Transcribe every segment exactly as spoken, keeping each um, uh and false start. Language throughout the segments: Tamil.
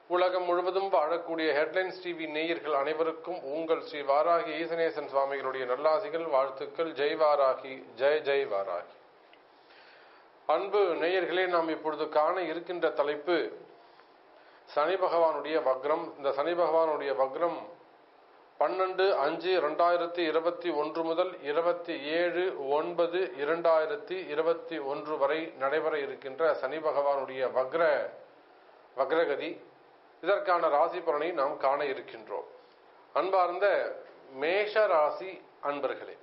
உலகம் முழுவதும் வாழக்கூடிய ஹெட்லைன்ஸ் டிவி நேயர்கள் அனைவருக்கும் உங்கள் ஸ்ரீ வாராகி ஈசனேசன் சுவாமிகளுடைய நல்லாசிகள், வாழ்த்துக்கள். ஜெய் வாராகி, ஜெய் ஜெய் வாராகி. அன்பு நேயர்களே, நாம் இப்பொழுது காண இருக்கின்ற தலைப்பு சனி பகவானுடைய வக்ரம். இந்த சனி பகவானுடைய வக்ரம் பன்னெண்டு அஞ்சு இரண்டாயிரத்தி இருபத்தி ஒன்று முதல் இருபத்தி ஏழு ஒன்பது இரண்டாயிரத்தி இருபத்தி ஒன்று வரை நடைபெற இருக்கின்ற சனி பகவானுடைய வக்ர வக்ரகதி. இதற்கான ராசி பலனை நாம் காண இருக்கின்றோம். அன்பார்ந்த மேஷ ராசி அன்பர்களே,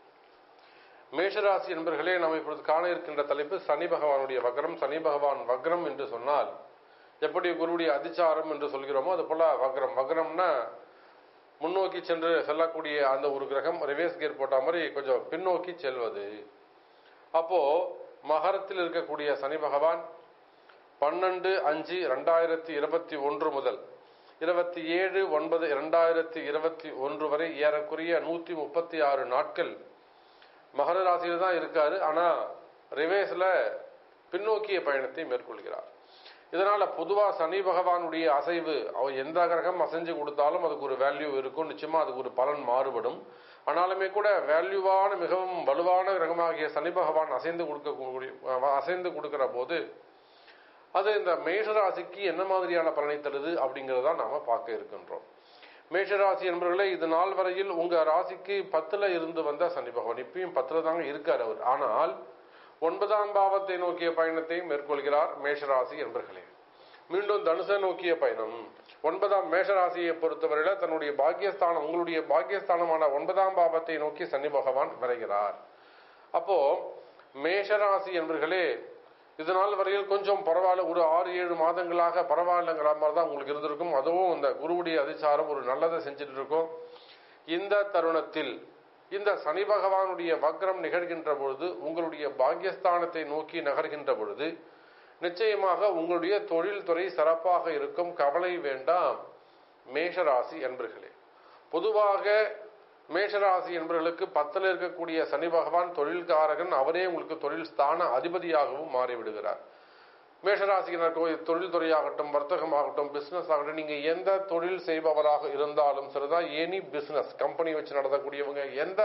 மேஷராசி என்பர்களே, நாம் இப்பொழுது காண இருக்கின்ற தலைப்பு சனி பகவானுடைய வக்ரம். சனி பகவான் வக்ரம் என்று சொன்னால் எப்படி குருவுடைய அதிச்சாரம் என்று சொல்கிறோமோ அது போல வக்ரம். வக்ரம்னா முன்னோக்கி சென்று செல்லக்கூடிய அந்த ஒரு கிரகம், ரிவேர்ஸ் கியர் போட்ட மாதிரி கொஞ்சம் பின்னோக்கி செல்வது. அப்போ மகரத்தில் இருக்கக்கூடிய சனி பகவான் பன்னெண்டு அஞ்சு இரண்டாயிரத்தி இருபத்தி ஒன்று முதல் இருபத்தி ஏழு ஒன்பது இரண்டாயிரத்தி இருபத்தி ஒன்று வரை ஏறக்குறைய நூத்தி முப்பத்தி ஆறு நாட்கள் மகர ராசியில் தான் இருக்காரு. ஆனா ரிவேர்ஸ்ல பின்னோக்கிய பயணத்தை மேற்கொள்கிறார். இதனால பொதுவா சனி பகவானுடைய அசைவு, அவர் எந்த கிரகம் அசைஞ்சு கொடுத்தாலும் அதுக்கு ஒரு வேல்யூ இருக்கும், நிச்சயமா அதுக்கு ஒரு பலன் மாறுபடும். ஆனாலுமே கூட வேல்யூவான மிகவும் வலுவான கிரகமாகிய சனி பகவான் அசைந்து கொடுக்கக்கூடிய அசைந்து கொடுக்கிற போது அது இந்த மேஷராசிக்கு என்ன மாதிரியான பலனை தருது அப்படிங்கிறத நாம பார்க்க இருக்கின்றோம். மேஷராசி என்பவர்களே, இது நாள் வரையில் உங்க ராசிக்கு பத்துல இருந்து வந்த சனி பகவான் இப்பயும் பத்துல தாங்க இருக்கார் அவர். ஆனால் ஒன்பதாம் பாவத்தை நோக்கிய பயணத்தை மேற்கொள்கிறார் மேஷராசி என்பர்களே. மீண்டும் தனுசை நோக்கிய பயணம். ஒன்பதாம் மேஷராசியை பொறுத்தவரையில தன்னுடைய பாக்கியஸ்தானம், உங்களுடைய பாக்கியஸ்தானமான ஒன்பதாம் பாவத்தை நோக்கி சனி பகவான் விரைகிறார். அப்போ மேஷராசி என்பர்களே, இது நாள் வரையில் கொஞ்சம் பரவாயில்ல, ஒரு ஆறு ஏழு மாதங்களாக பரவாயில்லைங்கிற மாதிரி தான் உங்களுக்கு இருந்திருக்கும். அதுவும் இந்த குருவுடைய அதிசாரம் ஒரு நல்லதை செஞ்சுட்டு இருக்கும். இந்த தருணத்தில் இந்த சனி பகவானுடைய வக்ரம் நிகழ்கின்ற பொழுது, உங்களுடைய பாக்கியஸ்தானத்தை நோக்கி நகர்கின்ற பொழுது நிச்சயமாக உங்களுடைய தொழில் துறை சிறப்பாக இருக்கும். கவலை வேண்டாம் மேஷராசி என்பர்களே. பொதுவாக மேஷராசி என்பவர்களுக்கு பத்தில் இருக்கக்கூடிய சனி பகவான் தொழில்காரகன், அவரே உங்களுக்கு தொழில் ஸ்தான அதிபதியாகவும் மாறிவிடுகிறார். மேஷராசிக்கு தொழில் துறையாகட்டும், வர்த்தகமாகட்டும், பிசினஸ் ஆகட்டும், நீங்க எந்த தொழில் செய்பவராக இருந்தாலும் சரிதான், எனி பிசினஸ், கம்பெனி வச்சு நடத்தக்கூடியவங்க, எந்த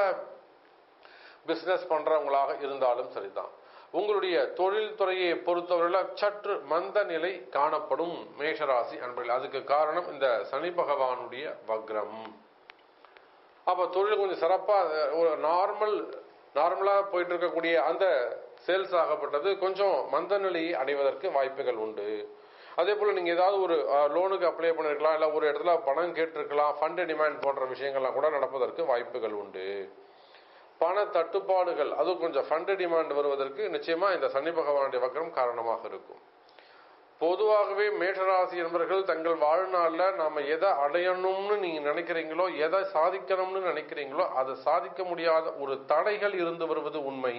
பிசினஸ் பண்றவங்களாக இருந்தாலும் சரிதான், உங்களுடைய தொழில் துறையை பொறுத்தவரையில் சற்று மந்த நிலை காணப்படும் மேஷராசி அன்பர்கள். அதுக்கு காரணம் இந்த சனி பகவானுடைய வக்ரம். அப்ப தொழில் கொஞ்சம் சிறப்பா ஒரு நார்மல் நார்மலா போயிட்டு இருக்கக்கூடிய அந்த சேல்ஸ் ஆகப்பட்டது கொஞ்சம் மந்த நிலையை அடைவதற்கு வாய்ப்புகள் உண்டு. அதே போல நீங்க ஏதாவது ஒரு லோனுக்கு அப்ளை பண்ணிருக்கலாம், இல்ல ஒரு இடத்துல பணம் கேட்டிருக்கலாம், ஃபண்ட் டிமாண்ட் போன்ற விஷயங்கள்லாம் கூட நடப்பதற்கு வாய்ப்புகள் உண்டு. பண தட்டுப்பாடுகள், அது கொஞ்சம் ஃபண்ட் டிமாண்ட் வருவதற்கு நிச்சயமா இந்த சனி பகவானுடைய வக்ரம் காரணமாக இருக்கும். பொதுவாகவே மேஷராசி என்பவர்கள் தங்கள் வாழ்நாள்ல நாம எதை அடையணும்னு நீங்க நினைக்கிறீங்களோ, எதை சாதிக்கணும்னு நினைக்கிறீங்களோ அதை சாதிக்க முடியாத ஒரு தடைகள் இருந்து வருவது உண்மை.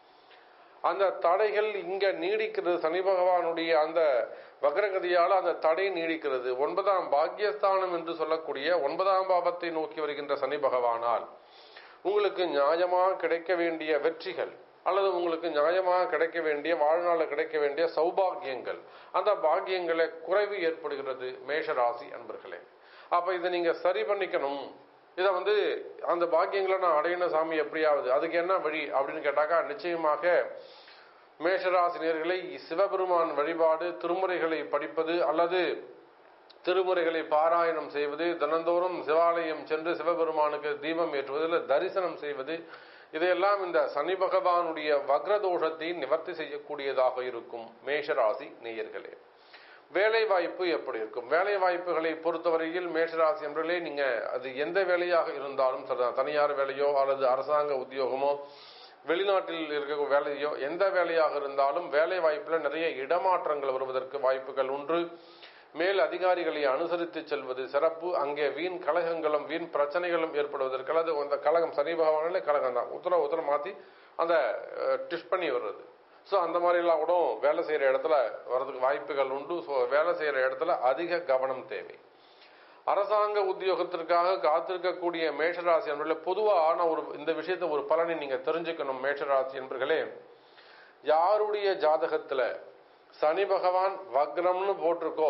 அந்த தடைகள் இங்க நீடிக்கிறது. சனி பகவானுடைய அந்த வக்ரகதியால அந்த தடை நீடிக்கிறது. ஒன்பதாம் பாக்கியஸ்தானம் என்று சொல்லக்கூடிய ஒன்பதாம் பாவத்தை நோக்கி வருகின்ற சனி பகவானால் உங்களுக்கு நியாயமாக கிடைக்க வேண்டிய வெற்றிகள் அல்லது உங்களுக்கு நியாயமாக கிடைக்க வேண்டிய வாழ்நாளில் கிடைக்க வேண்டிய சௌபாகியங்கள், அந்த பாக்கியங்களை குறைவு ஏற்படுகிறது மேஷராசி அன்பர்களே. அப்ப இதை நீங்க சரி பண்ணிக்கணும். இதை வந்து அந்த பாக்கியங்களை நான் அடையணும் சாமி, எப்படியாவது அதுக்கு என்ன வழி அப்படின்னு கேட்டாக்கா, நிச்சயமாக மேஷராசினியர்களை சிவபெருமான் வழிபாடு, திருமுறைகளை படிப்பது அல்லது திருமுறைகளை பாராயணம் செய்வது, தினந்தோறும் சிவாலயம் சென்று சிவபெருமானுக்கு தீபம் ஏற்றுவது, தரிசனம் செய்வது, இதையெல்லாம் இந்த சனி பகவானுடைய வக்ரதோஷத்தை நிவர்த்தி செய்யக்கூடியதாக இருக்கும் மேஷராசி நேயர்களே. வேலை வாய்ப்பு எப்படி இருக்கும்? வேலை வாய்ப்புகளை பொறுத்தவரையில் மேஷராசி என்பவர்களே, நீங்க அது எந்த வேலையாக இருந்தாலும் சரிதான், தனியார் வேலையோ அல்லது அரசாங்க உத்தியோகமோ, வெளிநாட்டில் இருக்க வேலையோ, எந்த வேலையாக இருந்தாலும் வேலை வாய்ப்புல நிறைய இடமாற்றங்கள் வருவதற்கு வாய்ப்புகள் உண்டு. மேல் அதிகாரிகளை அனுசரித்து செல்வது சிறப்பு. அங்கே வீண் கலகங்களும் வீண் பிரச்சனைகளும் ஏற்படுவதற்கு, அல்லது அந்த கலகம் சனி பகவானாலே கலகம் தான், உத்தர உத்தர மாத்தி அந்த டிஷ் பண்ணி வர்றது. ஸோ அந்த மாதிரிலாம் கூட வேலை செய்யற இடத்துல வர்றதுக்கு வாய்ப்புகள் உண்டு. ஸோ வேலை செய்யற இடத்துல அதிக கவனம் தேவை. அரசாங்க உத்தியோகத்திற்காக காத்திருக்கக்கூடிய மேஷராசி என்பவர்களே, பொதுவான ஒரு இந்த விஷயத்த ஒரு பலனை நீங்க தெரிஞ்சுக்கணும் மேஷராசி என்பவர்களே. யாருடைய ஜாதகத்துல சனி பகவான் வக்ரம்னு போட்டிருக்கோ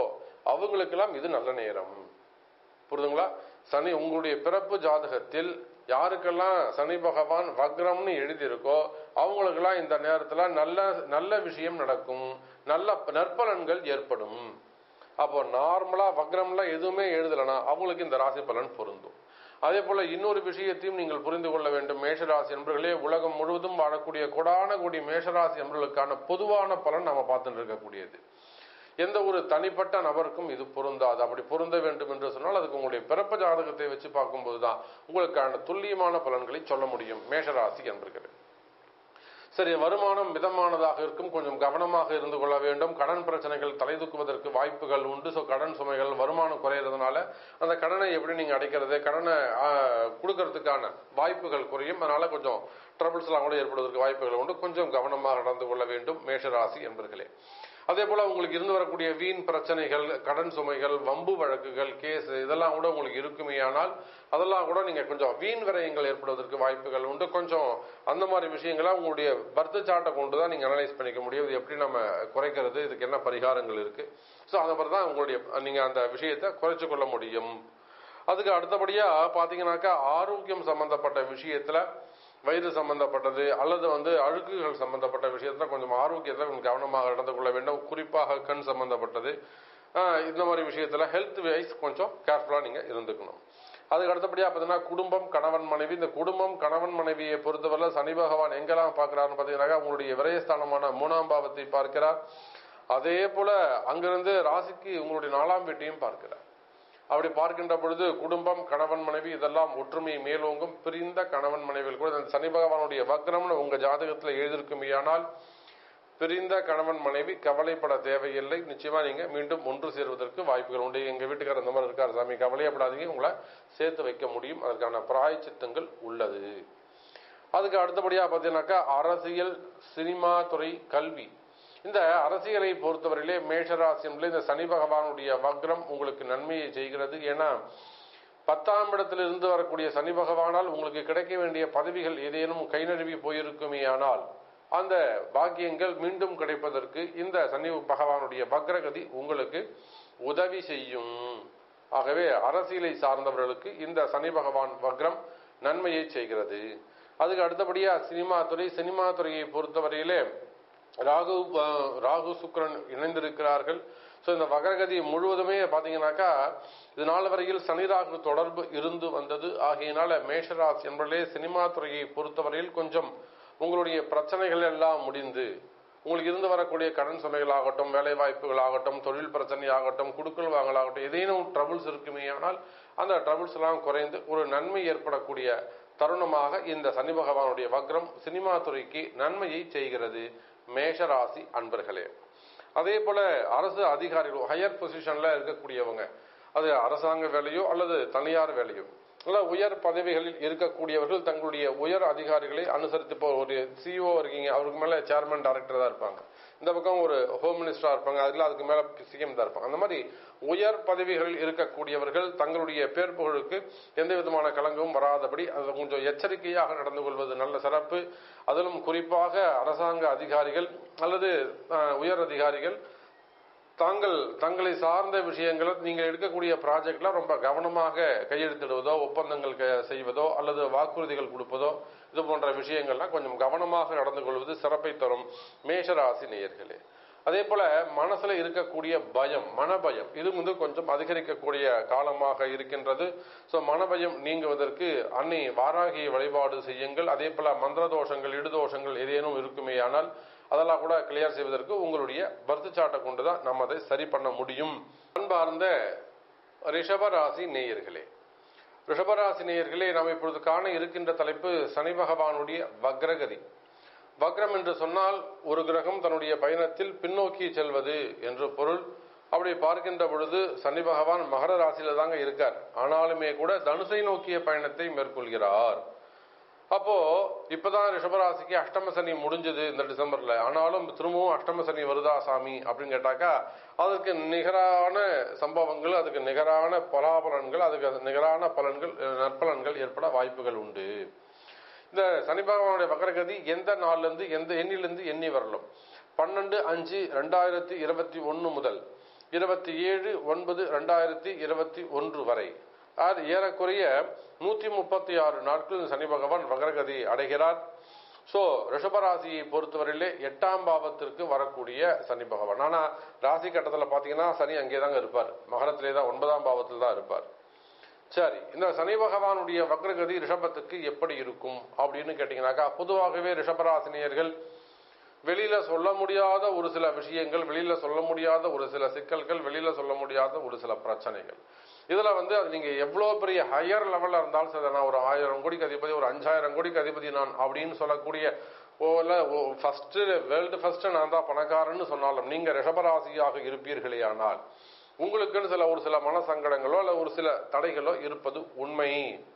அவங்களுக்கெல்லாம் இது நல்ல நேரம். புரியுதுங்களா? சனி உங்களுடைய பிறப்பு ஜாதகத்தில் யாருக்கெல்லாம் சனி பகவான் வக்ரம்னு எழுதியிருக்கோ அவங்களுக்கெல்லாம் இந்த நேரத்துல நல்ல நல்ல விஷயம் நடக்கும், நல்ல நற்பலன்கள் ஏற்படும். அப்போ நார்மலா வக்ரம்லாம் எதுவுமே எழுதலைன்னா அவங்களுக்கு இந்த ராசி பலன் பொருந்தும். அதே போல இன்னொரு விஷயத்தையும் நீங்கள் புரிந்து கொள்ள வேண்டும். மேஷராசி என்பர்களே, உலகம் முழுவதும் வாழக்கூடிய கொடான கோடி மேஷராசி என்பர்களுக்கான பொதுவான பலன் நாம பார்த்துட்டு இருக்கக்கூடியது. எந்த ஒரு தனிப்பட்ட நபருக்கும் இது பொருந்தாது. அப்படி பொருந்த வேண்டும் என்று சொன்னால் அதுக்கு உங்களுடைய பிறப்பு ஜாதகத்தை வச்சு பார்க்கும்போதுதான் உங்களுக்கான துல்லியமான பலன்களை சொல்ல முடியும். மேஷராசி என்பர்களே, சரி, வருமானம் மிதமானதாக இருக்கும், கொஞ்சம் கவனமாக இருந்து கொள்ள வேண்டும். கடன் பிரச்சனைகள் தலை தூக்குவதற்கு வாய்ப்புகள் உண்டு. ஸோ கடன் சுமைகள், வருமானம் குறையிறதுனால அந்த கடனை எப்படி நீங்க அடைக்கிறது, கடனை கொடுக்கறதுக்கான வாய்ப்புகள் குறையும். அதனால கொஞ்சம் ட்ரபிள்ஸ் எல்லாம் கூட ஏற்படுவதற்கு வாய்ப்புகள் உண்டு. கொஞ்சம் கவனமாக நடந்து கொள்ள வேண்டும் மேஷராசி என்பர்களே. அதே போல உங்களுக்கு இருந்து வரக்கூடிய வீண் பிரச்சனைகள், கடன் சுமைகள், வம்பு வழக்குகள், கேஸ் இதெல்லாம் கூட உங்களுக்கு இருக்குமே. ஆனால் அதெல்லாம் கூட நீங்க கொஞ்சம் வீண் விரயங்கள் ஏற்படுவதற்கு வாய்ப்புகள் உண்டு. கொஞ்சம் அந்த மாதிரி விஷயங்களா உங்களுடைய பர்த் சார்ட்டை கொண்டுதான் நீங்க அனலைஸ் பண்ணிக்க முடியும். இது எப்படி நம்ம குறைக்கிறது, இதுக்கு என்ன பரிகாரங்கள் இருக்கு. ஸோ அந்த மாதிரி தான் உங்களுடைய நீங்க அந்த விஷயத்தை குறைச்சு கொள்ள முடியும். அதுக்கு அடுத்தபடியா பாத்தீங்கன்னாக்கா ஆரோக்கியம் சம்பந்தப்பட்ட விஷயத்துல, வயிறு சம்பந்தப்பட்டது அல்லது வந்து அழுக்குகள் சம்பந்தப்பட்ட விஷயத்துல கொஞ்சம் ஆரோக்கியத்துல கொஞ்சம் கவனமாக நடந்து கொள்ள வேண்டும். குறிப்பாக கண் சம்பந்தப்பட்டது, இந்த மாதிரி விஷயத்துல ஹெல்த் வைஸ் கொஞ்சம் கேர்ஃபுல்லா நீங்க இருந்துக்கணும். அதுக்கு அடுத்தபடியா பாத்தீங்கன்னா குடும்பம், கணவன் மனைவி. இந்த குடும்பம் கணவன் மனைவியை பொறுத்தவரை சனி பகவான் எங்கெல்லாம் பார்க்கிறாருன்னு பாத்தீங்கன்னா உங்களுடைய விரயஸ்தானமான மூணாம் பாவத்தை பார்க்கிறார். அதே போல அங்கிருந்து ராசிக்கு உங்களுடைய நாலாம் வீட்டையும் பார்க்கிறார். அப்படி பார்க்கின்ற பொழுது குடும்பம், கணவன் மனைவி இதெல்லாம் ஒற்றுமை மேலோங்கும். பிரிந்த கணவன் மனைவிகள் கூட சனி பகவானுடைய வக்ரம்னு உங்க ஜாதகத்துல எழுதியிருக்குமையானால் பிரிந்த கணவன் மனைவி கவலைப்பட தேவையில்லை. நிச்சயமா நீங்க மீண்டும் ஒன்று சேருவதற்கு வாய்ப்புகள் உண்டு. எங்க வீட்டுக்காரர் இந்த மாதிரி இருக்காரு சாமி, கவலையப்படாதீங்க, உங்களை சேர்த்து வைக்க முடியும். அதற்கான பிராயச்சித்தங்கள் உள்ளது. அதுக்கு அடுத்தபடியா பாத்தீங்கன்னாக்கா அரசியல், சினிமா துறை, கல்வி. இந்த அரசியலை பொறுத்தவரையிலே மேஷராசி என்பதில் இந்த சனி பகவானுடைய வக்ரம் உங்களுக்கு நன்மையை செய்கிறது. ஏன்னா பத்தாம் இடத்தில் இருந்து வரக்கூடிய சனி பகவானால் உங்களுக்கு கிடைக்க வேண்டிய பதவிகள் ஏதேனும் கை நழுவி போயிருக்குமே ஆனால் அந்த பாக்கியங்கள் மீண்டும் கிடைப்பதற்கு இந்த சனி பகவானுடைய வக்ரகதி உங்களுக்கு உதவி செய்யும். ஆகவே அரசியலை சார்ந்தவர்களுக்கு இந்த சனி பகவான் வக்ரம் நன்மையை செய்கிறது. அதுக்கு அடுத்தபடியா சினிமா துறை. சினிமா துறையை பொறுத்தவரையிலே ராகு ராகு சுக்கிரன் இணைந்திருக்கிறார்கள். ஸோ இந்த வக்ரகதி முழுவதுமே பார்த்தீங்கன்னாக்கா இது நாள் வரையில் சனி ராகு தொடர்பு இருந்து வந்தது. ஆகையினால மேஷராசி என்பதிலே சினிமா துறையை பொறுத்தவரையில் கொஞ்சம் உங்களுடைய பிரச்சனைகள் எல்லாம் முடிந்து உங்களுக்கு இருந்து வரக்கூடிய கடன் சுமைகள் ஆகட்டும், வேலை வாய்ப்புகள் ஆகட்டும், தொழில் பிரச்சனை ஆகட்டும், குடுக்கல் வாங்கலாகட்டும், ஏதேனும் ட்ரபிள்ஸ் இருக்குமே ஆனால் அந்த ட்ரபிள்ஸ் எல்லாம் குறைந்து ஒரு நன்மை ஏற்படக்கூடிய தருணமாக இந்த சனி பகவானுடைய வக்ரம் சினிமா துறைக்கு நன்மையை செய்கிறது மேஷராசி அன்பர்களே. அதே போல அரசு அதிகாரிகள், ஹையர் பொசிஷன்ல இருக்கக்கூடியவங்க, அது அரசாங்க வேலையோ அல்லது தனியார் வேலையோ அல்ல உயர் பதவிகளில் இருக்கக்கூடியவர்கள் தங்களுடைய உயர் அதிகாரிகளை அனுசரித்து, இப்போ ஒரு சிஇஓ இருக்கீங்க, அவருக்கு மேல சேர்மன் டைரக்டர் தான் இருப்பாங்க, இந்த பக்கம் ஒரு ஹோம் மினிஸ்டரா இருப்பாங்க, அதுல அதுக்கு மேல சிஎம் தான் இருப்பாங்க. அந்த மாதிரி உயர் பதவிகளில் இருக்கக்கூடியவர்கள் தங்களுடைய பேர் புகழுக்கு எந்த விதமான கலங்கமும் வராதபடி அது கொஞ்சம் எச்சரிக்கையாக நடந்து கொள்வது நல்ல சிறப்பு. அதிலும் குறிப்பாக அரசாங்க அதிகாரிகள் அல்லது உயர் அதிகாரிகள் தாங்கள் தங்களை சார்ந்த விஷயங்களை நீங்கள் எடுக்கக்கூடிய ப்ராஜெக்ட்ல ரொம்ப கவனமாக கையெழுத்திடுவதோ, ஒப்பந்தங்கள் செய்வதோ அல்லது வாக்குறுதிகள் கொடுப்பதோ, இது போன்ற விஷயங்கள்லாம் கொஞ்சம் கவனமாக நடந்து கொள்வது சிறப்பை தரும் மேஷராசி நேயர்களே. அதே போல மனசுல இருக்கக்கூடிய பயம், மனபயம், இது வந்து கொஞ்சம் அதிகரிக்கக்கூடிய காலமாக இருக்கின்றது. ஸோ மனபயம் நீங்குவதற்கு அன்னை வாராகியை வழிபாடு செய்யுங்கள். அதே போல மந்திர தோஷங்கள், இடுதோஷங்கள் ஏதேனும் இருக்குமே ஆனால் அதெல்லாம் கூட கிளியர் செய்வதற்கு உங்களுடைய பர்த் சார்ட்டை கொண்டுதான் நம்ம அதை சரி பண்ண முடியும். அன்பார்ந்த ரிஷபராசி நேயர்களே, ரிஷபராசி நேயர்களே, நாம் இப்பொழுது காண இருக்கின்ற தலைப்பு சனி பகவானுடைய வக்ரகதி. வக்ரம் என்று சொன்னால் ஒரு கிரகம் தன்னுடைய பயணத்தில் பின்னோக்கி செல்வது என்று பொருள். அப்படி பார்க்கின்ற பொழுது சனி பகவான் மகர ராசியில தாங்க இருக்கார், ஆனாலுமே கூட தனுசை நோக்கிய பயணத்தை மேற்கொள்கிறார். அப்போ இப்பதான் ரிஷபராசிக்கு அஷ்டம சனி முடிஞ்சது இந்த டிசம்பர்ல, ஆனாலும் திரும்பவும் அஷ்டம சனி வருதா சாமி அப்படின்னு கேட்டாக்கா அதுக்கு நிகரான சம்பவங்கள், அதுக்கு நிகரான பலாபலன்கள், அதுக்கு நிகரான பலன்கள், நற்பலன்கள் ஏற்பட வாய்ப்புகள் உண்டு. இந்த சனி பகவானுடைய வக்ரகதி எந்த நாள்ல இருந்து எந்த எண்ணிலிருந்து எண்ணி வரலும் பன்னெண்டு அஞ்சு ரெண்டாயிரத்தி இருபத்தி ஒன்னு முதல் இருபத்தி ஏழு ஒன்பது ரெண்டாயிரத்தி இருபத்தி ஒன்று வரை, அது ஏறக்குறைய நூத்தி முப்பத்தி ஆறு நாட்கள் சனி பகவான் வக்ரகதி அடைகிறார். ஸோ ரிஷபராசியை பொறுத்தவரையிலே எட்டாம் பாவத்திற்கு வரக்கூடிய சனி பகவான். ஆனா ராசி கட்டத்தில் பார்த்தீங்கன்னா சனி அங்கே தாங்க இருப்பார், மகரத்திலே தான், ஒன்பதாம் பாவத்தில் தான் இருப்பார். சரி, இந்த சனி பகவானுடைய வக்ரகதி ரிஷபத்துக்கு எப்படி இருக்கும் அப்படின்னு கேட்டீங்கன்னாக்கா, பொதுவாகவே ரிஷபராசினியர்கள் வெளியில சொல்ல முடியாத ஒரு சில விஷயங்கள், வெளியில சொல்ல முடியாத ஒரு சில சிக்கல்கள், வெளியில சொல்ல முடியாத ஒரு சில பிரச்சனைகள், இதுல வந்து அது நீங்க எவ்வளவு பெரிய ஹையர் லெவல்ல இருந்தாலும் சரி, நான் ஒரு ஆயிரம் கோடிக்கு அதிபதி, ஒரு அஞ்சாயிரம் கோடிக்கு அதிபதி நான் அப்படின்னு சொல்லக்கூடிய ஃபர்ஸ்ட் வேர்ல்டு ஃபர்ஸ்ட் நான் தான் பணக்காரன்னு சொன்னாலும் நீங்க ரிஷபராசியாக இருப்பீர்களே ஆனால் உங்களுக்குன்னு சில ஒரு சில மன சங்கடங்களோ அல்ல ஒரு சில தடைகளோ இருப்பது உண்மை.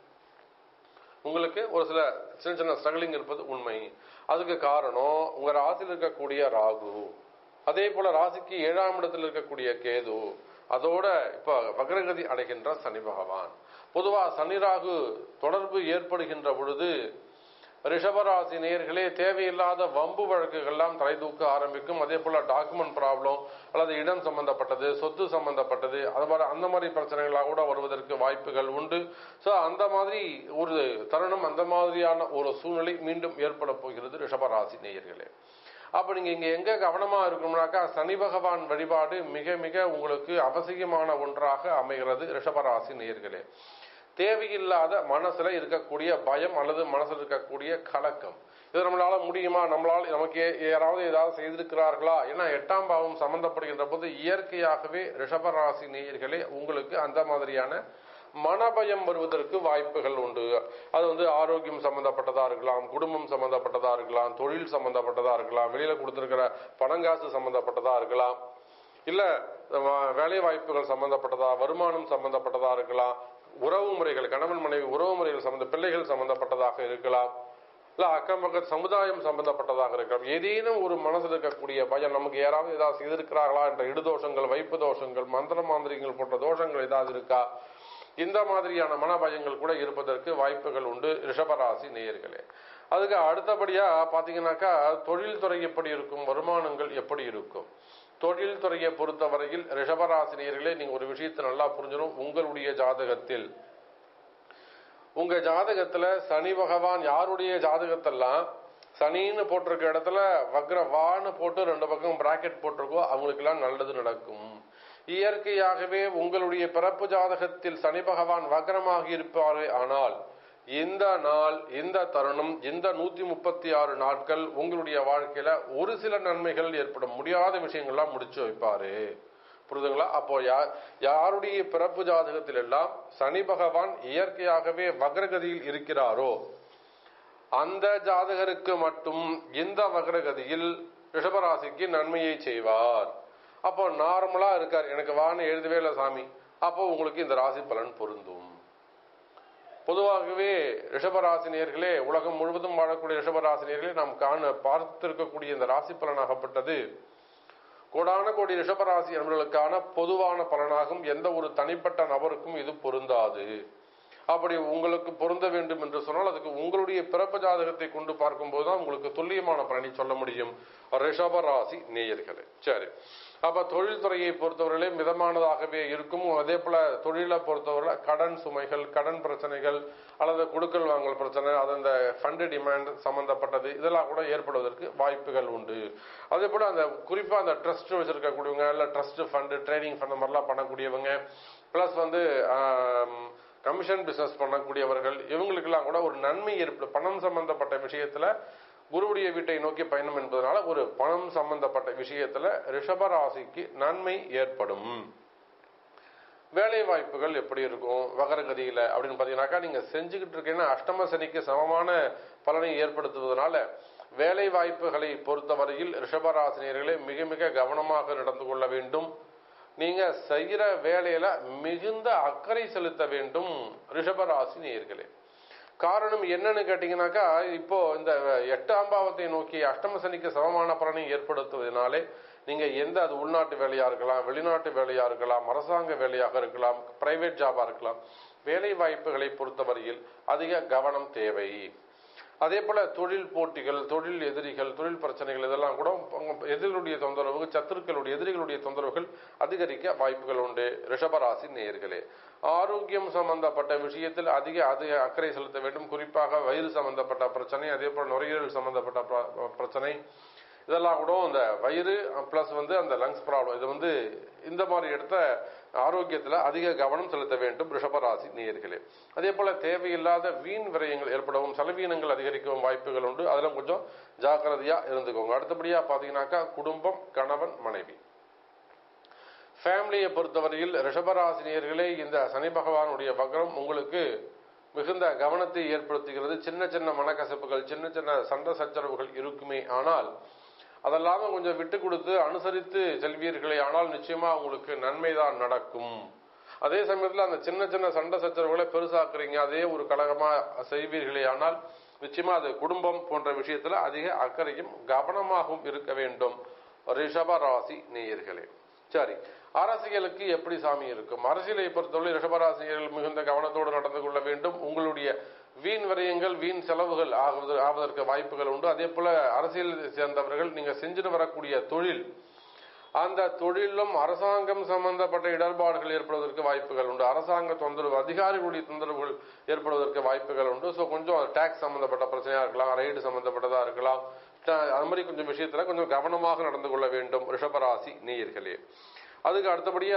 உங்களுக்கு ஒரு சில சின்ன சின்ன ஸ்ட்ரகிளிங் இருப்பது உண்மை. அதுக்கு காரணம் உங்க ராசியில் இருக்கக்கூடிய ராகு, அதே போல ராசிக்கு ஏழாம் இடத்தில் இருக்கக்கூடிய கேது, அதோட இப்ப வக்ரகதி அடைகின்ற சனி பகவான். பொதுவா சனி ராகு தொடர்பு ஏற்படுகின்ற பொழுது ரிஷபராசி நேயர்களே தேவையில்லாத வம்பு வழக்குகள்லாம் தலை தூக்க ஆரம்பிக்கும். அதே போல டாக்குமெண்ட் ப்ராப்ளம் அல்லது இடம் சம்பந்தப்பட்டது, சொத்து சம்பந்தப்பட்டது, அது மாதிரி அந்த மாதிரி பிரச்சனைகளாக கூட வருவதற்கு வாய்ப்புகள் உண்டு. ஸோ அந்த மாதிரி ஒரு தருணம், அந்த மாதிரியான ஒரு சூழ்நிலை மீண்டும் ஏற்பட போகிறது ரிஷபராசி நேயர்களே. அப்ப நீங்க இங்க எங்க கவனமா இருக்கணும்னாக்கா, சனி பகவான் வழிபாடு மிக மிக உங்களுக்கு அவசியமான ஒன்றாக அமைகிறது ரிஷபராசி நேயர்களே. தேவையில்லாத மனசுல இருக்கக்கூடிய பயம் அல்லது மனசுல இருக்கக்கூடிய கலக்கம், இது நம்மளால முடியுமா, நம்மளால நமக்கு யாராவது ஏதாவது செய்திருக்கிறார்களா, ஏன்னா எட்டாம் பாவம் சம்பந்தப்படுகின்ற போது இயற்கையாகவே ரிஷபராசி நேயர்களே உங்களுக்கு அந்த மாதிரியான மனபயம் வருவதற்கு வாய்ப்புகள் உண்டு. அது வந்து ஆரோக்கியம் சம்பந்தப்பட்டதா இருக்கலாம், குடும்பம் சம்பந்தப்பட்டதா இருக்கலாம், தொழில் சம்பந்தப்பட்டதா இருக்கலாம், வெளியில கொடுத்திருக்கிற பணங்காசு சம்பந்தப்பட்டதா இருக்கலாம், இல்ல வேலை வாய்ப்புகள் சம்பந்தப்பட்டதா, வருமானம் சம்பந்தப்பட்டதா இருக்கலாம், உறவு முறைகள், கணவன் மனைவி உறவு முறைகள் சம்பந்த பிள்ளைகள் சம்பந்தப்பட்டதாக இருக்கலாம், இல்ல அக்கம் பக்க சமுதாயம் சம்பந்தப்பட்டதாக இருக்கலாம். ஏதேனும் ஒரு மனசில் இருக்கக்கூடிய பயம், நமக்கு யாராவது ஏதாவது செய்திருக்கிறார்களா என்ற இடுதோஷங்கள், வைப்பு தோஷங்கள், மந்திர மாந்திரிகள் போன்ற தோஷங்கள் ஏதாவது இருக்கா, இந்த மாதிரியான மனபயங்கள் கூட இருப்பதற்கு வாய்ப்புகள் உண்டு ரிஷபராசி நேயர்களே. அதுக்கு அடுத்தபடியா பாத்தீங்கன்னாக்கா, தொழில் துறை எப்படி இருக்கும், வருமானங்கள் எப்படி இருக்கும். தொழில் துறையை பொறுத்தவரையில் ரிஷபராசி நேயர்களே நீங்க ஒரு விஷயத்தை நல்லா புரிஞ்சிடும். உங்களுடைய ஜாதகத்தில், உங்க ஜாதகத்துல சனி பகவான் யாருடைய ஜாதகத்தெல்லாம் சனின்னு போட்டிருக்க இடத்துல வக்ரவான்னு போட்டு ரெண்டு பக்கம் பிராக்கெட் போட்டிருக்கோ அவங்களுக்கு எல்லாம் நல்லது நடக்கும். இயற்கையாகவே உங்களுடைய பிறப்பு ஜாதகத்தில் சனி பகவான் வக்ரமாக இருப்பாரே ஆனால் இந்த நாள், இந்த தருணம், இந்த நூத்தி முப்பத்தி ஆறு நாட்கள் உங்களுடைய வாழ்க்கையில ஒரு சில நன்மைகள் ஏற்படும். முடியாத விஷயங்கள்லாம் முடிச்சு வைப்பாரு, புரியுதுங்களா? அப்போ யார் யாருடைய பிறப்பு ஜாதகத்தில் எல்லாம் சனி பகவான் இயற்கையாகவே வக்ரகதியில் இருக்கிறாரோ அந்த ஜாதகருக்கு மட்டும் இந்த வக்ரகதியில் ரிஷபராசிக்கு நன்மையை செய்வார். அப்போ நார்மலா இருக்கார், எனக்கு வான்னு எழுதவே இல்லை சாமி, அப்போ உங்களுக்கு இந்த ராசி பலன் பொருந்தும். பொதுவாகவே ரிஷபராசினியர்களே, உலகம் முழுவதும் வாழக்கூடிய ரிஷபராசினியர்களே, நாம் காண பார்த்திருக்கக்கூடிய இந்த ராசி பலனாகப்பட்டது கோடான கோடி ரிஷபராசி என்பவர்களுக்கான பொதுவான பலனாகும். எந்த ஒரு தனிப்பட்ட நபருக்கும் இது பொருந்தாது. அப்படி உங்களுக்கு பொருந்த வேண்டும் என்று சொன்னால் அதுக்கு உங்களுடைய பிறப்பு ஜாதகத்தை கொண்டு பார்க்கும்போது தான் உங்களுக்கு துல்லியமான பலனை சொல்ல முடியும் ரிஷபராசி நேயர்களே. சரி, அப்ப தொழில் துறையை பொறுத்தவரையிலே மிதமானதாகவே இருக்கும். அதே போல தொழிலை பொறுத்தவரை கடன் சுமைகள், கடன் பிரச்சனைகள் அல்லது கொடுக்கல் வாங்கல் பிரச்சனை, அது இந்த ஃபண்டு டிமாண்ட் சம்பந்தப்பட்டது இதெல்லாம் கூட ஏற்படுவதற்கு வாய்ப்புகள் உண்டு. அதே போல அந்த குறிப்பா அந்த ட்ரஸ்ட் வச்சிருக்கக்கூடியவங்க, இல்ல ட்ரஸ்ட் ஃபண்டு, ட்ரேடிங் ஃபண்ட் மாதிரிலாம் பண்ணக்கூடியவங்க, பிளஸ் வந்து கமிஷன் பிசினஸ் பண்ணக்கூடியவர்கள், இவங்களுக்கெல்லாம் கூட ஒரு நன்மை ஏற்படும். பணம் சம்பந்தப்பட்ட விஷயத்துல குருவுடைய வீட்டை நோக்கி பயணம் என்பதனால ஒரு பணம் சம்பந்தப்பட்ட விஷயத்துல ரிஷபராசிக்கு நன்மை ஏற்படும். வேலை வாய்ப்புகள் எப்படி இருக்கும் வகரகதியில அப்படின்னு பாத்தீங்கன்னாக்கா, நீங்க செஞ்சுக்கிட்டு இருக்கீங்கன்னா அஷ்டம சனிக்கு சமமான பலனை ஏற்படுத்துவதனால வேலை வாய்ப்புகளை பொறுத்தவரையில் ரிஷபராசினியர்களே மிக மிக கவனமாக நடந்து கொள்ள வேண்டும். நீங்க செய்கிற வேலையில மிகுந்த அக்கறை செலுத்த வேண்டும் ரிஷபராசி நேயர்களே. காரணம் என்னன்னு கேட்டீங்கன்னாக்கா, இப்போ இந்த எட்டாம் பாவத்தை நோக்கி அஷ்டம சனிக்கு சமமான பலனை ஏற்படுத்துவதனாலே நீங்க எந்த, அது உள்நாட்டு வேலையா இருக்கலாம், வெளிநாட்டு வேலையா இருக்கலாம், அரசாங்க வேலையாக இருக்கலாம், பிரைவேட் ஜாபா இருக்கலாம், வேலை வாய்ப்புகளை பொறுத்தவரையில் அதிக கவனம் தேவை. அதே போல தொழில் போட்டிகள், தொழில் எதிரிகள், தொழில் பிரச்சனைகள் இதெல்லாம் கூட எதிரிகளுடைய தொந்தரவு, சத்துருக்களுடைய எதிரிகளுடைய தொந்தரவுகள் அதிகரிக்க வாய்ப்புகள் உண்டு. ரிஷபராசி நேயர்களே, ஆரோக்கியம் சம்பந்தப்பட்ட விஷயத்தில் அதிக அதிக அக்கறை செலுத்த வேண்டும். குறிப்பாக வயிறு சம்பந்தப்பட்ட பிரச்சனை, அதே போல நுரையீரல் சம்பந்தப்பட்ட பிரச்சனை, இதெல்லாம் கூட இந்த வயிறு பிளஸ் வந்து அந்த லங்ஸ் ப்ராப்ளம், இது வந்து இந்த மாதிரி இடத்த ஆரோக்கியத்தில் அதிக கவனம் செலுத்த வேண்டும் ரிஷபராசி நேயர்களே. அதே போல தேவையில்லாத வீண் விரயங்கள் ஏற்படவும், செலவீனங்கள் அதிகரிக்கவும் வாய்ப்புகள் உண்டு. அதெல்லாம் கொஞ்சம் ஜாக்கிரதையா இருந்துக்கோங்க. அடுத்தபடியா பாத்தீங்கன்னாக்கா குடும்பம், கணவன் மனைவி, ஃபேமிலியை பொறுத்தவரையில் ரிஷபராசி நேயர்களே, இந்த சனி பகவானுடைய வக்ரம் உங்களுக்கு மிகுந்த கவனத்தை ஏற்படுத்துகிறது. சின்ன சின்ன மனக்கசப்புகள், சின்ன சின்ன சண்டை சச்சரவுகள் இருக்குமே, ஆனால் அதெல்லாம கொஞ்சம் விட்டு கொடுத்து அனுசரித்து செல்வீர்களே ஆனால் நிச்சயமா உங்களுக்கு நன்மைதான் நடக்கும். அதே சமயத்தில் அந்த சின்ன சின்ன சண்டை சச்சரவுகளை பெருசாக்குறீங்க, அதே ஒரு கழகமா செய்வீர்களே ஆனால் நிச்சயமா அது குடும்பம் போன்ற விஷயத்துல அதிக அக்கறையும் கவனமாகவும் இருக்க வேண்டும் ரிஷபராசி நேயர்களே. சரி, அரசியலுக்கு எப்படி சாமி இருக்கும்? அரசியலை பொறுத்தவரை ரிஷபராசினியர்கள் மிகுந்த கவனத்தோடு நடந்து கொள்ள வேண்டும். உங்களுடைய வீண் விரயங்கள், வீண் செலவுகள் ஆகுவது ஆவதற்கு வாய்ப்புகள் உண்டு. அதே போல அரசியல் சேர்ந்தவர்கள் நீங்க செஞ்சுட்டு வரக்கூடிய தொழில், அந்த தொழிலும் அரசாங்கம் சம்பந்தப்பட்ட இடர்பாடுகள் ஏற்படுவதற்கு வாய்ப்புகள் உண்டு. அரசாங்க தொந்தரவு, அதிகாரிகளுடைய தொந்தரவுகள் ஏற்படுவதற்கு வாய்ப்புகள் உண்டு. ஸோ கொஞ்சம் டாக்ஸ் சம்பந்தப்பட்ட பிரச்சனையா இருக்கலாம், ரைடு சம்பந்தப்பட்டதா இருக்கலாம். அது மாதிரி கொஞ்சம் விஷயத்துல கொஞ்சம் கவனமாக நடந்து கொள்ள வேண்டும் ரிஷபராசி நேயர்களே. அதுக்கு அடுத்தபடியா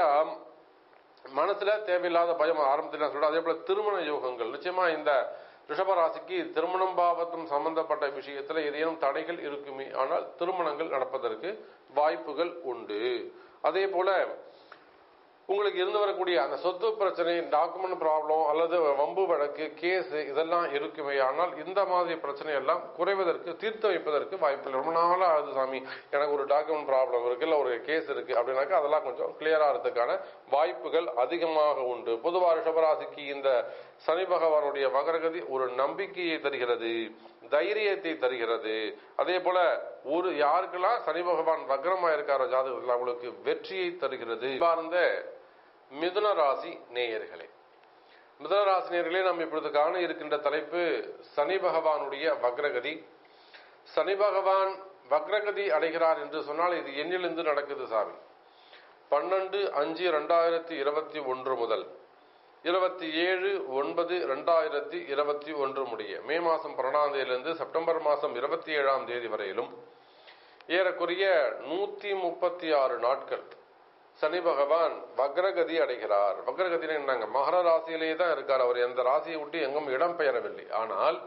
மனசுல தேவையில்லாத பயம் ஆரம்பத்தில் சொல்ற. அதே போல திருமண யோகங்கள், நிச்சயமா இந்த ரிஷபராசிக்கு திருமணம் பாவத்தும் சம்பந்தப்பட்ட விஷயத்துல ஏதேனும் தடைகள் இருக்குமே ஆனால் திருமணங்கள் நடப்பதற்கு வாய்ப்புகள் உண்டு. அதே போல உங்களுக்கு இருந்து வரக்கூடிய அந்த சொத்து பிரச்சனை, டாக்குமெண்ட் ப்ராப்ளம் அல்லது வம்பு வழக்கு, கேஸ் இதெல்லாம் இருக்குமே ஆனால் இந்த மாதிரி பிரச்சனை எல்லாம் குறைவதற்கு, தீர்த்து வைப்பதற்கு வாய்ப்பில்லை. ரொம்ப நாளா ஆகுது சாமி, எனக்கு ஒரு டாக்குமெண்ட் ப்ராப்ளம் இருக்கு, இல்லை ஒரு கேஸ் இருக்கு அப்படின்னாக்கா அதெல்லாம் கொஞ்சம் கிளியர் ஆகிறதுக்கான வாய்ப்புகள் அதிகமாக உண்டு. பொதுவாக ரிஷபராசிக்கு இந்த சனி பகவானுடைய வக்ரகதி ஒரு நம்பிக்கையை தருகிறது, தைரியத்தை தருகிறது. அதே போல ஒரு யாருக்கெல்லாம் சனி பகவான் வக்ரமா இருக்காரோ ஜாதகத்தில் அவங்களுக்கு வெற்றியை தருகிறது. சார்ந்த மிதுன ராசி நேயர்களே, மிதுன ராசி நேயர்களே, நாம் இப்பொழுது காண இருக்கின்ற தலைப்பு சனி பகவானுடைய வக்ரகதி. சனி பகவான் வக்ரகதி அடைகிறார் என்று சொன்னால் இது எண்ணிலிருந்து நடக்குது சாமி. பன்னெண்டு அஞ்சு இரண்டாயிரத்தி இருபத்தி ஒன்று முதல் இருபத்தி ஏழு ஒன்பது இரண்டாயிரத்தி இருபத்தி ஒன்று முடிய மே மாசம் பன்னெண்டாம் தேதியிலிருந்து செப்டம்பர் மாசம் இருபத்தி ஏழாம் தேதி வரையிலும் ஏறக்குறைய நூத்தி முப்பத்தி ஆறு நாட்கள் சனி பகவான் வக்ரகதி அடைகிறார். வக்ரகதி என்னங்க, மகர ராசியிலேயே தான் இருக்கார். அவர் எந்த ராசியை விட்டு எங்கும் இடம் பெயரவில்லை. ஆனால்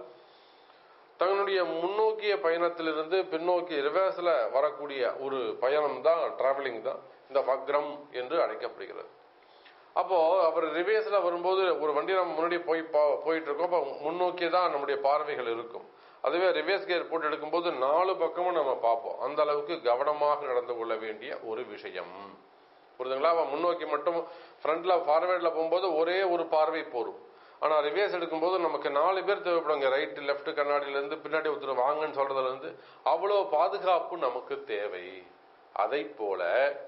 தன்னுடைய முன்னோக்கிய பயணத்திலிருந்து பின்னோக்கி ரிவர்ஸ்ல வரக்கூடிய ஒரு பயணம் தான், டிராவலிங் தான் இந்த வக்ரம் என்று அழைக்கப்படுகிறது. அப்போ அவர் ரிவேஸ்ல வரும்போது ஒரு வண்டி நம்ம முன்னாடி போய் போயிட்டு இருக்கோம், அப்போ முன்னோக்கி தான் நம்முடைய பார்வைகள் இருக்கும். அதுவே ரிவேஸ் கியர் போட்டு எடுக்கும்போது நாலு பக்கமும் நம்ம பார்ப்போம். அந்த அளவுக்கு கவனமாக நடந்து கொள்ள வேண்டிய ஒரு விஷயம், புரியுதுங்களா? அவன் முன்னோக்கி மட்டும் ஃப்ரண்ட்ல ஃபார்வேர்ட்ல போகும்போது ஒரே ஒரு பார்வை போரும். ஆனா ரிவேஸ் எடுக்கும்போது நமக்கு நாலு பேர் தேவைப்படுங்க, ரைட் லெப்ட் கண்ணாடியில இருந்து பின்னாடி ஒருத்தர் வாங்கன்னு சொல்றதுல இருந்து அவ்வளவு பாதுகாப்பு நமக்கு தேவை. அதை போல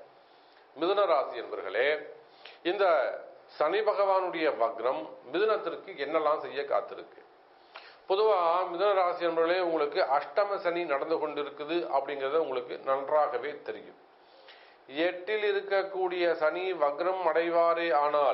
மிதுன ராசி என்பர்களே, இந்த சனி பகவானுடைய வக்ரம் மிதுனத்திற்கு என்னெல்லாம் செய்ய காத்திருக்கு? பொதுவா மிதுன ராசி என்பர்களே, உங்களுக்கு அஷ்டம சனி நடந்து கொண்டிருக்குது அப்படிங்கறது உங்களுக்கு நன்றாகவே தெரியும். எட்டில் இருக்கக்கூடிய சனி வக்ரம் அடைவாரே ஆனால்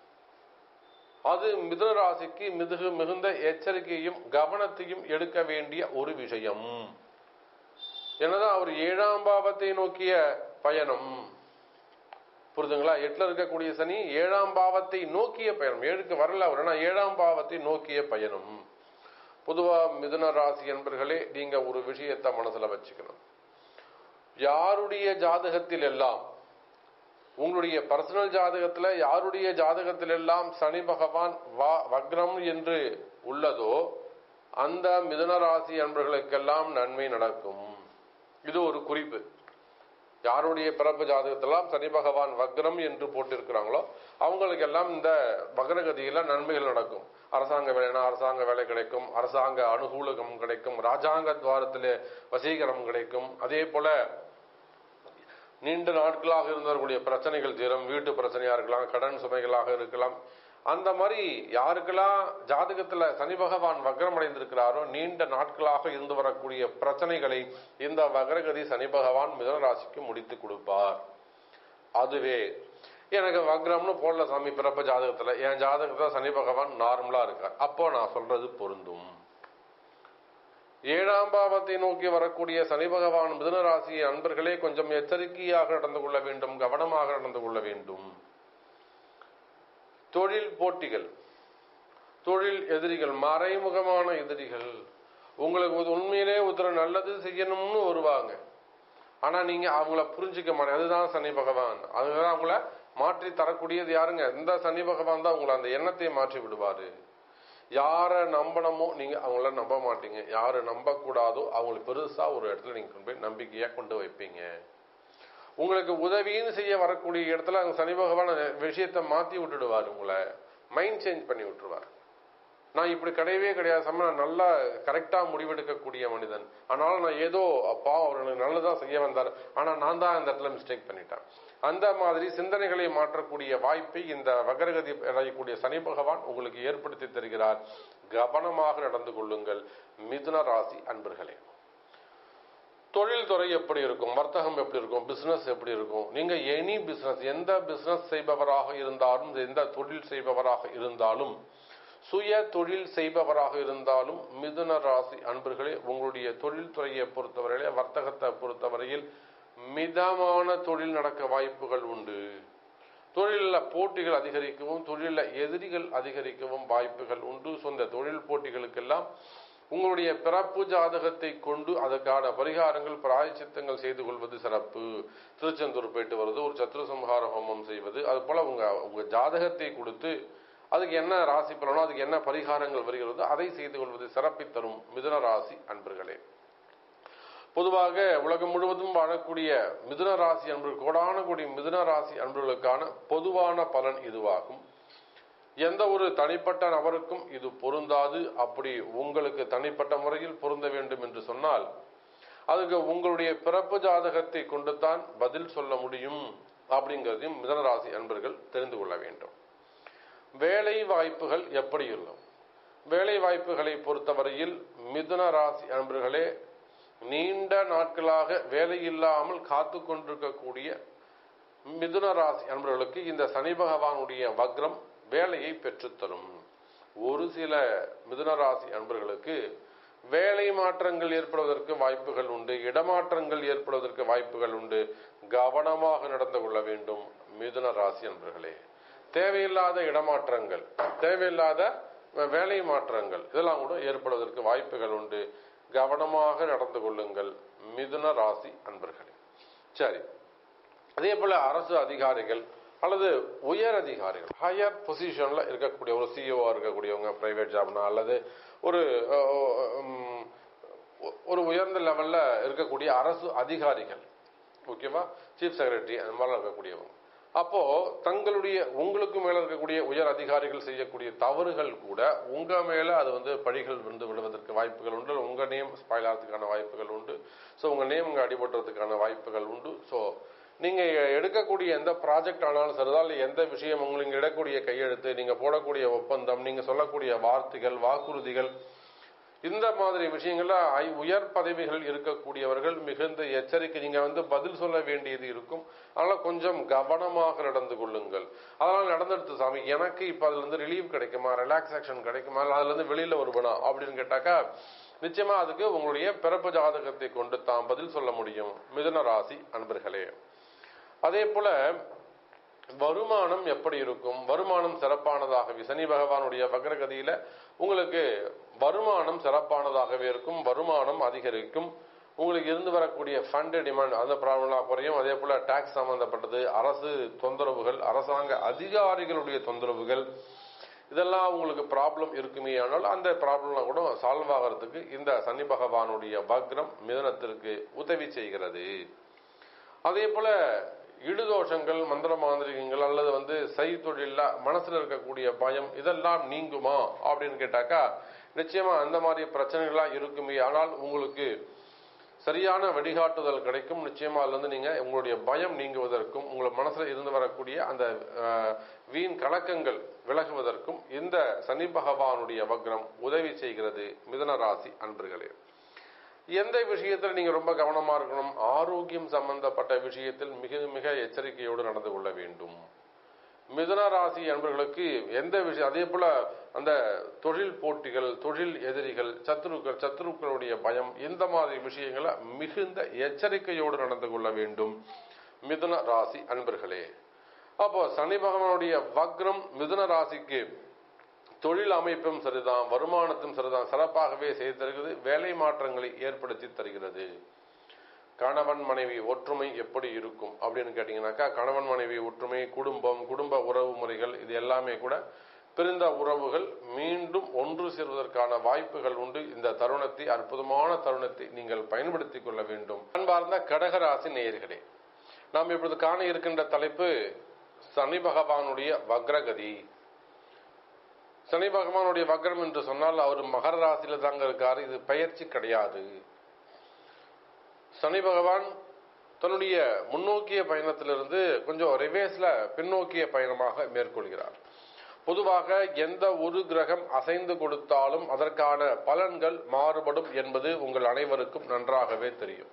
அது மிதுன ராசிக்கு மிகு மிகுந்த எச்சரிக்கையும் கவனத்தையும் எடுக்க வேண்டிய ஒரு விஷயம். என்னதான் அவர் ஏழாம் பாவத்தை நோக்கிய பயணம், புரிதுங்களா? எட்டுல இருக்கக்கூடிய சனி ஏழாம் பாவத்தை நோக்கிய பயணம், ஏழுக்கு வரல அவர், ஆனா ஏழாம் பாவத்தை நோக்கிய பயணம். பொதுவா மிதுன ராசி என்பர்களே, நீங்க ஒரு விஷயத்தை மனசுல வச்சுக்கணும். யாருடைய ஜாதகத்தில் எல்லாம், உங்களுடைய பர்சனல் ஜாதகத்துல யாருடைய ஜாதகத்தில் எல்லாம் சனி பகவான் வக்ரம் என்று உள்ளதோ அந்த மிதுன ராசி அன்பர்களுக்கெல்லாம் நன்மை நடக்கும். இது ஒரு குறிப்பு. யாருடைய பிறப்பு ஜாதகத்தெல்லாம் சனி பகவான் வக்ரம் என்று போட்டிருக்கிறாங்களோ அவங்களுக்கு எல்லாம் இந்த வக்ரகதியில நன்மைகள் நடக்கும். அரசாங்க வேலைனா அரசாங்க வேலை கிடைக்கும், அரசாங்க அனுகூலகம் கிடைக்கும், ராஜாங்க துவாரத்திலே வசீகரம் கிடைக்கும். அதே போல நீண்ட நாட்களாக இருந்தவர்களுடைய பிரச்சனைகள் தீரும். வீட்டு பிரச்சனையா இருக்கலாம், கடன் சுமைகளாக இருக்கலாம், அந்த மாதிரி யாருக்கெல்லாம் ஜாதகத்துல சனி பகவான் வக்ரம் அடைந்திருக்கிறாரோ நீண்ட நாட்களாக இருந்து வரக்கூடிய பிரச்சனைகளை இந்த வக்ரகதி சனி பகவான் மிதுன ராசிக்கு முடித்து கொடுப்பார். அதுவே எனக்கு வக்ரம்னு போடல சாமி பிறப்ப ஜாதகத்துல, என் ஜாதகத்துல சனி பகவான் நார்மலா இருக்கார், அப்போ நான் சொல்றது பொருந்தும். ஏழாம் பாவத்தை நோக்கி வரக்கூடிய சனி பகவான் மிதுன ராசியை அன்பர்களே கொஞ்சம் எச்சரிக்கையாக நடந்து கொள்ள வேண்டும், கவனமாக நடந்து கொள்ள வேண்டும். தொழில் போட்டிகள், தொழில் எதிரிகள், மறைமுகமான எதிரிகள் உங்களுக்கு உண்மையிலே ஒருத்தர் நல்லது செய்யணும்னு வருவாங்க, ஆனா நீங்க அவங்கள புரிஞ்சுக்க மாட்டேங்க. அதுதான் சனி பகவான். அதுதான் அவங்கள மாற்றி தரக்கூடியது யாருங்க? இந்த சனி பகவான் தான் உங்களை அந்த எண்ணத்தை மாற்றி விடுவாரு. யாரை நம்பணுமோ நீங்க அவங்கள நம்ப மாட்டீங்க, யாரை நம்ப கூடாதோ அவங்களுக்கு பெருசா ஒரு இடத்துல நீங்க கொண்டு போய் நம்பிக்கையா கொண்டு வைப்பீங்க. உங்களுக்கு உதவின்னு செய்ய வரக்கூடிய இடத்துல அங்க சனி பகவான் விஷயத்தை மாத்தி விட்டுடுவார், உங்களை மைண்ட் சேஞ்ச் பண்ணி விட்டுருவார். நான் இப்படி கிடையவே கிடையாது சம, நான் நல்லா கரெக்டா முடிவெடுக்கக்கூடிய மனிதன், ஆனாலும் நான் ஏதோ அப்பா அவர்களுக்கு நல்லதான் செய்ய வந்தார், ஆனா நான் தான் அந்த இடத்துல மிஸ்டேக் பண்ணிட்டேன். அந்த மாதிரி சிந்தனைகளை மாற்றக்கூடிய வாய்ப்பை இந்த வக்ரகதி அடையக்கூடிய சனி பகவான் உங்களுக்கு ஏற்படுத்தி தருகிறார். கவனமாக நடந்து கொள்ளுங்கள் மிதுன ராசி அன்பர்களே. தொழில் துறை எப்படி இருக்கும், வர்த்தகம் எப்படி இருக்கும், பிசினஸ் எப்படி இருக்கும்? நீங்க எனி பிசினஸ், எந்த பிசினஸ் செய்பவராக இருந்தாலும், எந்த தொழில் செய்பவராக இருந்தாலும், சுய தொழில் செய்பவராக இருந்தாலும் மிதுன ராசி அன்பர்களே உங்களுடைய தொழில் துறையை பொறுத்தவரையிலே, வர்த்தகத்தை பொறுத்தவரையில் மிதமான தொழில் நடக்க வாய்ப்புகள் உண்டு. தொழிலில் போட்டிகள் அதிகரிக்கவும், தொழிலில் எதிரிகள் அதிகரிக்கவும் வாய்ப்புகள் உண்டு. சொந்த தொழில் போட்டிகளுக்கெல்லாம் உங்களுடைய பிறப்பு ஜாதகத்தை கொண்டு அதற்கான பரிகாரங்கள் பிராயச்சித்தங்கள் செய்து கொள்வது சிறப்பு. திருச்செந்தூர் போயிட்டு வருவது, ஒரு சத்ருசம்ஹார ஹோமம் செய்வது, அது போல உங்க உங்க ஜாதகத்தை கொடுத்து அதுக்கு என்ன ராசி பலனோ அதுக்கு என்ன பரிகாரங்கள் வருகிறதோ அதை செய்து கொள்வது சிறப்பை தரும் மிதுன ராசி அன்பர்களே. பொதுவாக உலகம் முழுவதும் வாழக்கூடிய மிதுன ராசி அன்பர்கள், கோடான கோடி மிதுன ராசி அன்பர்களுக்கான பொதுவான பலன் இதுவாகும். எந்த ஒரு தனிப்பட்ட நபருக்கும் இது பொருந்தாது. அப்படி உங்களுக்கு தனிப்பட்ட முறையில் பொருந்த வேண்டும் என்று சொன்னால் அதுக்கு உங்களுடைய பிறப்பு ஜாதகத்தை கொண்டுதான் பதில் சொல்ல முடியும் அப்படிங்கிறதையும் மிதுன ராசி அன்பர்கள் தெரிந்து கொள்ள வேண்டும். வேலை வாய்ப்புகள் எப்படி இருக்கும்? வேலை வாய்ப்புகளை பொறுத்தவரையில் மிதுன ராசி அன்பர்களே நீண்ட நாட்களாக வேலை இல்லாமல் காத்து கொண்டிருக்கக்கூடிய மிதுன ராசி அன்பர்களுக்கு இந்த சனி பகவானுடைய வக்ரம் வேலையை பெற்றுத்தரும். ஒரு சில மிதுன ராசி அன்பர்களுக்கு வேலை மாற்றங்கள் ஏற்படுவதற்கு வாய்ப்புகள் உண்டு, இடமாற்றங்கள் ஏற்படுவதற்கு வாய்ப்புகள் உண்டு. கவனமாக நடந்து கொள்ள வேண்டும் மிதுன ராசி அன்பர்களே. தேவையில்லாத இடமாற்றங்கள், தேவையில்லாத வேலை மாற்றங்கள் இதெல்லாம் கூட ஏற்படுவதற்கு வாய்ப்புகள் உண்டு. கவனமாக நடந்து கொள்ளுங்கள் மிதுன ராசி அன்பர்களே. சரி, அதே போல அரசு அதிகாரிகள் அல்லது உயர் அதிகாரிகள், ஹையர் பொசிஷன்ல இருக்கக்கூடிய ஒரு சிஇஓ இருக்கக்கூடியவங்க, பிரைவேட் ஜாப்னா அல்லது ஒரு ஒரு உயர்ந்த லெவல்ல இருக்கக்கூடிய அரசு அதிகாரிகள், ஓகேவா, சீஃப் செக்ரட்டரி அந்த மாதிரிலாம் இருக்கக்கூடியவங்க, அப்போ தங்களுடைய உங்களுக்கு மேல இருக்கக்கூடிய உயர் அதிகாரிகள் செய்யக்கூடிய தவறுகள் கூட உங்க மேல அது வந்து பழிகள் வந்து விடுவதற்கு வாய்ப்புகள் உண்டு. உங்க நேம் ஸ்பாயில் ஆகிறதுக்கான வாய்ப்புகள் உண்டு. ஸோ உங்க நேம் இங்கே அடிபடுறதுக்கான வாய்ப்புகள் உண்டு. ஸோ நீங்க எடுக்கக்கூடிய எந்த ப்ராஜெக்ட் ஆனாலும் சரிதான், இல்லை எந்த விஷயம் உங்களுக்கு இடக்கூடிய கையெழுத்து, நீங்க போடக்கூடிய ஒப்பந்தம், நீங்க சொல்லக்கூடிய வார்த்தைகள், வாக்குறுதிகள், இந்த மாதிரி விஷயங்கள்ல உயர் பதவிகள் இருக்கக்கூடியவர்கள் மிகுந்த எச்சரிக்கை, நீங்க வந்து பதில் சொல்ல வேண்டியது இருக்கும். அதனால கொஞ்சம் கவனமாக நடந்து கொள்ளுங்கள். அதனால நடந்துடுத்து சாமி, எனக்கு இப்ப அதுல இருந்து ரிலீவ் கிடைக்குமா, ரிலாக்ஸேஷன் கிடைக்குமா, அதுல இருந்து வெளியில வருவனா அப்படின்னு கேட்டாக்கா நிச்சயமா அதுக்கு உங்களுடைய பிறப்பு ஜாதகத்தை கொண்டு தான் பதில் சொல்ல முடியும் மிதுன ராசி அன்பர்களே. அதே போல வருமானம் எப்படி இருக்கும்? வருமானம் சிறப்பானதாகவே சனி பகவானுடைய வக்ரகதியில உங்களுக்கு வருமானம் சிறப்பானதாகவே இருக்கும். வருமானம் அதிகரிக்கும். உங்களுக்கு இருந்து வரக்கூடிய ஃபண்ட் டிமாண்ட் அந்த ப்ராப்ளம்லாம் குறையும். அதே போல டாக்ஸ் சம்பந்தப்பட்டது, அரசு தொந்தரவுகள், அரசாங்க அதிகாரிகளுடைய தொந்தரவுகள், இதெல்லாம் உங்களுக்கு ப்ராப்ளம் இருக்குமே ஆனால் அந்த ப்ராப்ளம்லாம் கூட சால்வ் ஆகிறதுக்கு இந்த சனி பகவானுடைய வக்ரம் மிதுனத்திற்கு உதவி செய்கிறது. அதே போல இடுதோஷங்கள், மந்திர மாந்திரிகங்கள் அல்லது வந்து சை தொழில மனசுல இருக்கக்கூடிய பயம் இதெல்லாம் நீங்குமா அப்படின்னு கேட்டாக்கா நிச்சயமா அந்த மாதிரி பிரச்சனைகள்லாம் இருக்குமே ஆனால் உங்களுக்கு சரியான வழிகாட்டுதல் கிடைக்கும். நிச்சயமா அதுல இருந்து நீங்க உங்களுடைய பயம் நீங்குவதற்கும் உங்கள் மனசுல இருந்து வரக்கூடிய அந்த வீண் கலக்கங்கள் விலகுவதற்கும் இந்த சனி பகவானுடைய வக்ரம் உதவி செய்கிறது. மிதுன ராசி அன்பர்களே, எந்த விஷயத்தில் நீங்க ரொம்ப கவனமா இருக்கணும்? ஆரோக்கியம் சம்பந்தப்பட்ட விஷயத்தில் மிக மிக எச்சரிக்கையோடு நடந்து கொள்ள வேண்டும். மிதுன ராசி அன்பர்களுக்கு எந்த விஷயம், அதே போல அந்த தொழில் போட்டிகள், தொழில் எதிரிகள், சத்துருக்கள், சத்துருக்களுடைய பயம், இந்த மாதிரி விஷயங்களை மிகுந்த எச்சரிக்கையோடு நடந்து கொள்ள வேண்டும் மிதுன ராசி அன்பர்களே. அப்போ சனி பகவானுடைய வக்ரம் மிதுன ராசிக்கு தொழில் அமைப்பும் சரிதான், வருமானத்தும் சரிதான், சிறப்பாகவே செய்து தருகிறது. வேலை மாற்றங்களை ஏற்படுத்தி தருகிறது. கணவன் மனைவி ஒற்றுமை எப்படி இருக்கும் அப்படின்னு கேட்டீங்கன்னாக்கா, கணவன் மனைவி ஒற்றுமை, குடும்பம், குடும்ப உறவு முறைகள், இது எல்லாமே கூட பிரிந்த உறவுகள் மீண்டும் ஒன்று சேர்வதற்கான வாய்ப்புகள் உண்டு. இந்த தருணத்தை, அற்புதமான தருணத்தை நீங்கள் பயன்படுத்திக் கொள்ள வேண்டும். அன்பார்ந்த கடகராசி நேயர்களே, நாம் இப்பொழுது காண இருக்கின்ற தலைப்பு சனி பகவானுடைய வக்ரகதி. சனி பகவானுடைய வக்ரம் என்று சொன்னால் அவர் மகர ராசியில தாங்க இருக்காரு. இது பயிற்சி கிடையாது. சனி பகவான் தன்னுடைய முன்னோக்கிய பயணத்திலிருந்து கொஞ்சம் ரிவேஸ்ல பின்னோக்கிய பயணமாக மேற்கொள்கிறார். பொதுவாக எந்த ஒரு கிரகம் அசைந்து கொடுத்தாலும் அதற்கான பலன்கள் மாறுபடும் என்பது உங்கள் அனைவருக்கும் நன்றாகவே தெரியும்.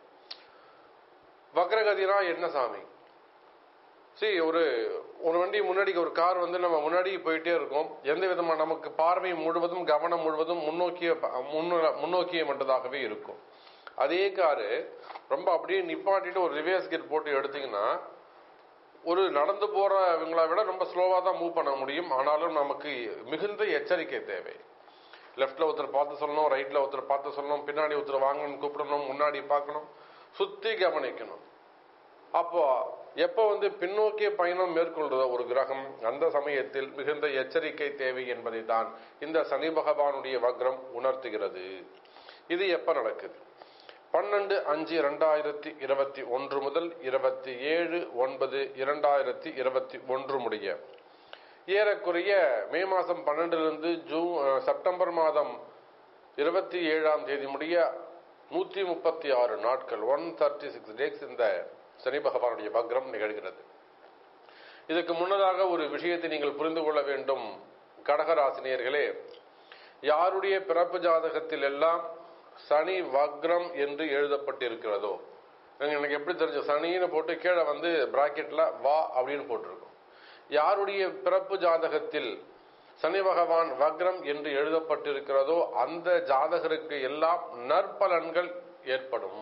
வக்ரகதினா என்ன சாமி? சரி, ஒரு ஒரு வண்டி முன்னாடி, ஒரு கார் வந்து நம்ம முன்னாடி போயிட்டே இருக்கோம். எந்த விதமான நமக்கு பார்வை முழுவதும், கவனம் முழுவதும் முன்னோக்கிய முன்னோக்கிய மட்டும்தாகவே இருக்கும். அதே காரு ரொம்ப அப்படியே நிப்பாட்டிட்டு ஒரு ரிவர்ஸ் கியர் போட்டு எடுத்தீங்கன்னா ஒரு நடந்து போறவங்களை விட ரொம்ப ஸ்லோவா தான் மூவ் பண்ண முடியும். ஆனாலும் நமக்கு மிகுந்த எச்சரிக்கை தேவை. லெப்ட்ல ஒருத்தர் பார்த்து சொல்லணும், ரைட்ல ஒருத்தர் பார்த்து சொல்லணும், பின்னாடி ஒருத்தர் வாங்கணும் கூப்பிடணும், முன்னாடி பார்க்கணும், சுத்தி கவனிக்கணும். அப்போ எப்ப வந்து பின்னோக்கிய பயணம் மேற்கொள்றதோ ஒரு கிரகம், அந்த சமயத்தில் மிகுந்த எச்சரிக்கை தேவை என்பதை தான் இந்த சனி பகவானுடைய வக்ரம் உணர்த்துகிறது. இது எப்ப நடக்குது? பன்னெண்டு அஞ்சு இரண்டாயிரத்தி இருபத்தி ஒன்று முதல் இருபத்தி ஏழு ஒன்பது இரண்டாயிரத்தி இருபத்தி ஒன்று முடிய, ஏறக்குறைய மே மாசம் பன்னெண்டிலிருந்து ஜூன் செப்டம்பர் மாதம் இருபத்தி ஏழாம் தேதி முடிய நூத்தி முப்பத்தி ஆறு நாட்கள், ஒன் தேர்ட்டி சிக்ஸ் டேஸ் இந்த சனி பகவானுடைய வக்ரம் நிகழ்கிறது. இதுக்கு முன்னதாக ஒரு விஷயத்தை நீங்கள் புரிந்து கொள்ள வேண்டும் கடகராசினியர்களே. யாருடைய பிறப்பு ஜாதகத்தில் எல்லாம் சனி வக்ரம் என்று எழுதப்பட்டிருக்கிறதோ, எனக்கு எப்படி தெரிஞ்ச சனின்னு போட்டு கீழே வந்து பிராக்கெட்ல வா அப்படின்னு போட்டிருக்கும். யாருடைய பிறப்பு ஜாதகத்தில் சனி பகவான் வக்ரம் என்று எழுதப்பட்டிருக்கிறதோ அந்த ஜாதகருக்கு எல்லாம் நற்பலன்கள் ஏற்படும்.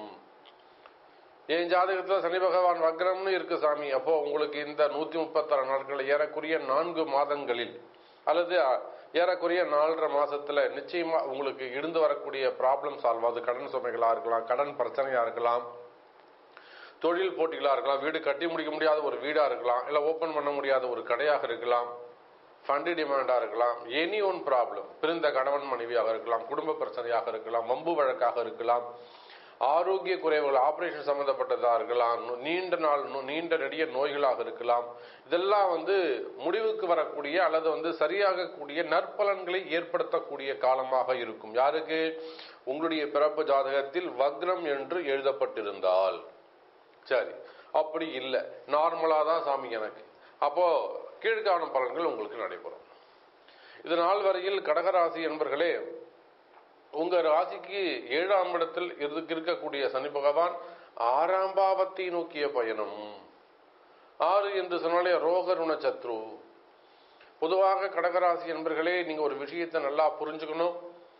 என் ஜாதகத்துல சனி பகவான் வக்ரம்னு இருக்கு சாமி, அப்போ உங்களுக்கு இந்த நூத்தி முப்பத்தி ஆறு நாட்கள் ஏறக்குரிய நான்கு மாதங்களில் அல்லது ஏறக்குரிய நாலரை மாசத்துல நிச்சயமா உங்களுக்கு இருந்து வரக்கூடிய ப்ராப்ளம் சால்வ் ஆகுது. கடன் சுமைகளா இருக்கலாம், கடன் பிரச்சனையா இருக்கலாம், தொழில் போட்டிகளா இருக்கலாம், வீடு கட்டி முடிக்க முடியாத ஒரு வீடா இருக்கலாம், இல்ல ஓபன் பண்ண முடியாத ஒரு கடையாக இருக்கலாம், ஃபண்டு டிமாண்டா இருக்கலாம், எனி ஒன் ப்ராப்ளம், பிரிந்த கணவன் மனைவியாக இருக்கலாம், குடும்ப பிரச்சனையாக இருக்கலாம், வம்பு வழக்காக இருக்கலாம், ஆரோக்கிய குறைவுகள், ஆபரேஷன் சம்பந்தப்பட்டதா இருக்கலாம், நீண்ட நாள் நீண்ட நெடிய நோய்களாக இருக்கலாம். இதெல்லாம் வந்து முடிவுக்கு வரக்கூடிய அல்லது வந்து சரியாகக்கூடிய நற்பலன்களை ஏற்படுத்தக்கூடிய காலமாக இருக்கும். யாருக்கு? உங்களுடைய பிறப்பு ஜாதகத்தில் வக்ரம் என்று எழுதப்பட்டிருந்தால். சரி, அப்படி இல்லை, நார்மலா தான் சாமி எனக்கு, அப்போ கீழ்காணும் பலன்கள் உங்களுக்கு நடைபெறும். இது நாள் வரையில் கடகராசி என்பர்களே, உங்க ராசிக்கு ஏழாம் இடத்தில் இருக்கக்கூடிய சனி பகவான் ஆறாம் பாவத்தை நோக்கிய பயணம். ஆறு என்று சொன்னாலே ரோகருண சத்ரு. பொதுவாக கடகராசி என்பர்களே, நீங்க ஒரு விஷயத்தை நல்லா புரிஞ்சுக்கணும்.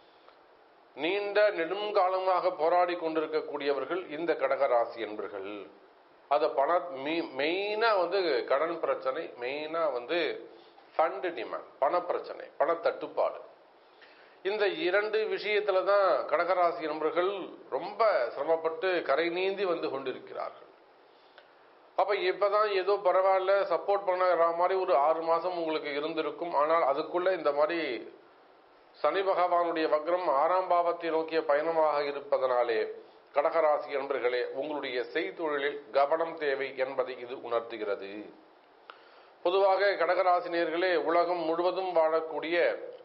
நீண்ட நெடுங்காலமாக போராடி கொண்டிருக்கக்கூடியவர்கள் இந்த கடகராசி என்பர்கள். அது பண மெயினா வந்து கடன் பிரச்சனை, மெயினா வந்து ஃபண்ட் டிமாண்ட், பண பிரச்சனை, பண தட்டுப்பாடு. இந்த இரண்டு விஷயத்துல தான் கடகராசி நண்பர்கள் ரொம்ப சிரமப்பட்டு கரை நீந்தி வந்து கொண்டிருக்கிறார்கள். அப்ப இப்பதான் ஏதோ பரவாயில்ல சப்போர்ட் பண்ண மாதிரி ஒரு ஆறு மாசம் உங்களுக்கு இருந்திருக்கும். ஆனால் அதுக்குள்ள இந்த மாதிரி சனி பகவானுடைய வக்ரம் ஆறாம் பாவத்தை நோக்கிய பயணமாக இருப்பதனாலே கடகராசி நண்பர்களே, உங்களுடைய செய்தொழிலில் கவனம் தேவை என்பதை இது உணர்த்துகிறது. பொதுவாக கடகராசினியர்களே, உலகம் முழுவதும் வாழக்கூடிய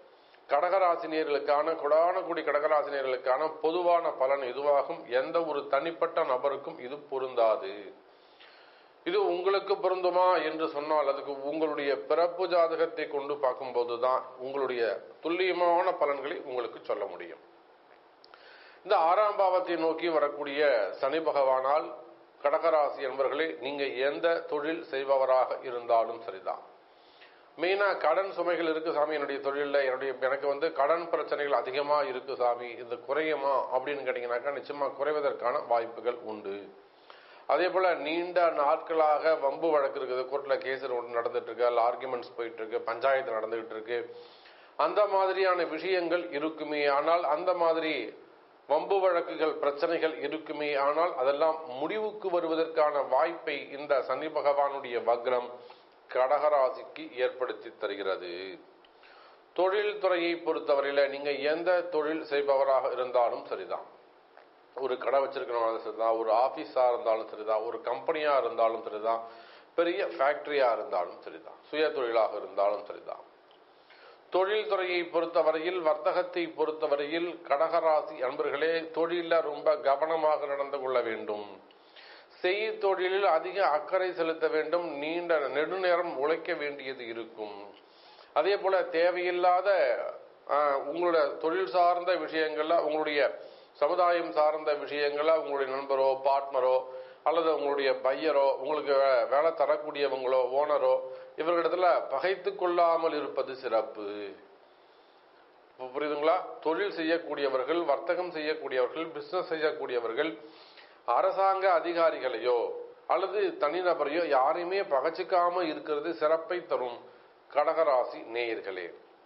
கடகராசினியர்களுக்கான கொடானகுடி கடகராசினியர்களுக்கான பொதுவான பலன் இதுவாகும். எந்த ஒரு தனிப்பட்ட நபருக்கும் இது பொருந்தாது. இது உங்களுக்கு பொருந்துமா என்று சொன்னால் அதுக்கு உங்களுடைய பிறப்பு ஜாதகத்தை கொண்டு பார்க்கும்போதுதான் உங்களுடைய துல்லியமான பலன்களை உங்களுக்கு சொல்ல முடியும். இந்த ஆறாம் பாவத்தை நோக்கி வரக்கூடிய சனி பகவானால் கடகராசி என்பவர்களே, நீங்க எந்த தொழில் செய்பவராக இருந்தாலும் சரிதான். மெயினா கடன் சுமைகள் இருக்கு சாமி, என்னுடைய தொழிலில் என்னுடைய எனக்கு வந்து கடன் பிரச்சனைகள் அதிகமா இருக்கு சாமி, இது குறையுமா அப்படின்னு கேட்டீங்கன்னாக்கா நிச்சயமா குறைவதற்கான வாய்ப்புகள் உண்டு. அதே போல நீண்ட நாட்களாக வம்பு வழக்கு இருக்குது, கோர்ட்ல கேஸ் நடந்துட்டு இருக்கு, அல்ல ஆர்குமெண்ட்ஸ் போயிட்டு இருக்கு, பஞ்சாயத்து நடந்துகிட்டு இருக்கு, அந்த மாதிரியான விஷயங்கள் இருக்குமே ஆனால், அந்த மாதிரி வம்பு வழக்குகள் பிரச்சனைகள் இருக்குமே ஆனால் அதெல்லாம் முடிவுக்கு வருவதற்கான வாய்ப்பை இந்த சனி பகவானுடைய வக்ரம் கடகராசிக்கு ஏற்படுத்தி தருகிறது. தொழில் துறையை பொறுத்தவரையில நீங்க எந்த தொழில் செய்பவராக இருந்தாலும் சரிதான், ஒரு கடை வச்சிருக்கிறவங்க சரிதான், ஒரு ஆபீஸா இருந்தாலும் சரிதான், ஒரு கம்பெனியா இருந்தாலும் சரிதான், பெரிய ஃபேக்டரியா இருந்தாலும் சரிதான், சுய தொழிலாக இருந்தாலும் சரிதான். தொழில் துறையை பொறுத்தவரையில், வர்த்தகத்தை பொறுத்தவரையில் கடகராசி அன்பர்களே, தொழில ரொம்ப கவனமாக நடந்து கொள்ள வேண்டும். செய் தொழிலில் அதிக அக்கறை செலுத்த வேண்டும். நீண்ட நெடுநேரம் உழைக்க வேண்டியது இருக்கும். அதே போல தேவையில்லாத உங்களுடைய தொழில் சார்ந்த விஷயங்கள்ல, உங்களுடைய சமுதாயம் சார்ந்த விஷயங்கள உங்களுடைய நண்பரோ பார்ட்னரோ அல்லது உங்களுடைய பையரோ உங்களுக்கு வேலை தரக்கூடியவங்களோ ஓனரோ இவர்களிடத்துல பகைத்து கொள்ளாமல் இருப்பது சிறப்பு. புரியுதுங்களா? தொழில் செய்யக்கூடியவர்கள், வர்த்தகம் செய்யக்கூடியவர்கள், பிசினஸ் செய்யக்கூடியவர்கள் அரசாங்க அதிகாரிகளையோ அல்லது தனிநபரையோ யாரையுமே பகைச்சிக்காம இருக்கிறது சிறப்பை தரும். கடகராசி நேயர்களே,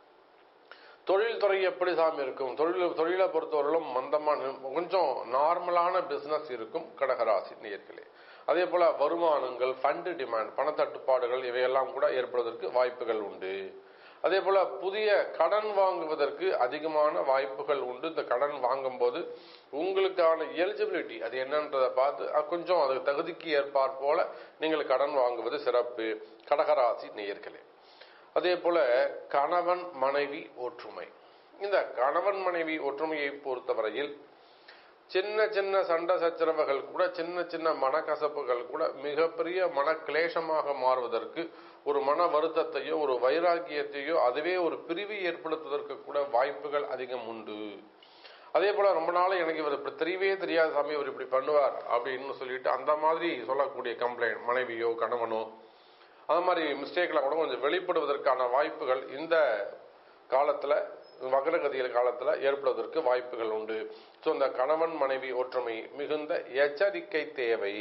தொழில் துறை எப்படி சாமி இருக்கும்? தொழில் தொழிலை பொறுத்தவரையிலும் மந்தமான கொஞ்சம் நார்மலான பிசினஸ் இருக்கும் கடகராசி நேயர்களே. அதே போல வருமானங்கள், ஃபண்டு டிமாண்ட், பணத்தட்டுப்பாடுகள் இவையெல்லாம் கூட ஏற்படுவதற்கு வாய்ப்புகள் உண்டு. அதே போல புதிய கடன் வாங்குவதற்கு அதிகமான வாய்ப்புகள் உண்டு. இந்த கடன் வாங்கும் போது உங்களுக்கான எலிஜிபிலிட்டி அது என்னன்றதை பார்த்து கொஞ்சம் அது தகுதிக்கு ஏற்பார் போல நீங்கள் கடன் வாங்குவது சிறப்பு கடகராசி நேயர்களே. அதே போல கணவன் மனைவி ஒற்றுமை. இந்த கணவன் மனைவி ஒற்றுமையை பொறுத்தவரையில் சின்ன சின்ன சண்டை சச்சரவுகள் கூட, சின்ன சின்ன மனக்கசப்புகள் கூட மிகப்பெரிய மன கிளேசமாக மாறுவதற்கு, ஒரு மன வருத்தத்தையோ ஒரு வைராக்கியத்தையோ அதுவே ஒரு பிரிவை ஏற்படுத்துவதற்கு கூட வாய்ப்புகள் அதிகம் உண்டு. அதே போல ரொம்ப நாள் எனக்கு இவர் இப்படி தெரியவே தெரியாத சாமி, இவர் இப்படி பண்ணுவார் அப்படின்னு சொல்லிட்டு அந்த மாதிரி சொல்லக்கூடிய கம்ப்ளைண்ட் மனைவியோ கணவனோ அந்த மாதிரி மிஸ்டேக்ல கூட கொஞ்சம் வெளிப்படுவதற்கான வாய்ப்புகள் இந்த காலத்துல வக்ரகதியில் காலத்துல ஏற்படுவதற்கு வாய்ப்புகள் உண்டு. ஸோ இந்த கணவன் மனைவி ஒற்றுமை மிகுந்த எச்சரிக்கை தேவை.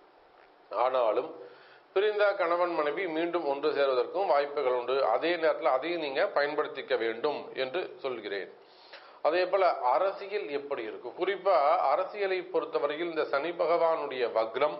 ஆனாலும் பிரிந்த கணவன் மனைவி மீண்டும் ஒன்று சேருவதற்கும் வாய்ப்புகள் உண்டு. அதே நேரத்தில் அதையும் நீங்க பயன்படுத்திக்க வேண்டும் என்று சொல்கிறேன். அதே போல அரசியல் எப்படி இருக்கும்? குறிப்பா அரசியலை பொறுத்தவரையில் இந்த சனி பகவானுடைய வக்ரம்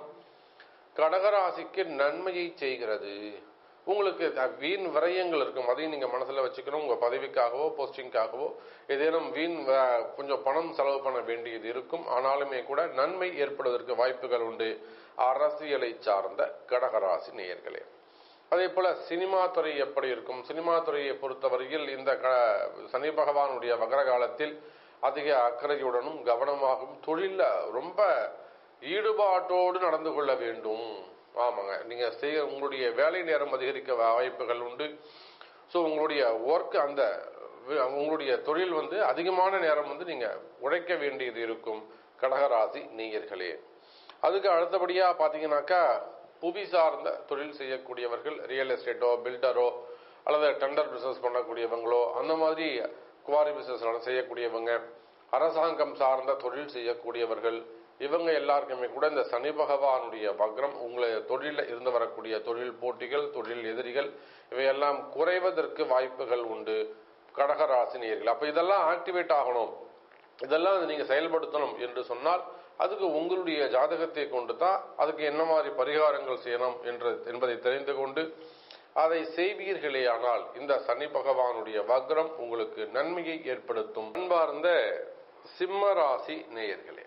கடகராசிக்கு நன்மையை செய்கிறது. உங்களுக்கு வீண் விரயங்கள் இருக்கும், அதையும் நீங்க மனசுல வச்சுக்கணும். உங்க பதவிக்காகவோ போஸ்டிங்காகவோ ஏதேனும் வீண் கொஞ்சம் பணம் செலவு பண்ண வேண்டியது இருக்கும். ஆனாலுமே கூட நன்மை ஏற்படுவதற்கு வாய்ப்புகள் உண்டு அரசியலை சார்ந்த கடகராசி நேயர்களே. அதே போல சினிமா துறை எப்படி இருக்கும்? சினிமா துறையை பொறுத்தவரையில் இந்த சனி பகவானுடைய வக்ர காலத்தில் அதிக அக்கறையுடனும் கவனமாகவும் தொழில ரொம்ப ஈடுபாட்டோடு நடந்து கொள்ள வேண்டும். ஆமாங்க, நீங்க செய்ய உங்களுடைய வேலை நேரம் அதிகரிக்க வாய்ப்புகள் உண்டு. ஸோ உங்களுடைய ஒர்க் அந்த உங்களுடைய தொழில் வந்து அதிகமான நேரம் வந்து நீங்க உழைக்க வேண்டியது இருக்கும் கடகராசி நேயர்களே. அதுக்கு அடுத்தபடியா பாத்தீங்கன்னாக்கா புவி சார்ந்த தொழில் செய்யக்கூடியவர்கள், ரியல் எஸ்டேட்டோ பில்டரோ அல்லது டெண்டர் பிசினஸ் பண்ணக்கூடியவங்களோ அந்த மாதிரி குவாரி பிசினஸ் செய்யக்கூடியவங்க, அரசாங்கம் சார்ந்த தொழில் செய்யக்கூடியவர்கள், இவங்க எல்லாருக்குமே கூட இந்த சனி பகவானுடைய வக்ரம் உங்களை தொழில இருந்து வரக்கூடிய தொழில் போட்டிகள், தொழில் எதிரிகள் இவையெல்லாம் குறைவதற்கு வாய்ப்புகள் உண்டு கடகராசினியர்கள். அப்ப இதெல்லாம் ஆக்டிவேட் ஆகணும், இதெல்லாம் நீங்க செயல்படுத்தணும் என்று சொன்னால் அதுக்கு உங்களுடைய ஜாதகத்தை கொண்டு தான் அதுக்கு என்ன மாதிரி பரிகாரங்கள் செய்யணும் என்று என்பதை தெரிந்து கொண்டு அதை செய்வீர்களே ஆனால் இந்த சனி பகவானுடைய வக்ரம் உங்களுக்கு நன்மையை ஏற்படுத்தும். அன்பார்ந்த சிம்ம ராசி நேயர்களே,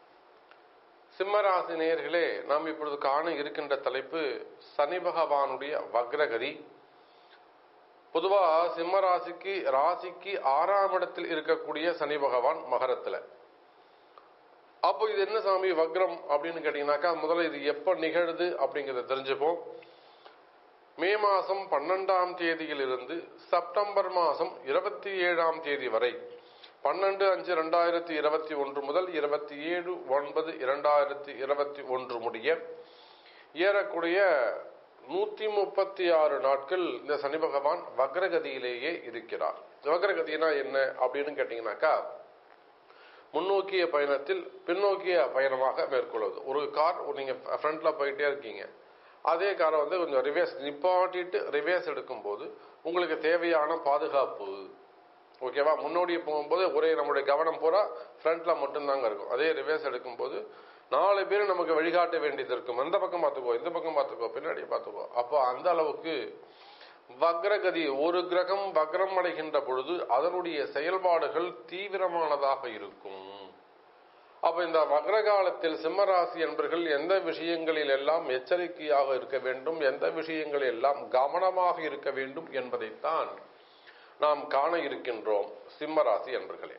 சிம்மராசி நேயர்களே, நாம் இப்பொழுது காண இருக்கின்ற தலைப்பு சனி பகவானுடைய வக்ரகதி. பொதுவா சிம்ம ராசிக்கு ராசிக்கு ஆறாம் இடத்தில் இருக்கக்கூடிய சனி பகவான் மகரத்துல. அப்போ இது என்ன சாமி வக்ரம் அப்படின்னு கேட்டீங்கன்னாக்கா, முதல்ல இது எப்ப நிகழுது அப்படிங்கிறத தெரிஞ்சுப்போம். மே மாசம் பன்னெண்டாம் தேதியிலிருந்து செப்டம்பர் மாசம் இருபத்தி ஏழாம் தேதி வரை, பன்னெண்டு அஞ்சு ரெண்டாயிரத்தி இருபத்தி ஒன்று முதல் இருபத்தி ஏழு ஒன்பது இரண்டாயிரத்தி இருபத்தி ஒன்று முடிய ஏறக்கூடிய நூத்தி முப்பத்தி ஆறு நாட்கள் இந்த சனி பகவான் வக்ரகதியிலேயே இருக்கிறார். வக்ரகதினா என்ன அப்படின்னு கேட்டீங்கன்னாக்கா, முன்னோக்கிய பயணத்தில் பின்னோக்கிய பயணமாக மேற்கொள்வது. ஒரு கார் நீங்க ஃப்ரண்ட்ல போயிட்டே இருக்கீங்க, அதே காரை வந்து கொஞ்சம் ரிவேர்ஸ் நிப்பாட்டிட்டு ரிவேர்ஸ் எடுக்கும் போது உங்களுக்கு தேவையான பாதுகாப்பு, ஓகேவா? முன்னோடி போகும்போது ஒரே நம்மளுடைய கவனம் பூரா ஃப்ரண்ட்ல மட்டும்தாங்க இருக்கும். அதே ரிவேர்ஸ் எடுக்கும் போது நாலு பேர் நமக்கு வழிகாட்ட வேண்டியது இருக்கும். அந்த பக்கம் பார்த்துக்கோ, இந்த பக்கம் பார்த்துக்கோ, பின்னாடி பார்த்துக்கோ. அப்போ அந்த அளவுக்கு வக்ரகதி, ஒரு கிரகம் வக்ரம் அடைகின்ற பொழுது அதனுடைய செயல்பாடுகள் தீவிரமானதாக இருக்கும். அப்ப இந்த வக்ர காலத்தில் சிம்மராசி என்பர்கள் எந்த விஷயங்களில் எல்லாம் எச்சரிக்கையாக இருக்க வேண்டும், எந்த விஷயங்களில் எல்லாம் கவனமாக இருக்க வேண்டும் என்பதைத்தான் நாம் காண இருக்கின்றோம் சிம்மராசி என்பர்களே.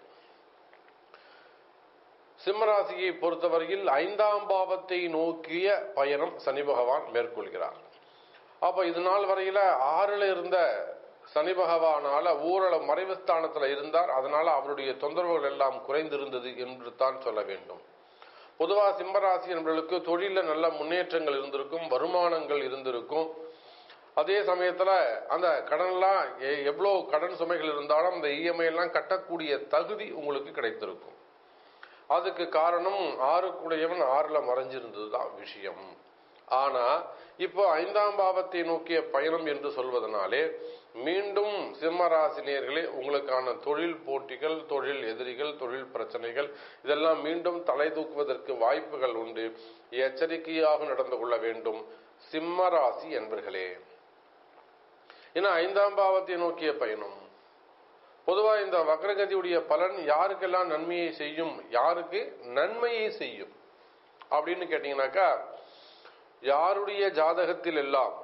சிம்மராசியை பொறுத்தவரையில் ஐந்தாம் பாவத்தை நோக்கிய பயணம் சனி பகவான் மேற்கொள்கிறார். அப்ப இது நாள் வரையில ஆறுல இருந்த சனி பகவானால ஊரளவு மறைவு ஸ்தானத்துல இருந்தார். அதனால அவருடைய தொந்தரவுகள் எல்லாம் குறைந்திருந்தது என்று தான் சொல்ல வேண்டும். பொதுவா சிம்மராசி என்பவர்களுக்கு தொழில நல்ல முன்னேற்றங்கள் இருந்திருக்கும், வருமானங்கள் இருந்திருக்கும். அதே சமயத்துல அந்த கடன்லாம் எவ்வளவு கடன் சுமைகள் இருந்தாலும் அந்த இஎம்ஐ எல்லாம் கட்டக்கூடிய தகுதி உங்களுக்கு கிடைத்திருக்கும். அதுக்கு காரணம் ஆறுக்குடையவன் ஆறுல மறைஞ்சிருந்ததுதான் விஷயம். ஆனா இப்போ ஐந்தாம் பாவத்தை நோக்கிய பயணம் என்று சொல்வதனாலே மீண்டும் சிம்மராசினியர்களே உங்களுக்கான தொழில் போட்டிகள், தொழில் எதிரிகள், தொழில் பிரச்சனைகள் இதெல்லாம் மீண்டும் தலை தூக்குவதற்கு வாய்ப்புகள் உண்டு. எச்சரிக்கையாக நடந்து கொள்ள வேண்டும் சிம்மராசி என்பர்களே. ஏன்னா ஐந்தாம் பாவத்தை நோக்கிய பயணம் பொதுவா இந்த வக்ரகதியுடைய பலன் யாருக்கெல்லாம் நன்மையை செய்யும், யாருக்கு நன்மையை செய்யும் அப்படின்னு கேட்டீங்கன்னாக்கா, யாருடைய ஜாதகத்தில் எல்லாம்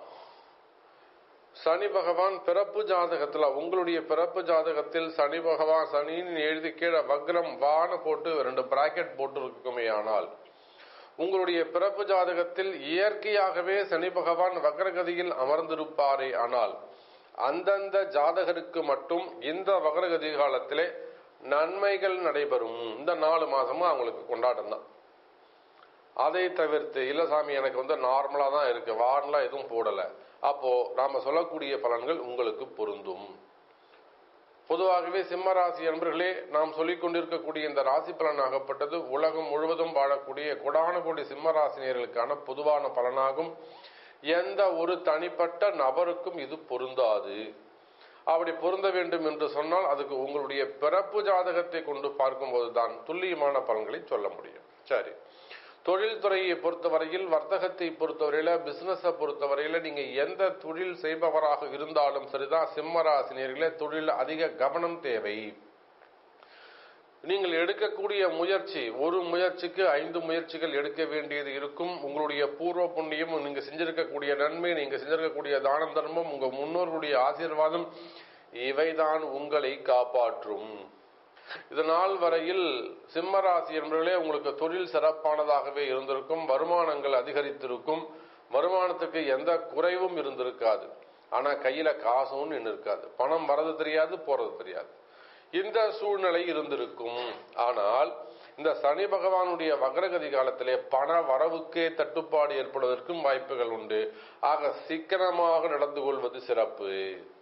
சனி பகவான் பிறப்பு ஜாதகத்துல, உங்களுடைய பிறப்பு ஜாதகத்தில் சனி பகவான் சனின்னு எழுதி கீழே வக்ரம் வான போட்டு ரெண்டு பிராக்கெட் போட்டு இருக்குமே, ஆனால் உங்களுடைய பிறப்பு ஜாதகத்தில் இயற்கையாகவே சனி பகவான் வக்ரகதியில் அமர்ந்திருப்பாரே, ஆனால் அந்தந்த ஜாதகருக்கு மட்டும் இந்த வக்ரகதி காலத்திலே நன்மைகள் நடைபெறும். இந்த நாலு மாசமும் அவங்களுக்கு கொண்டாட்டம் தான். அதை தவிர்த்து இல்ல சாமி எனக்கு வந்து நார்மலா தான் இருக்கு, வாரெல்லாம் எதுவும் போடல, அப்போ நாம சொல்லக்கூடிய பலன்கள் உங்களுக்கு பொருந்தும். பொதுவாகவே சிம்மராசி என்பர்களே, நாம் சொல்லிக் கொண்டிருக்கக்கூடிய இந்த ராசி பலன் ஆகப்பட்டது உலகம் முழுவதும் வாழக்கூடிய கொடான கோடி சிம்மராசினியர்களுக்கான பொதுவான பலனாகும். எந்த ஒரு தனிப்பட்ட நபருக்கும் இது பொருந்தாது. அப்படி பொருந்த வேண்டும் என்று சொன்னால் அதுக்கு உங்களுடைய பிறப்பு ஜாதகத்தை கொண்டு பார்க்கும்போது தான் துல்லியமான பலன்களை சொல்ல முடியும். சரி, தொழில்துறையை பொறுத்தவரையில், வர்த்தகத்தை பொறுத்தவரையில, பிசினஸை பொறுத்தவரையில நீங்க எந்த தொழில் செய்பவராக இருந்தாலும் சரிதான் சிம்மராசினியர்களே, தொழில் அதிக கவனம் தேவை. நீங்கள் எடுக்கக்கூடிய முயற்சி, ஒரு முயற்சிக்கு ஐந்து முயற்சிகள் எடுக்க வேண்டியது இருக்கும். உங்களுடைய பூர்வ புண்ணியம், நீங்க செஞ்சிருக்கக்கூடிய நன்மை, நீங்க செஞ்சிருக்கக்கூடிய தான தர்மம், உங்க முன்னோர்களுடைய ஆசீர்வாதம் இவைதான் உங்களை காப்பாற்றும். இதனால் வரையில் சிம்மராசி என்பவர்களே உங்களுக்கு தொழில் சிறப்பானதாகவே இருந்திருக்கும், வருமானங்கள் அதிகரித்திருக்கும், வருமானத்துக்கு எந்த குறைவும் இருந்திருக்காது. ஆனா கையில காசும் நின்று இருக்காது, பணம் வரது தெரியாது போறது தெரியாது, இந்த சூழ்நிலை இருந்திருக்கும். ஆனால் இந்த சனி பகவானுடைய வக்ரகதி காலத்திலே பண வரவுக்கே தட்டுப்பாடு ஏற்படுவதற்கும் வாய்ப்புகள் உண்டு. ஆக சிக்கனமாக நடந்து கொள்வது சிறப்பு.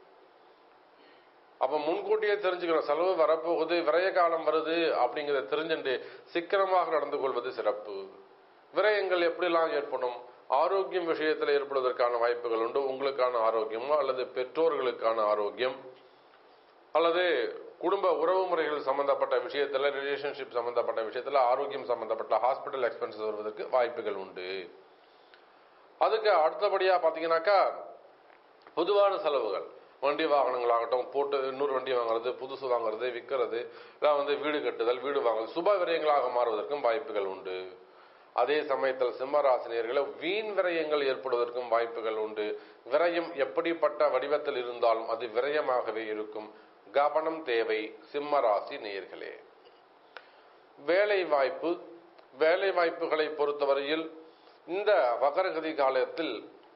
அப்ப முன்கூட்டியே தெரிஞ்சுக்கணும், செலவு வரப்போகுது, விரய காலம் வருது அப்படிங்கிறத தெரிஞ்சுட்டு சிக்கனமாக நடந்து கொள்வது சிறப்பு. விரயங்கள் எப்படிலாம் ஏற்படும், ஆரோக்கியம் விஷயத்தில் ஏற்படுவதற்கான வாய்ப்புகள் உண்டு. உங்களுக்கான ஆரோக்கியமோ அல்லது பெற்றோர்களுக்கான ஆரோக்கியம் அல்லது குடும்ப உறவு முறைகள் சம்பந்தப்பட்ட விஷயத்துல, ரிலேஷன்ஷிப் சம்பந்தப்பட்ட விஷயத்துல, ஆரோக்கியம் சம்பந்தப்பட்ட ஹாஸ்பிட்டல் எக்ஸ்பென்சஸ் வருவதற்கு வாய்ப்புகள் உண்டு. அதுக்கு அடுத்தபடியா பாத்தீங்கன்னாக்கா பொதுவான செலவுகள், வண்டி வாகனங்களாகட்டும், போட்டு இன்னொரு வண்டி வாங்குறது, புதுசு வாங்குறது, விற்கிறது, இல்லை வந்து வீடு கட்டுதல், வீடு வாங்குறது, சுப விரயங்களாக மாறுவதற்கும் வாய்ப்புகள் உண்டு. அதே சமயத்தில் சிம்மராசினியர்களை வீண் விரயங்கள் ஏற்படுவதற்கும் வாய்ப்புகள் உண்டு. விரயம் எப்படிப்பட்ட வடிவத்தில் இருந்தாலும் அது விரயமாகவே இருக்கும். கவனம் தேவை சிம்மராசி நேயர்களே. வேலை வாய்ப்பு வேலை வாய்ப்புகளை பொறுத்தவரையில் இந்த வக்ரகதி காலத்தில்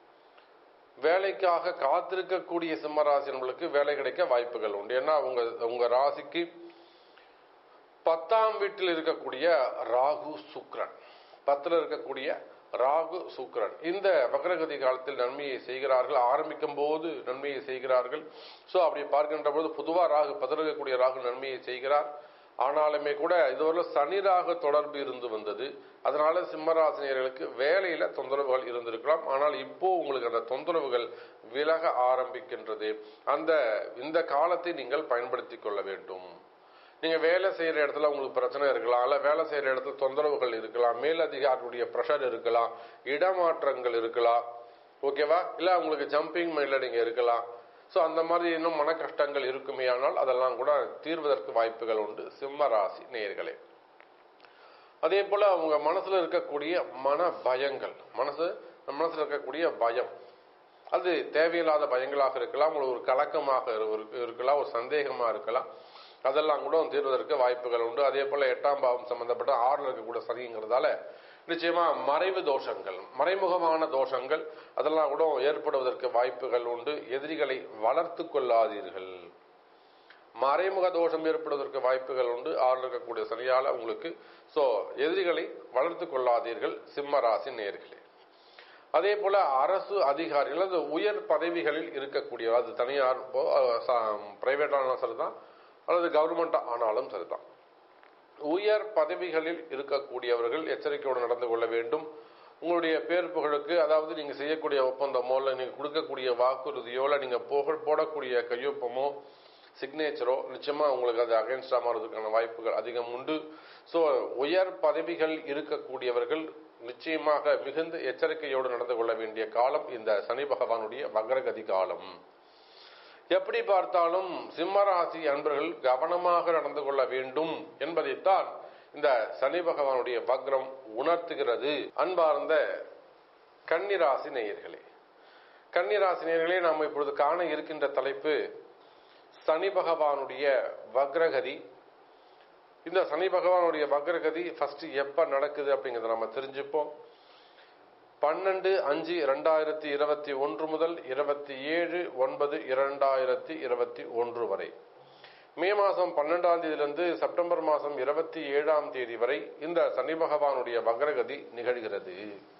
வேலைக்காக காத்திருக்கக்கூடிய சிம்மராசி என்பவர்களுக்கு வேலை கிடைக்க வாய்ப்புகள் உண்டு. ஏன்னா உங்க உங்க ராசிக்கு பத்தாம் வீட்டில் இருக்கக்கூடிய ராகு சுக்கிரன், பத்துல இருக்கக்கூடிய ராகு சுக்கிரன் இந்த வக்ரகதி காலத்தில் நன்மையை செய்கிறார்கள். ஆரம்பிக்கும் போது நன்மையை செய்கிறார்கள். ஸோ அப்படி பார்க்கின்ற போது பொதுவாக ராகு பத்தில் இருக்கக்கூடிய ராகு நன்மையை செய்கிறார். ஆனாலுமே கூட இதுவரை சனி ராகு தொடர்பு இருந்து வந்தது. அதனால சிம்மராசினியர்களுக்கு வேலையில தொந்தரவுகள் இருந்திருக்கலாம். ஆனால் இப்போ உங்களுக்கு அந்த தொந்தரவுகள் விலக ஆரம்பிக்கின்றது. அந்த இந்த காலத்தை நீங்கள் பயன்படுத்தி கொள்ள வேண்டும். நீங்க வேலை செய்யற இடத்துல உங்களுக்கு பிரச்சனை இருக்கலாம், அல்ல வேலை செய்யற இடத்துல தொந்தரவுகள் இருக்கலாம், மேலதிகாரியுடைய பிரஷர் இருக்கலாம், இடமாற்றங்கள் இருக்கலாம், ஓகேவா, இல்ல உங்களுக்கு ஜம்பிங் மைண்ட்ல நீங்க இருக்கலாம். ஸோ அந்த மாதிரி இன்னும் மன கஷ்டங்கள் இருக்குமே, ஆனால் அதெல்லாம் கூட தீர்வதற்கு வாய்ப்புகள் உண்டு சிம்ம ராசி நேயர்களே. அதே போல அவங்க மனசுல இருக்கக்கூடிய மன பயங்கள், மனசு மனசுல இருக்கக்கூடிய பயம், அது தேவையில்லாத பயங்களாக இருக்கலாம், உங்களுக்கு ஒரு கலக்கமாக இருக்கலாம், ஒரு சந்தேகமா இருக்கலாம், அதெல்லாம் கூட தீர்வதற்கு வாய்ப்புகள் உண்டு. அதே போல எட்டாம் பாவம் சம்பந்தப்பட்ட ஆறுல இருக்கக்கூடிய சனிங்கிறதால நிச்சயமா மறைவு தோஷங்கள், மறைமுகமான தோஷங்கள் அதெல்லாம் கூட ஏற்படுவதற்கு வாய்ப்புகள் உண்டு. எதிரிகளை வளர்த்து கொள்ளாதீர்கள். மறைமுக தோஷம் ஏற்படுவதற்கு வாய்ப்புகள் உண்டு ஆறுல இருக்கக்கூடிய சனியால உங்களுக்கு. சோ எதிரிகளை வளர்த்து கொள்ளாதீர்கள் சிம்ம ராசி நேயர்களே. அதே போல அரசு அதிகாரிகள், அது உயர் பதவிகளில் இருக்கக்கூடிய, அது தனியார் பிரைவேட் ஆனாலும் சரிதான், அல்லது கவர்மெண்ட் ஆனாலும் சரிதான், உயர் பதவிகளில் இருக்கக்கூடியவர்கள் எச்சரிக்கையோடு நடந்து கொள்ள வேண்டும். உங்களுடைய பேர் புகழுக்கு, அதாவது நீங்க செய்யக்கூடிய ஒப்பந்தமோ இல்லை நீங்க கொடுக்கக்கூடிய வாக்குறுதியோ இல்லை நீங்க புகழ் போடக்கூடிய கையொப்பமோ சிக்னேச்சரோ நிச்சயமா உங்களுக்கு அது அகைன்ஸ்டா மாறதுக்கான வாய்ப்புகள் அதிகம் உண்டு. ஸோ உயர் பதவிகள் இருக்கக்கூடியவர்கள் நிச்சயமாக மிகுந்த எச்சரிக்கையோடு நடந்து கொள்ள வேண்டிய காலம் இந்த சனி பகவானுடைய வக்ரகதி காலம். எப்படி பார்த்தாலும் சிம்மராசி அன்பர்கள் கவனமாக நடந்து கொள்ள வேண்டும் என்பதைத்தான் இந்த சனி பகவானுடைய வக்ரம் உணர்த்துகிறது. அன்பார்ந்த கன்னிராசி நேயர்களே, கன்னிராசி நேயர்களே, நாம் இப்பொழுது காண இருக்கின்ற தலைப்பு சனி பகவானுடைய வக்ரகதி. இந்த சனி பகவானுடைய வக்ரகதி ஃபர்ஸ்ட் எப்ப நடக்குது அப்படிங்கிறத நம்ம தெரிஞ்சுப்போம். பன்னெண்டு அஞ்சு இரண்டாயிரத்தி இருபத்தி ஒன்று முதல் இருபத்தி ஏழு ஒன்பது இரண்டாயிரத்தி இருபத்தி ஒன்று வரை, மே மாசம் பன்னெண்டாம் தேதியிலிருந்து செப்டம்பர் மாசம் இருபத்தி ஏழாம் தேதி வரை இந்த சனி பகவானுடைய வக்ரகதி நிகழ்கிறது.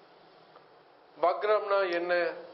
வக்ரம்னா என்ன?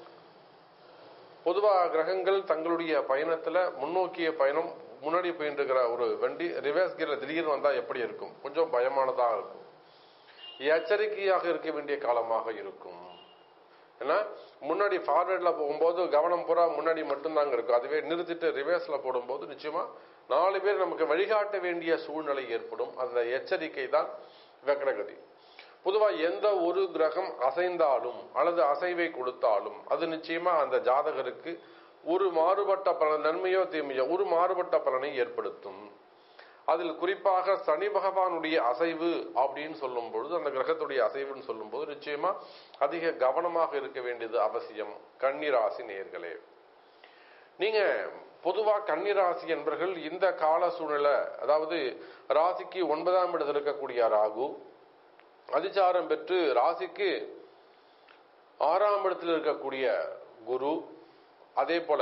பொதுவாக கிரகங்கள் தங்களுடைய பயணத்துல முன்னோக்கிய பயணம், முன்னாடி போயிட்டு இருக்கிற ஒரு வண்டி ரிவர்ஸ் கியர்ல திடீர்னு வந்தா எப்படி இருக்கும்? கொஞ்சம் பயமானதாக இருக்கும், எச்சரிக்கையாக இருக்க வேண்டிய காலமாக இருக்கும். ஏன்னா முன்னாடி ஃபார்வர்ட்ல போகும்போது கவனம் பூரா முன்னாடி மட்டும்தாங்க இருக்கும். அதுவே நிறுத்திட்டு ரிவர்ஸ்ல போடும்போது நிச்சயமா நாலு பேர் நமக்கு வழிகாட்ட வேண்டிய சூழ்நிலை ஏற்படும். அந்த எச்சரிக்கை தான் வக்ரகதி. பொதுவா எந்த ஒரு கிரகம் அசைந்தாலும் அல்லது அசைவை கொடுத்தாலும் அது நிச்சயமா அந்த ஜாதகருக்கு ஒரு மாறுபட்ட பலன், நன்மையோ தீமையோ ஒரு மாறுபட்ட பலனை ஏற்படுத்தும். அதில் குறிப்பாக சனி பகவானுடைய அசைவு அப்படின்னு சொல்லும் பொழுது, அந்த கிரகத்துடைய அசைவுன்னு சொல்லும் போது நிச்சயமா அதிக கவனமாக இருக்க வேண்டியது அவசியம். கன்னிராசி நேயர்களே, நீங்க பொதுவா கன்னிராசி என்பவர்கள் இந்த கால சூழ்நிலை, அதாவது ராசிக்கு ஒன்பதாம் இடத்தில் இருக்கக்கூடிய ராகு அதிசாரம் பெற்று ராசிக்கு ஆறாம் இடத்தில் இருக்கக்கூடிய குரு, அதே போல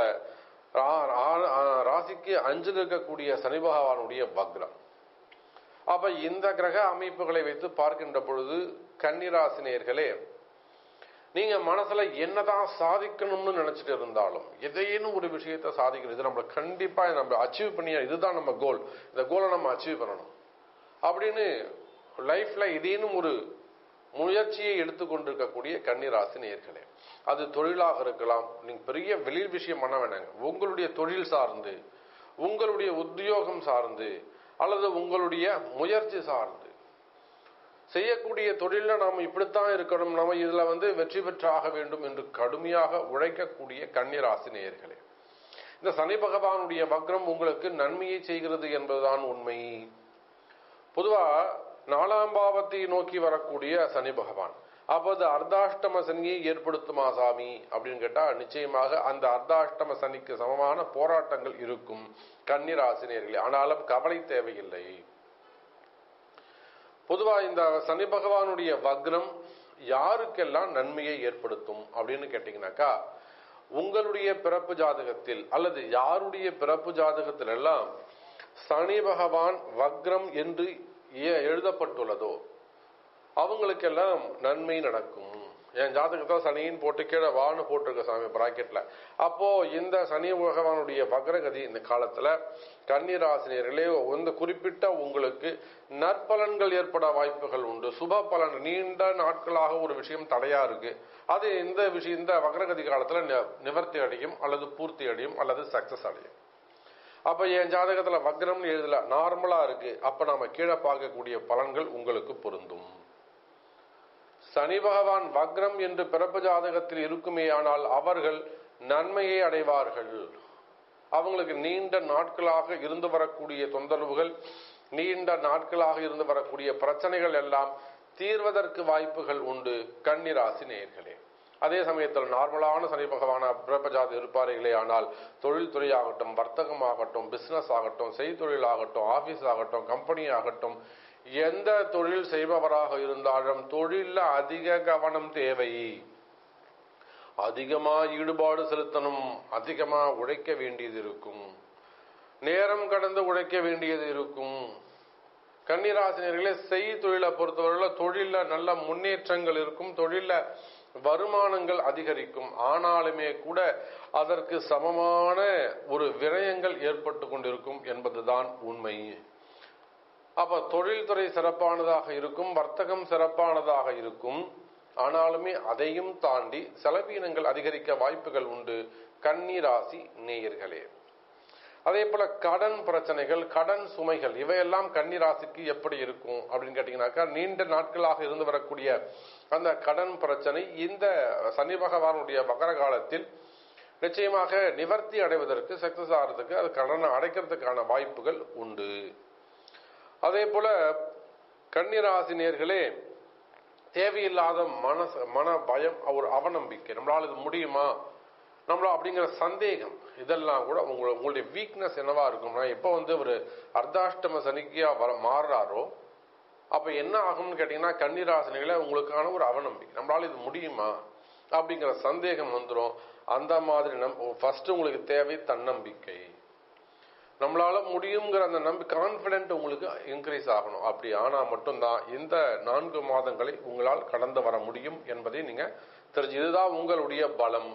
ராசிக்கு அஞ்சில் இருக்கக்கூடிய சனி பகவானுடைய வக்ரம். அப்ப இந்த கிரக அமைப்புகளை வைத்து பார்க்கின்ற பொழுது கன்னிராசி நேயர்களே, நீங்க மனசுல என்னதான் சாதிக்கணும்னு நினைச்சிட்டு இருந்தாலும், எதையும் ஒரு விஷயத்தை சாதிக்கணும், இது நம்ம கண்டிப்பா நம்ம அச்சீவ் பண்ணியா, இதுதான் நம்ம கோல், இந்த கோலை நம்ம அச்சீவ் பண்ணணும் அப்படின்னு லைஃப்ல இதேனும் ஒரு முயற்சியை எடுத்துக்கொண்டிருக்கக்கூடிய கன்னிராசி நேயர்களே, அது தொழிலாக இருக்கலாம், நீங்க பெரிய வெளியில் விஷயம் பண்ண வேணாங்க, உங்களுடைய தொழில் சார்ந்து, உங்களுடைய உத்தியோகம் சார்ந்து, அல்லது உங்களுடைய முயற்சி சார்ந்து செய்யக்கூடிய தொழில நாம இப்படித்தான் இருக்கணும், நாம இதுல வந்து வெற்றி பெற்றாக வேண்டும் என்று கடுமையாக உழைக்கக்கூடிய கன்னிராசி நேயர்களே, இந்த சனி பகவானுடைய வக்ரம் உங்களுக்கு நன்மையை செய்கிறது என்பதுதான் உண்மை. பொதுவா நாலாம் பாவத்தை நோக்கி வரக்கூடிய சனி பகவான். அப்போது அர்த்தாஷ்டம சனியை ஏற்படுத்துமா சாமி அப்படின்னு கேட்டா நிச்சயமாக அந்த அர்த்தாஷ்டம சனிக்கு சமமான போராட்டங்கள் இருக்கும் கன்னிராசினியர்களே. ஆனாலும் கவலை தேவையில்லை. பொதுவா இந்த சனி பகவானுடைய வக்ரம் யாருக்கெல்லாம் நன்மையை ஏற்படுத்தும் அப்படின்னு கேட்டீங்கன்னாக்கா, உங்களுடைய பிறப்பு ஜாதகத்தில் அல்லது யாருடைய பிறப்பு ஜாதகத்தில் எல்லாம் சனி பகவான் வக்ரம் என்று எழுதப்பட்டுள்ளதோ அவங்களுக்கெல்லாம் நன்மை நடக்கும். என் ஜாதகத்தை சனியின் போட்டு கீழே வான்னு போட்டிருக்க சாமி பிராக்கெட்ல. அப்போ இந்த சனி பகவானுடைய வக்ரகதி இந்த காலத்துல கன்னிராசினியர்களே வந்து குறிப்பிட்ட உங்களுக்கு நற்பலன்கள் ஏற்பட வாய்ப்புகள் உண்டு. சுப பலன், நீண்ட நாட்களாக ஒரு விஷயம் தடையா இருக்கு, அது இந்த விஷயம் இந்த வக்ரகதி காலத்துல நிவர்த்தி அடையும் அல்லது பூர்த்தி அடையும் அல்லது சக்சஸ் அடையும். அப்ப என் ஜாதகத்துல வக்ரம்னு எழுதல, நார்மலா இருக்கு, அப்ப நாம கீழே பார்க்கக்கூடிய பலன்கள் உங்களுக்கு பொருந்தும். சனி பகவான் வக்ரம் என்று பிறப்பு ஜாதகத்தில் இருக்குமே ஆனால் அவர்கள் நன்மையை அடைவார்கள். அவங்களுக்கு நீண்ட நாட்களாக இருந்து வரக்கூடிய தொந்தரவுகள், நீண்ட நாட்களாக இருந்து வரக்கூடிய பிரச்சனைகள் எல்லாம் தீர்வதற்கு வாய்ப்புகள் உண்டு கன்னிராசி நேயர்களே. அதே சமயத்தில் நார்மலான சனி பகவான பிறப்பஜாதி இருப்பார்களே ஆனால் தொழில்துறை ஆகட்டும், வர்த்தகம் ஆகட்டும், பிசினஸ் ஆகட்டும், செய்தொழில் ஆகட்டும், ஆபீஸ் ஆகட்டும், கம்பெனி ஆகட்டும், எந்த தொழில் செய்பவராக இருந்தாலும் தொழில அதிக கவனம் தேவை. அதிகமா ஈடுபாடு செலுத்தணும், அதிகமா உழைக்க வேண்டியது இருக்கும், நேரம் கடந்து உழைக்க வேண்டியது இருக்கும். கன்னிராசினியர்களே, செய் தொழிலை பொறுத்தவரையில தொழில நல்ல முன்னேற்றங்கள் இருக்கும், தொழில வருமானங்கள் அதிகரிக்கும். ஆனாலுமே கூட அதற்கு சமமான ஒரு விரயங்கள் ஏற்பட்டு கொண்டிருக்கும் என்பதுதான் உண்மை. அப்ப தொழில்துறை சிறப்பானதாக இருக்கும், வர்த்தகம் சிறப்பானதாக இருக்கும். ஆனாலுமே அதையும் தாண்டி செலவீனங்கள் அதிகரிக்க வாய்ப்புகள் உண்டு கன்னிராசி நேயர்களே. அதே போல கடன் பிரச்சனைகள், கடன் சுமைகள், இவையெல்லாம் கன்னிராசிக்கு எப்படி இருக்கும் அப்படின்னு கேட்டீங்கன்னாக்கா, நீண்ட நாட்களாக இருந்து வரக்கூடிய அந்த கடன் பிரச்சனை இந்த சனி பகவானுடைய வகர காலத்தில் நிச்சயமாக நிவர்த்தி அடைவதற்கு, சக்சஸ் ஆகிறதுக்கு, அது கடனை அடைக்கிறதுக்கான வாய்ப்புகள் உண்டு. அதே போல கன்னிராசினியர்களே, தேவையில்லாத மனச மன பயம், ஒரு அவநம்பிக்கை, நம்மளால இது முடியுமா, நம்மளா அப்படிங்கிற சந்தேகம், இதெல்லாம் கூட உங்க உங்களுடைய வீக்னஸ் என்னவா இருக்கும்னா, எப்போ வந்து ஒரு அர்த்தாஷ்டம சனிக்கியா வர மாறுறாரோ அப்ப என்ன ஆகும்னு கேட்டீங்கன்னா, கன்னிராசினிகளை உங்களுக்கான ஒரு அவநம்பிக்கை, நம்மளால இது முடியுமா அப்படிங்கிற சந்தேகம் வந்துடும். அந்த மாதிரி நம் ஃபர்ஸ்ட் உங்களுக்கு தேவை தன்னம்பிக்கை. நம்மளால முடியுங்கிற அந்த நம்பி கான்பிடென்ட் உங்களுக்கு இன்க்ரீஸ் ஆகணும். அப்படி ஆனா மட்டும்தான் இந்த நான்கு மாதங்களை உங்களால் கடந்து வர முடியும் என்பதை நீங்க தெரிஞ்சு, இதுதான் உங்களுடைய பலம்.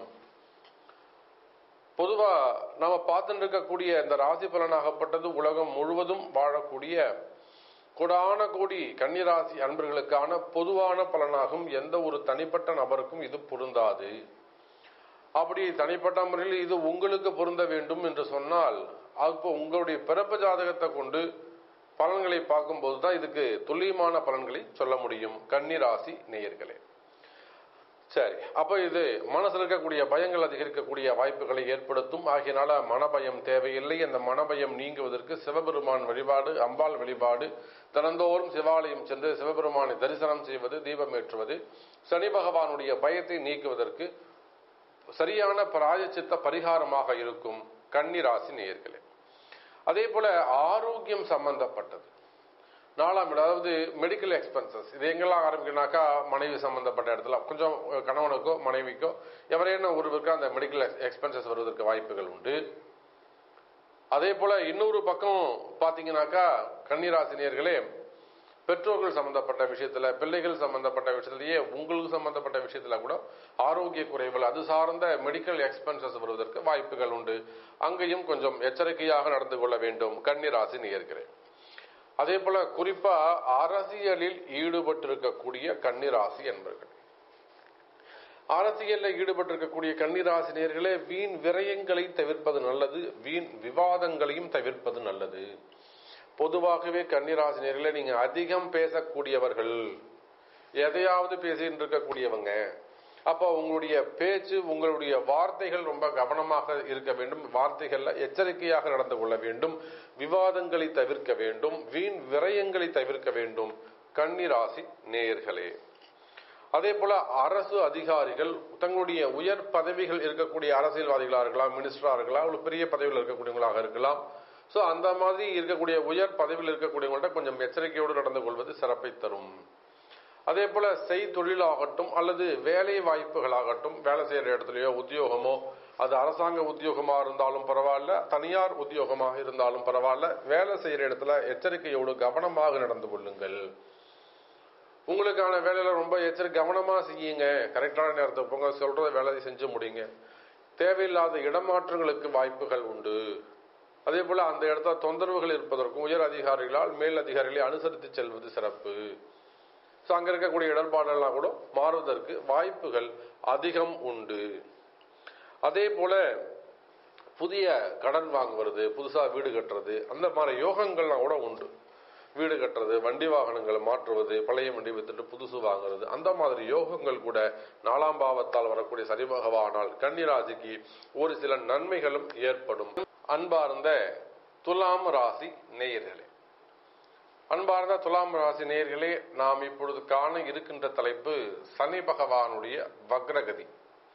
பொதுவா நாம பார்த்துட்டு இருக்கக்கூடிய இந்த ராசி பலனாகப்பட்டது உலகம் முழுவதும் வாழக்கூடிய கோடான கோடி கன்னிராசி அன்பர்களுக்கான பொதுவான பலனாகும். எந்த ஒரு தனிப்பட்ட நபருக்கும் இது பொருந்தாது. அப்படி தனிப்பட்ட முறையில் இது உங்களுக்கு பொருந்த வேண்டும் என்று சொன்னால், அப்போ உங்களுடைய பிறப்பு ஜாதகத்தை கொண்டு பலன்களை பார்க்கும்போது தான் இதுக்கு துல்லியமான பலன்களை சொல்ல முடியும் கன்னிராசி நேயர்களே. சரி, அப்ப இது மனசுல இருக்கக்கூடிய பயங்கள் அதிகரிக்கக்கூடிய வாய்ப்புகளை ஏற்படுத்தும். ஆகியனால மனபயம் தேவையில்லை. அந்த மனபயம் நீங்குவதற்கு சிவபெருமான் வழிபாடு, அம்பாள் வழிபாடு, தினந்தோறும் சிவாலயம் சென்று சிவபெருமானை தரிசனம் செய்வது, தீபம் ஏற்றுவது, சனி பகவானுடைய பயத்தை நீக்குவதற்கு சரியான பிராயச்சித்த பரிகாரமாக இருக்கும் கன்னிராசி நேயர்களே. அதே போல ஆரோக்கியம் சம்பந்தப்பட்டது நாலாம், அதாவது மெடிக்கல் எக்ஸ்பென்சஸ், இது எங்கெல்லாம் ஆரம்பிக்கனாக்கா, மனைவி சம்பந்தப்பட்ட இடத்துல கொஞ்சம் கணவனுக்கோ மனைவிக்கோ எவரேனும் ஒருவருக்கு அந்த மெடிக்கல் எக்ஸ்பென்சஸ் வருவதற்கு வாய்ப்புகள் உண்டு. அதே போல இன்னொரு பக்கம் பாத்தீங்கன்னாக்கா கன்னிராசினியர்களே, பெற்றோர்கள் சம்பந்தப்பட்ட விஷயத்துல, பிள்ளைகள் சம்பந்தப்பட்ட விஷயத்திலேயே உங்களுக்கு சம்பந்தப்பட்ட விஷயத்துல கூட ஆரோக்கிய குறைவுகள், அது சார்ந்த மெடிக்கல் எக்ஸ்பென்சஸ் வருவதற்கு வாய்ப்புகள் உண்டு. அங்கேயும் கொஞ்சம் எச்சரிக்கையாக நடந்து கொள்ள வேண்டும் கன்னிராசி நேயர்களே. அதே போல குறிப்பா அரசியலில் ஈடுபட்டிருக்கக்கூடிய கன்னிராசி என்பர்கள், அரசியலில் ஈடுபட்டிருக்கக்கூடிய கன்னிராசி நேயர்களே, வீண் விரயங்களை தவிர்ப்பது நல்லது, வீண் விவாதங்களையும் தவிர்ப்பது நல்லது. பொதுவாகவே கன்னிராசினியர்களே, நீங்க அதிகம் பேசக்கூடியவர்கள், எதையாவது பேசிட்டு இருக்கக்கூடியவங்க. அப்போ உங்களுடைய பேச்சு, உங்களுடைய வார்த்தைகள் ரொம்ப கவனமாக இருக்க வேண்டும். வார்த்தைகள்ல எச்சரிக்கையாக நடந்து கொள்ள வேண்டும். விவாதங்களை தவிர்க்க வேண்டும். வீண் விரயங்களை தவிர்க்க வேண்டும் கன்னி ராசி நேயர்களே. அதே போல அரசு அதிகாரிகள் தங்களுடைய உயர் பதவிகள் இருக்கக்கூடிய அரசியல்வாதிகளாக இருக்கலாம், மினிஸ்டராக இருக்கலாம், ஒரு பெரிய பதவியில் இருக்கக்கூடியவங்களாக இருக்கலாம். ஸோ அந்த மாதிரி இருக்கக்கூடிய உயர் பதவியில் இருக்கக்கூடியவங்கள்ட்ட கொஞ்சம் எச்சரிக்கையோடு நடந்து கொள்வது சிறப்பை தரும். அதே போல செய்தொழிலாகட்டும் அல்லது வேலை வாய்ப்புகளாகட்டும், வேலை செய்கிற இடத்துலையோ உத்தியோகமோ, அது அரசாங்க உத்தியோகமாக இருந்தாலும் பரவாயில்ல, தனியார் உத்தியோகமாக இருந்தாலும் பரவாயில்ல, வேலை செய்கிற இடத்துல எச்சரிக்கையோடு கவனமாக நடந்து கொள்ளுங்கள். உங்களுக்கான வேலையில ரொம்ப எச்சரிக்கை கவனமா செய்யுங்க. கரெக்டான நேரத்தை போங்க, சொல்றத வேலையை செஞ்சு முடியுங்க. தேவையில்லாத இடமாற்றங்களுக்கு வாய்ப்புகள் உண்டு. அதே போல அந்த இடத்துல தொந்தரவுகள் இருப்பதற்கும் உயர் அதிகாரிகளால் மேல் அதிகாரிகளை அனுசரித்து செல்வது சிறப்பு. ஸோ அங்க இருக்கக்கூடிய இடர்பாடெல்லாம் கூட மாறுவதற்கு வாய்ப்புகள் அதிகம் உண்டு. அதே போல புதிய கடன் வாங்குவது, புதுசா வீடு கட்டுறது, அந்த மாதிரி யோகங்கள்லாம் கூட உண்டு. வீடு கட்டுறது, வண்டி வாகனங்களை மாற்றுவது, பழைய வண்டி வித்துட்டு புதுசு வாங்குறது, அந்த மாதிரி யோகங்கள் கூட நாலாம் பாவத்தால் வரக்கூடிய சனி பகவானால் கன்னிராசிக்கு ஒரு சில நன்மைகளும் ஏற்படும். அன்பார்ந்த துலாம் ராசி நேயர்களே, அன்பார்ந்த துலாம் ராசி நேயர்களே, நாம் இப்பொழுது காண இருக்கின்ற தலைப்பு சனி பகவானுடைய வக்ரகதி.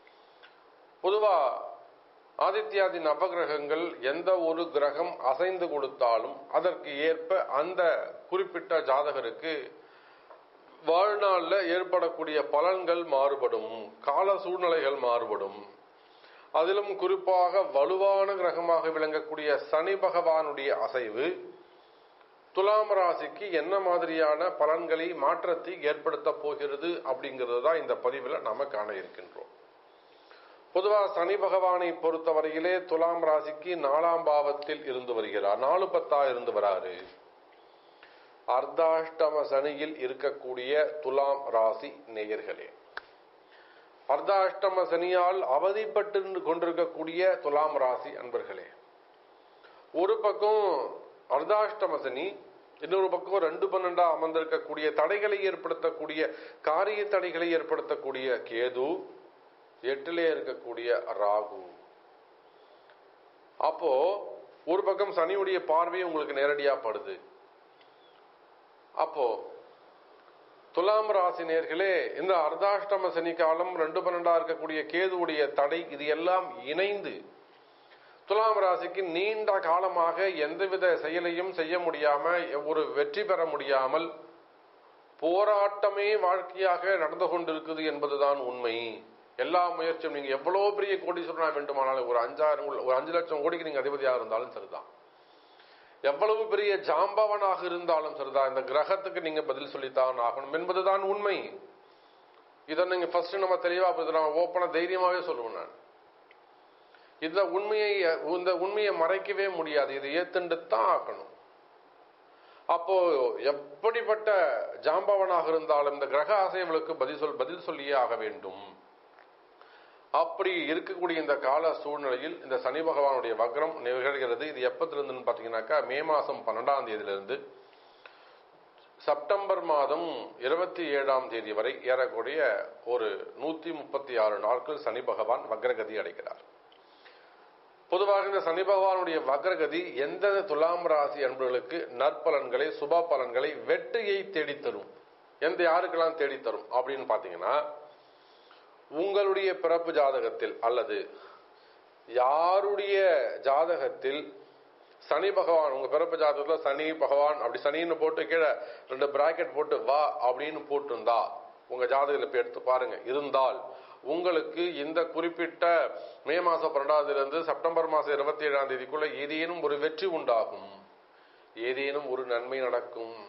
பொதுவா ஆதித்யாதி நவகிரகங்கள் எந்த ஒரு கிரகம் அசைந்து கொடுத்தாலும் அதற்கு ஏற்ப அந்த குறிப்பிட்ட ஜாதகருக்கு வாழ்நாளில் ஏற்படக்கூடிய பலன்கள் மாறுபடும், கால சூழ்நிலைகள் மாறுபடும். அதிலும் குறிப்பாக வலுவான கிரகமாக விளங்கக்கூடிய சனி பகவானுடைய அசைவு துலாம் ராசிக்கு என்ன மாதிரியான பலன்களை மாற்றத்தை ஏற்படுத்த போகிறது அப்படிங்கிறது தான் இந்த பதிவில் நாம காண இருக்கின்றோம். பொதுவாக சனி பகவானை பொறுத்தவரையிலே துலாம் ராசிக்கு நாலாம் பாவத்தில் இருந்து வருகிறார், நாலு பத்தா இருந்து வராரு. அர்த்தாஷ்டம சனியில் இருக்கக்கூடிய துலாம் ராசி நேயர்களே, அர்த்தாஷ்டம சனியால் அவதிப்பட்டு கொண்டிருக்கக்கூடிய துலாம் ராசி அன்பர்களே, ஒரு பக்கம் அர்த்தாஷ்டம சனி, இன்னொரு பக்கம் ரெண்டு பன்னெண்டா அமர்ந்திருக்கக்கூடிய தடைகளை ஏற்படுத்தக்கூடிய காரிய தடைகளை ஏற்படுத்தக்கூடிய கேது, எட்டிலே இருக்கக்கூடிய ராகு. அப்போ ஒரு பக்கம் சனியுடைய பார்வை உங்களுக்கு நேரடியா படுது. அப்போ துலாம் ராசி நேயர்களே, இந்த அர்த்தாஷ்டம சனி காலம், ரெண்டு பன்னெண்டா இருக்கக்கூடிய கேதுவுடைய தடை, இது எல்லாம் இணைந்து துலாம் ராசிக்கு நீண்ட காலமாக எந்தவித செயலையும் செய்ய முடியாம, ஒரு வெற்றி பெற முடியாமல் போராட்டமே வாழ்க்கையாக நடந்து கொண்டிருக்குது என்பதுதான் உண்மை. எல்லா முயற்சியும், நீங்க எவ்வளவு பெரிய கோடீஸ்வரனா வேண்டுமானாலும், ஒரு அஞ்சாயிரம் ஒரு அஞ்சு லட்சம் கோடிக்கு நீங்க அதிபதியாக இருந்தாலும் சரிதான், எவ்வளவு பெரிய ஜாம்பவனாக இருந்தாலும் சரிதான், இந்த கிரகத்துக்கு நீங்க பதில் சொல்லித்தான் ஆகணும் என்பதுதான் உண்மை. இதை நீங்க ஃபர்ஸ்ட் நம்ம தெளிவா ஓப்பனா தைரியமாவே சொல்லுவேன் நான். இந்த உண்மையை இந்த உண்மையை மறைக்கவே முடியாது, இதை ஏத்துண்டு தான் ஆக்கணும். அப்போ எப்படிப்பட்ட ஜாம்பவனாக இருந்தாலும் இந்த கிரக அசைவுகளுக்கு பதில் சொல் பதில் சொல்லியே ஆக வேண்டும். அப்படி இருக்கக்கூடிய இந்த கால சூழ்நிலையில் இந்த சனி பகவானுடைய வக்ரம் நிகழ்கிறது. இது எப்பத்திலிருந்து பாத்தீங்கன்னாக்கா மே மாசம் பன்னெண்டாம் தேதியிலிருந்து செப்டம்பர் மாதம் இருபத்தி ஏழாம் தேதி வரை ஏறக்கூடிய ஒரு நூத்தி முப்பத்தி ஆறு நாட்கள் சனி பகவான் வக்ரகதி அடைகிறார். பொதுவாக இந்த சனி பகவானுடைய வக்ரகதி எந்த துலாம் ராசி அன்பர்களுக்கு நற்பலன்களை, சுப பலன்களை, வெற்றியை தேடித்தரும், எந்த யாருக்கெல்லாம் தேடித்தரும் அப்படின்னு பாத்தீங்கன்னா, உங்களுடைய பிறப்பு ஜாதகத்தில் அல்லது யாருடைய ஜாதகத்தில் சனி பகவான், உங்க பிறப்பு ஜாதகத்துல சனி பகவான் அப்படி சனின்னு போட்டு கீழே ரெண்டு பிராக்கெட் போட்டு வா அப்படின்னு போட்டிருந்தா, உங்க ஜாதகத்தில் இப்ப எடுத்து பாருங்க, இருந்தால் உங்களுக்கு இந்த குறிப்பிட்ட மே மாசம் பன்னெண்டாம் இருந்து செப்டம்பர் மாசம் இருபத்தி ஏழாம் தேதிக்குள்ள ஏதேனும் ஒரு வெற்றி உண்டாகும், ஏதேனும் ஒரு நன்மை நடக்கும்.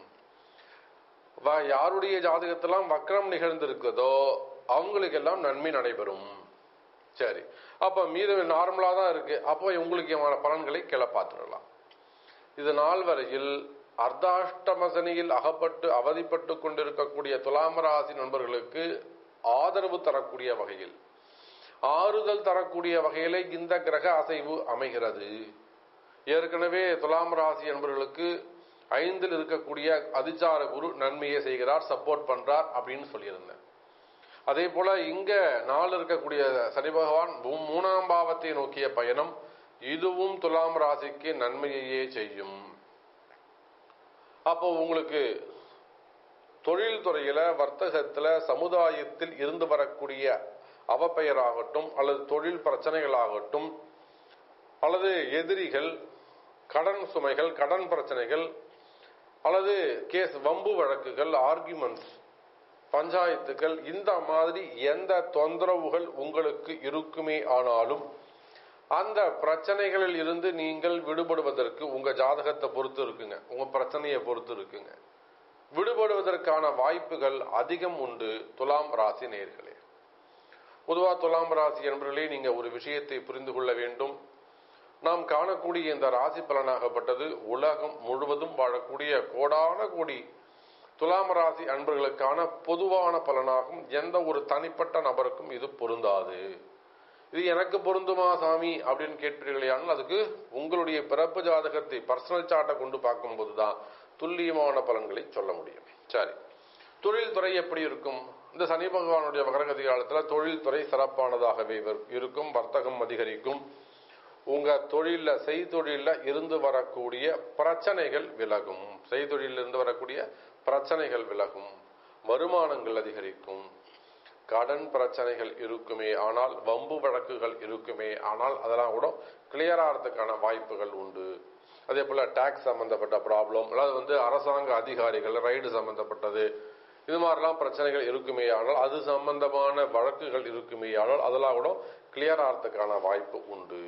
யாருடைய ஜாதகத்தெல்லாம் வக்ரம் நிகழ்ந்திருக்குதோ அவங்களுக்கெல்லாம் நன்மை நடைபெறும். சரி, அப்ப மீது நார்மலா தான் இருக்கு, அப்போ உங்களுக்கு பலன்களை கிளப்பாத்திரலாம். இது நாள் வரையில் அர்த்தாஷ்டம சனியில் அகப்பட்டு அவதிப்பட்டு கொண்டிருக்கக்கூடிய துலாம் ராசி நண்பர்களுக்கு ஆதரவு தரக்கூடிய வகையில், ஆறுதல் தரக்கூடிய வகையிலே இந்த கிரக அசைவு அமைகிறது. ஏற்கனவே துலாம் ராசி என்பவர்களுக்கு ஐந்தில் இருக்கக்கூடிய அதிச்சார குரு நன்மையை செய்கிறார், சப்போர்ட் பண்றார் அப்படின்னு சொல்லியிருந்தேன். அதே போல இங்க நாள் இருக்கக்கூடிய சனி பகவான் மூணாம் பாவத்தை நோக்கிய பயணம், இதுவும் துலாம் ராசிக்கு நன்மையையே செய்யும். அப்போ உங்களுக்கு தொழில் துறையில, வர்த்தகத்துல, சமுதாயத்தில் இருந்து வரக்கூடிய அவப்பெயராகட்டும் அல்லது தொழில் பிரச்சனைகளாகட்டும் அல்லது எதிரிகள், கடன் சுமைகள், கடன் பிரச்சனைகள் அல்லது கேஸ் வம்பு வழக்குகள், ஆர்குமெண்ட்ஸ், பஞ்சாயத்துகள், இந்த மாதிரி எந்த தொந்தரவுகள் உங்களுக்கு இருக்குமே ஆனாலும் அந்த பிரச்சனைகளில் இருந்து நீங்கள் விடுபடுவதற்கு உங்க ஜாதகத்தை பொறுத்து இருக்குங்க, உங்க பிரச்சனையை பொறுத்து இருக்குங்க, விடுபடுவதற்கான வாய்ப்புகள் அதிகம் உண்டு. துலாம் ராசி நேயர்களே, பொதுவா துலாம் ராசி என்பவர்களே, நீங்க ஒரு விஷயத்தை புரிந்து கொள்ள வேண்டும். நாம் காணக்கூடிய இந்த ராசி பலனாகப்பட்டது உலகம் முழுவதும் வாழக்கூடிய கோடான கோடி துலாம் ராசி அன்பர்களுக்கான பொதுவான பலனாகும். எந்த ஒரு தனிப்பட்ட நபருக்கும் இது பொருந்தாது. இது எனக்கு பொருந்துமா சாமி அப்படின்னு கேட்பீர்களே, ஆனால் அதுக்கு உங்களுடைய பிறப்பு ஜாதகத்தை, பர்சனல் சார்ட்டை கொண்டு பார்க்கும்போது தான் துல்லியமான பலன்களை சொல்ல முடியும். சரி, தொழில் துறை எப்படி இருக்கும்? இந்த சனி பகவானுடைய வக்ரகதி காலத்துல தொழில் துறை சிறப்பானதாகவே இருக்கும். வர்த்தகம் அதிகரிக்கும். உங்க தொழில, செய்தொழில இருந்து வரக்கூடிய பிரச்சனைகள் விலகும். செய்தொழில இருந்து வரக்கூடிய பிரச்சனைகள் விலகும். வருமானங்கள் அதிகரிக்கும். கடன் பிரச்சனைகள் இருக்குமே ஆனால், வம்பு வழக்குகள் இருக்குமே ஆனால் அதெல்லாம் கூட கிளியர் ஆகிறதுக்கான வாய்ப்புகள் உண்டு. அதே போல டாக்ஸ் சம்பந்தப்பட்ட ப்ராப்ளம், அதாவது வந்து அரசாங்க அதிகாரிகள் ரைடு சம்பந்தப்பட்டது, இது மாதிரிலாம் பிரச்சனைகள் இருக்குமே ஆனால், அது சம்பந்தமான வழக்குகள் இருக்குமே ஆனால் அதெல்லாம் கூட கிளியர் ஆகிறதுக்கான வாய்ப்பு உண்டு.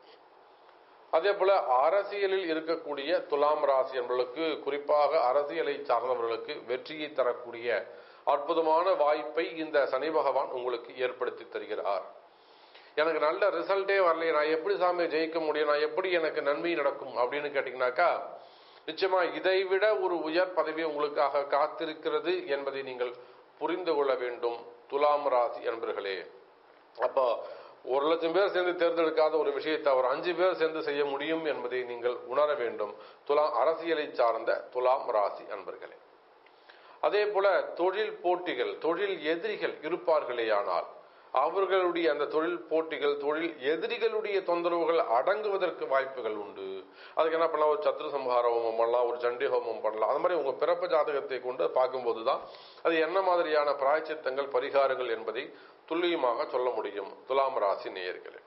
அதே போல அரசியலில் இருக்கக்கூடிய துலாம் ராசி என்பவர்களுக்கு, குறிப்பாக அரசியலை சார்ந்தவர்களுக்கு வெற்றியை தரக்கூடிய அற்புதமான வாய்ப்பை இந்த சனி பகவான் உங்களுக்கு ஏற்படுத்தி தருகிறார். எனக்கு நல்ல ரிசல்ட்டே வரலையே, நான் எப்படி சாமி ஜெயிக்க முடியும், நான் எப்படி எனக்கு நன்மை நடக்கும் அப்படின்னு கேட்டீங்கன்னாக்கா, நிச்சயமா இதைவிட ஒரு உயர் பதவி உங்களுக்காக காத்திருக்கிறது என்பதை நீங்கள் புரிந்து கொள்ள வேண்டும் துலாம் ராசி என்பர்களே. அப்போ ஒரு லட்சம் பேர் சேர்ந்து தேர்ந்தெடுக்காத ஒரு விஷயத்தை ஒரு அஞ்சு பேர் சேர்ந்து செய்ய முடியும் என்பதை நீங்கள் உணர வேண்டும் துலாம் அரசியலை சார்ந்த துலாம் ராசி அன்பர்களே. அதே போல தொழில் போட்டிகள், தொழில் எதிரிகள் இருப்பார்களேயானால் அவர்களுடைய அந்த தொழில் போட்டிகள், தொழில் எதிரிகளுடைய தொந்தரவுகள் அடங்குவதற்கு வாய்ப்புகள் உண்டு. அதுக்கு என்ன பண்ணலாம்? ஒரு சத்ரு சம்ஹார ஹோமம் பண்ணலாம், ஒரு சண்டி ஹோமம் பண்ணலாம். அது மாதிரி உங்க பிறப்பு ஜாதகத்தை கொண்டு பார்க்கும்போதுதான் அது என்ன மாதிரியான பிராயச்சித்தங்கள், பரிகாரங்கள் என்பதை துல்லியமாக சொல்ல முடியும். துலாம் ராசி நேயர்களே,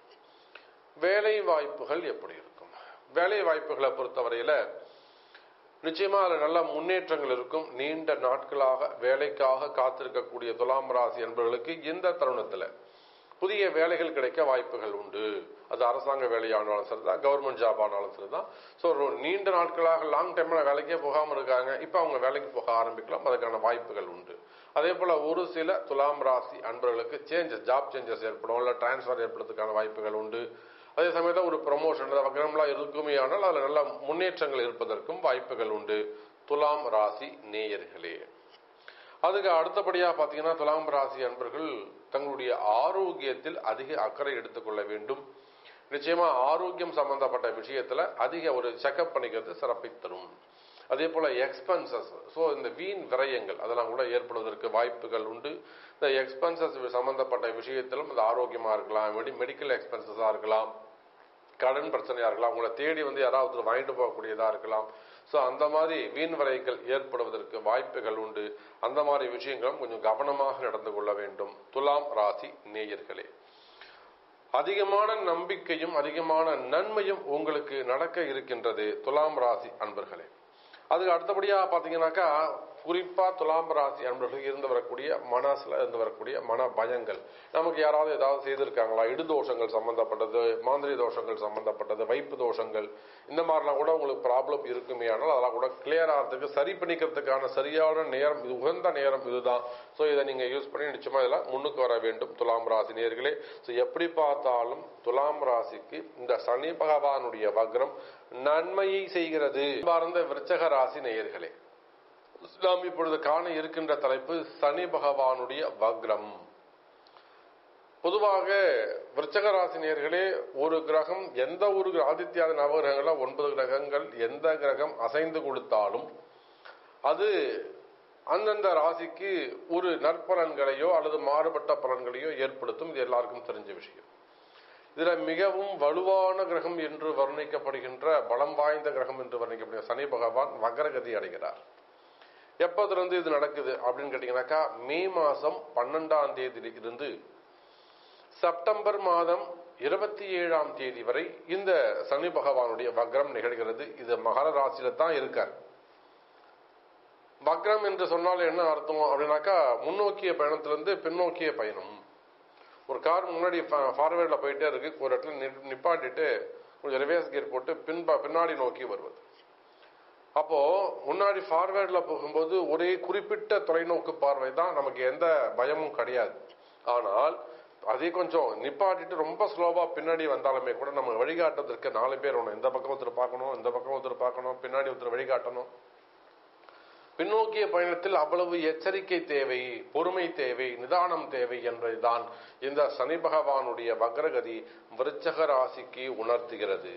வேலை வாய்ப்புகள் எப்படி இருக்கும்? வேலை வாய்ப்புகளை பொறுத்தவரையில நிச்சயமா அதுல நல்ல முன்னேற்றங்கள் இருக்கும். நீண்ட நாட்களாக வேலைக்காக காத்திருக்கக்கூடிய துலாம் ராசி என்பவர்களுக்கு இந்த தருணத்துல புதிய வேலைகள் கிடைக்க வாய்ப்புகள் உண்டு. அது அரசாங்க வேலையானாலும் சரிதான், கவர்மெண்ட் ஜாப் ஆனாலும் சரிதான். ஸோ நீண்ட நாட்களாக லாங் டைம்ல வேலைக்கே போகாம இருக்காங்க, இப்ப அவங்க வேலைக்கு போக ஆரம்பிக்கலாம், அதுக்கான வாய்ப்புகள் உண்டு. அதே போல ஒரு சில துலாம் ராசி அன்பர்களுக்கு சேஞ்சஸ், ஜாப் சேஞ்சஸ் ஏற்படும், இல்லை டிரான்ஸ்பர் ஏற்படுறதுக்கான வாய்ப்புகள் உண்டு. அதே சமயத்தில் ஒரு ப்ரமோஷன் வக்ரம்லாம் இருக்குமே ஆனால் அதில் நல்ல முன்னேற்றங்கள் இருப்பதற்கும் வாய்ப்புகள் உண்டு துலாம் ராசி நேயர்களே. அதுக்கு அடுத்தபடியா பாத்தீங்கன்னா துலாம் ராசி அன்பர்கள் தங்களுடைய ஆரோக்கியத்தில் அதிக அக்கறை எடுத்துக்கொள்ள வேண்டும். நிச்சயமா ஆரோக்கியம் சம்பந்தப்பட்ட விஷயத்துல அதிக ஒரு செக்அப் பண்ணிக்கிறது சிறப்பை தரும். அதே போல எக்ஸ்பென்சஸ், ஸோ இந்த வீண் விரயங்கள் அதெல்லாம் கூட ஏற்படுவதற்கு வாய்ப்புகள் உண்டு. இந்த எக்ஸ்பென்சஸ் சம்பந்தப்பட்ட விஷயத்திலும் இந்த ஆரோக்கியமா இருக்கலாம், மெடிக்கல் எக்ஸ்பென்சஸா இருக்கலாம், கடன் பிரச்சனையா இருக்கலாம், உங்களை தேடி வந்து யாராவது வாங்கிட்டு போகக்கூடியதா இருக்கலாம். ஸோ அந்த மாதிரி வீண் விரயங்கள் ஏற்படுவதற்கு வாய்ப்புகள் உண்டு. அந்த மாதிரி விஷயங்களும் கொஞ்சம் கவனமாக நடந்து கொள்ள வேண்டும் துலாம் ராசி நேயர்களே. அதிகமான நம்பிக்கையும் அதிகமான நன்மையும் உங்களுக்கு நடக்க இருக்கின்றது துலாம் ராசி அன்பர்களே. அதுக்கு அடுத்தபடியா பாத்தீங்கன்னாக்கா, குறிப்பா துலாம் ராசி அன்பர்கள் இருந்து வரக்கூடிய மனசுல இருந்து வரக்கூடிய மன பயங்கள், நமக்கு யாராவது ஏதாவது செய்திருக்காங்களா, இடு தோஷங்கள் சம்பந்தப்பட்டது, மாந்திரி தோஷங்கள் சம்பந்தப்பட்டது, வைப்பு தோஷங்கள், இந்த மாதிரிலாம் கூட உங்களுக்கு ப்ராப்ளம் இருக்குமே ஆனால் அதெல்லாம் கூட கிளியர் ஆகிறதுக்கு, சரி பண்ணிக்கிறதுக்கான சரியான நேரம், இது உகந்த நேரம் இதுதான். ஸோ இதை நீங்க யூஸ் பண்ணி நிச்சயமா இதெல்லாம் முன்னுக்கு வர வேண்டும் துலாம் ராசி நேயர்களே. ஸோ எப்படி பார்த்தாலும் துலாம் ராசிக்கு இந்த சனி பகவானுடைய வக்ரம் நன்மையை செய்கிறது. பார்ந்த விருச்சக ராசி நேயர்களே, நாம் இப்பொழுது காண இருக்கின்ற தலைப்பு சனி பகவானுடைய வக்ரம். பொதுவாக விருச்சக ராசி நேயர்களே, ஒரு கிரகம், எந்த ஒரு ஆதித்யாதி நவகிரகங்கள ஒன்பது கிரகங்கள் எந்த கிரகம் அசைந்து கொடுத்தாலும் அது அந்தந்த ராசிக்கு ஒரு நற்பலன்களையோ அல்லது மாறுபட்ட பலன்களையோ ஏற்படுத்தும். இது எல்லாருக்கும் தெரிஞ்ச விஷயம். இதுல மிகவும் வலுவான கிரகம் என்று வர்ணிக்கப்படுகின்ற, பலம் வாய்ந்த கிரகம் என்று வர்ணிக்கப்படுகிற சனி பகவான் வக்ரகதி அடைகிறார். எப்போதிலிருந்து இது நடக்குது அப்படின்னு கேட்டீங்கன்னாக்கா, மே மாசம் பன்னெண்டாம் தேதியில் இருந்து செப்டம்பர் மாதம் இருபத்தி ஏழாம் தேதி வரை இந்த சனி பகவானுடைய வக்ரம் நிகழ்கிறது. இது மகர ராசியில தான் இருக்கார். வக்ரம் என்று சொன்னால் என்ன அர்த்தம் அப்படின்னாக்கா, முன்னோக்கிய பயணத்திலிருந்து பின்னோக்கிய பயணம். ஒரு கார் முன்னாடி ஃபார்வேர்ட்ல போயிட்டே இருக்கு, ஒரு இடத்துல நிப்பாட்டிட்டு கொஞ்சம் ரிவர்ஸ் கியர் போட்டு பின்பா பின்னாடி நோக்கி வருவது. அப்போ முன்னாடி ஃபார்வேர்ட்ல போகும்போது ஒரே குறிப்பிட்ட தொலைநோக்கு பார்வை தான், நமக்கு எந்த பயமும் கிடையாது. ஆனால் அதே கொஞ்சம் நிப்பாட்டிட்டு ரொம்ப ஸ்லோவா பின்னாடி வந்தாலுமே கூட நம்ம வழிகாட்டுறதுக்கு நாலு பேர் ஒன்று, இந்த பக்கம் ஒருத்தர் பார்க்கணும், இந்த பக்கம் ஒருத்தர் பார்க்கணும், பின்னாடி ஒருத்தர் வழிகாட்டணும். பின்னோக்கிய பயணத்தில் அவ்வளவு எச்சரிக்கை தேவை, பொறுமை தேவை, நிதானம் தேவை என்பதுதான் இந்த சனி பகவானுடைய வக்ரகதி விருச்சக ராசிக்கு உணர்த்துகிறது.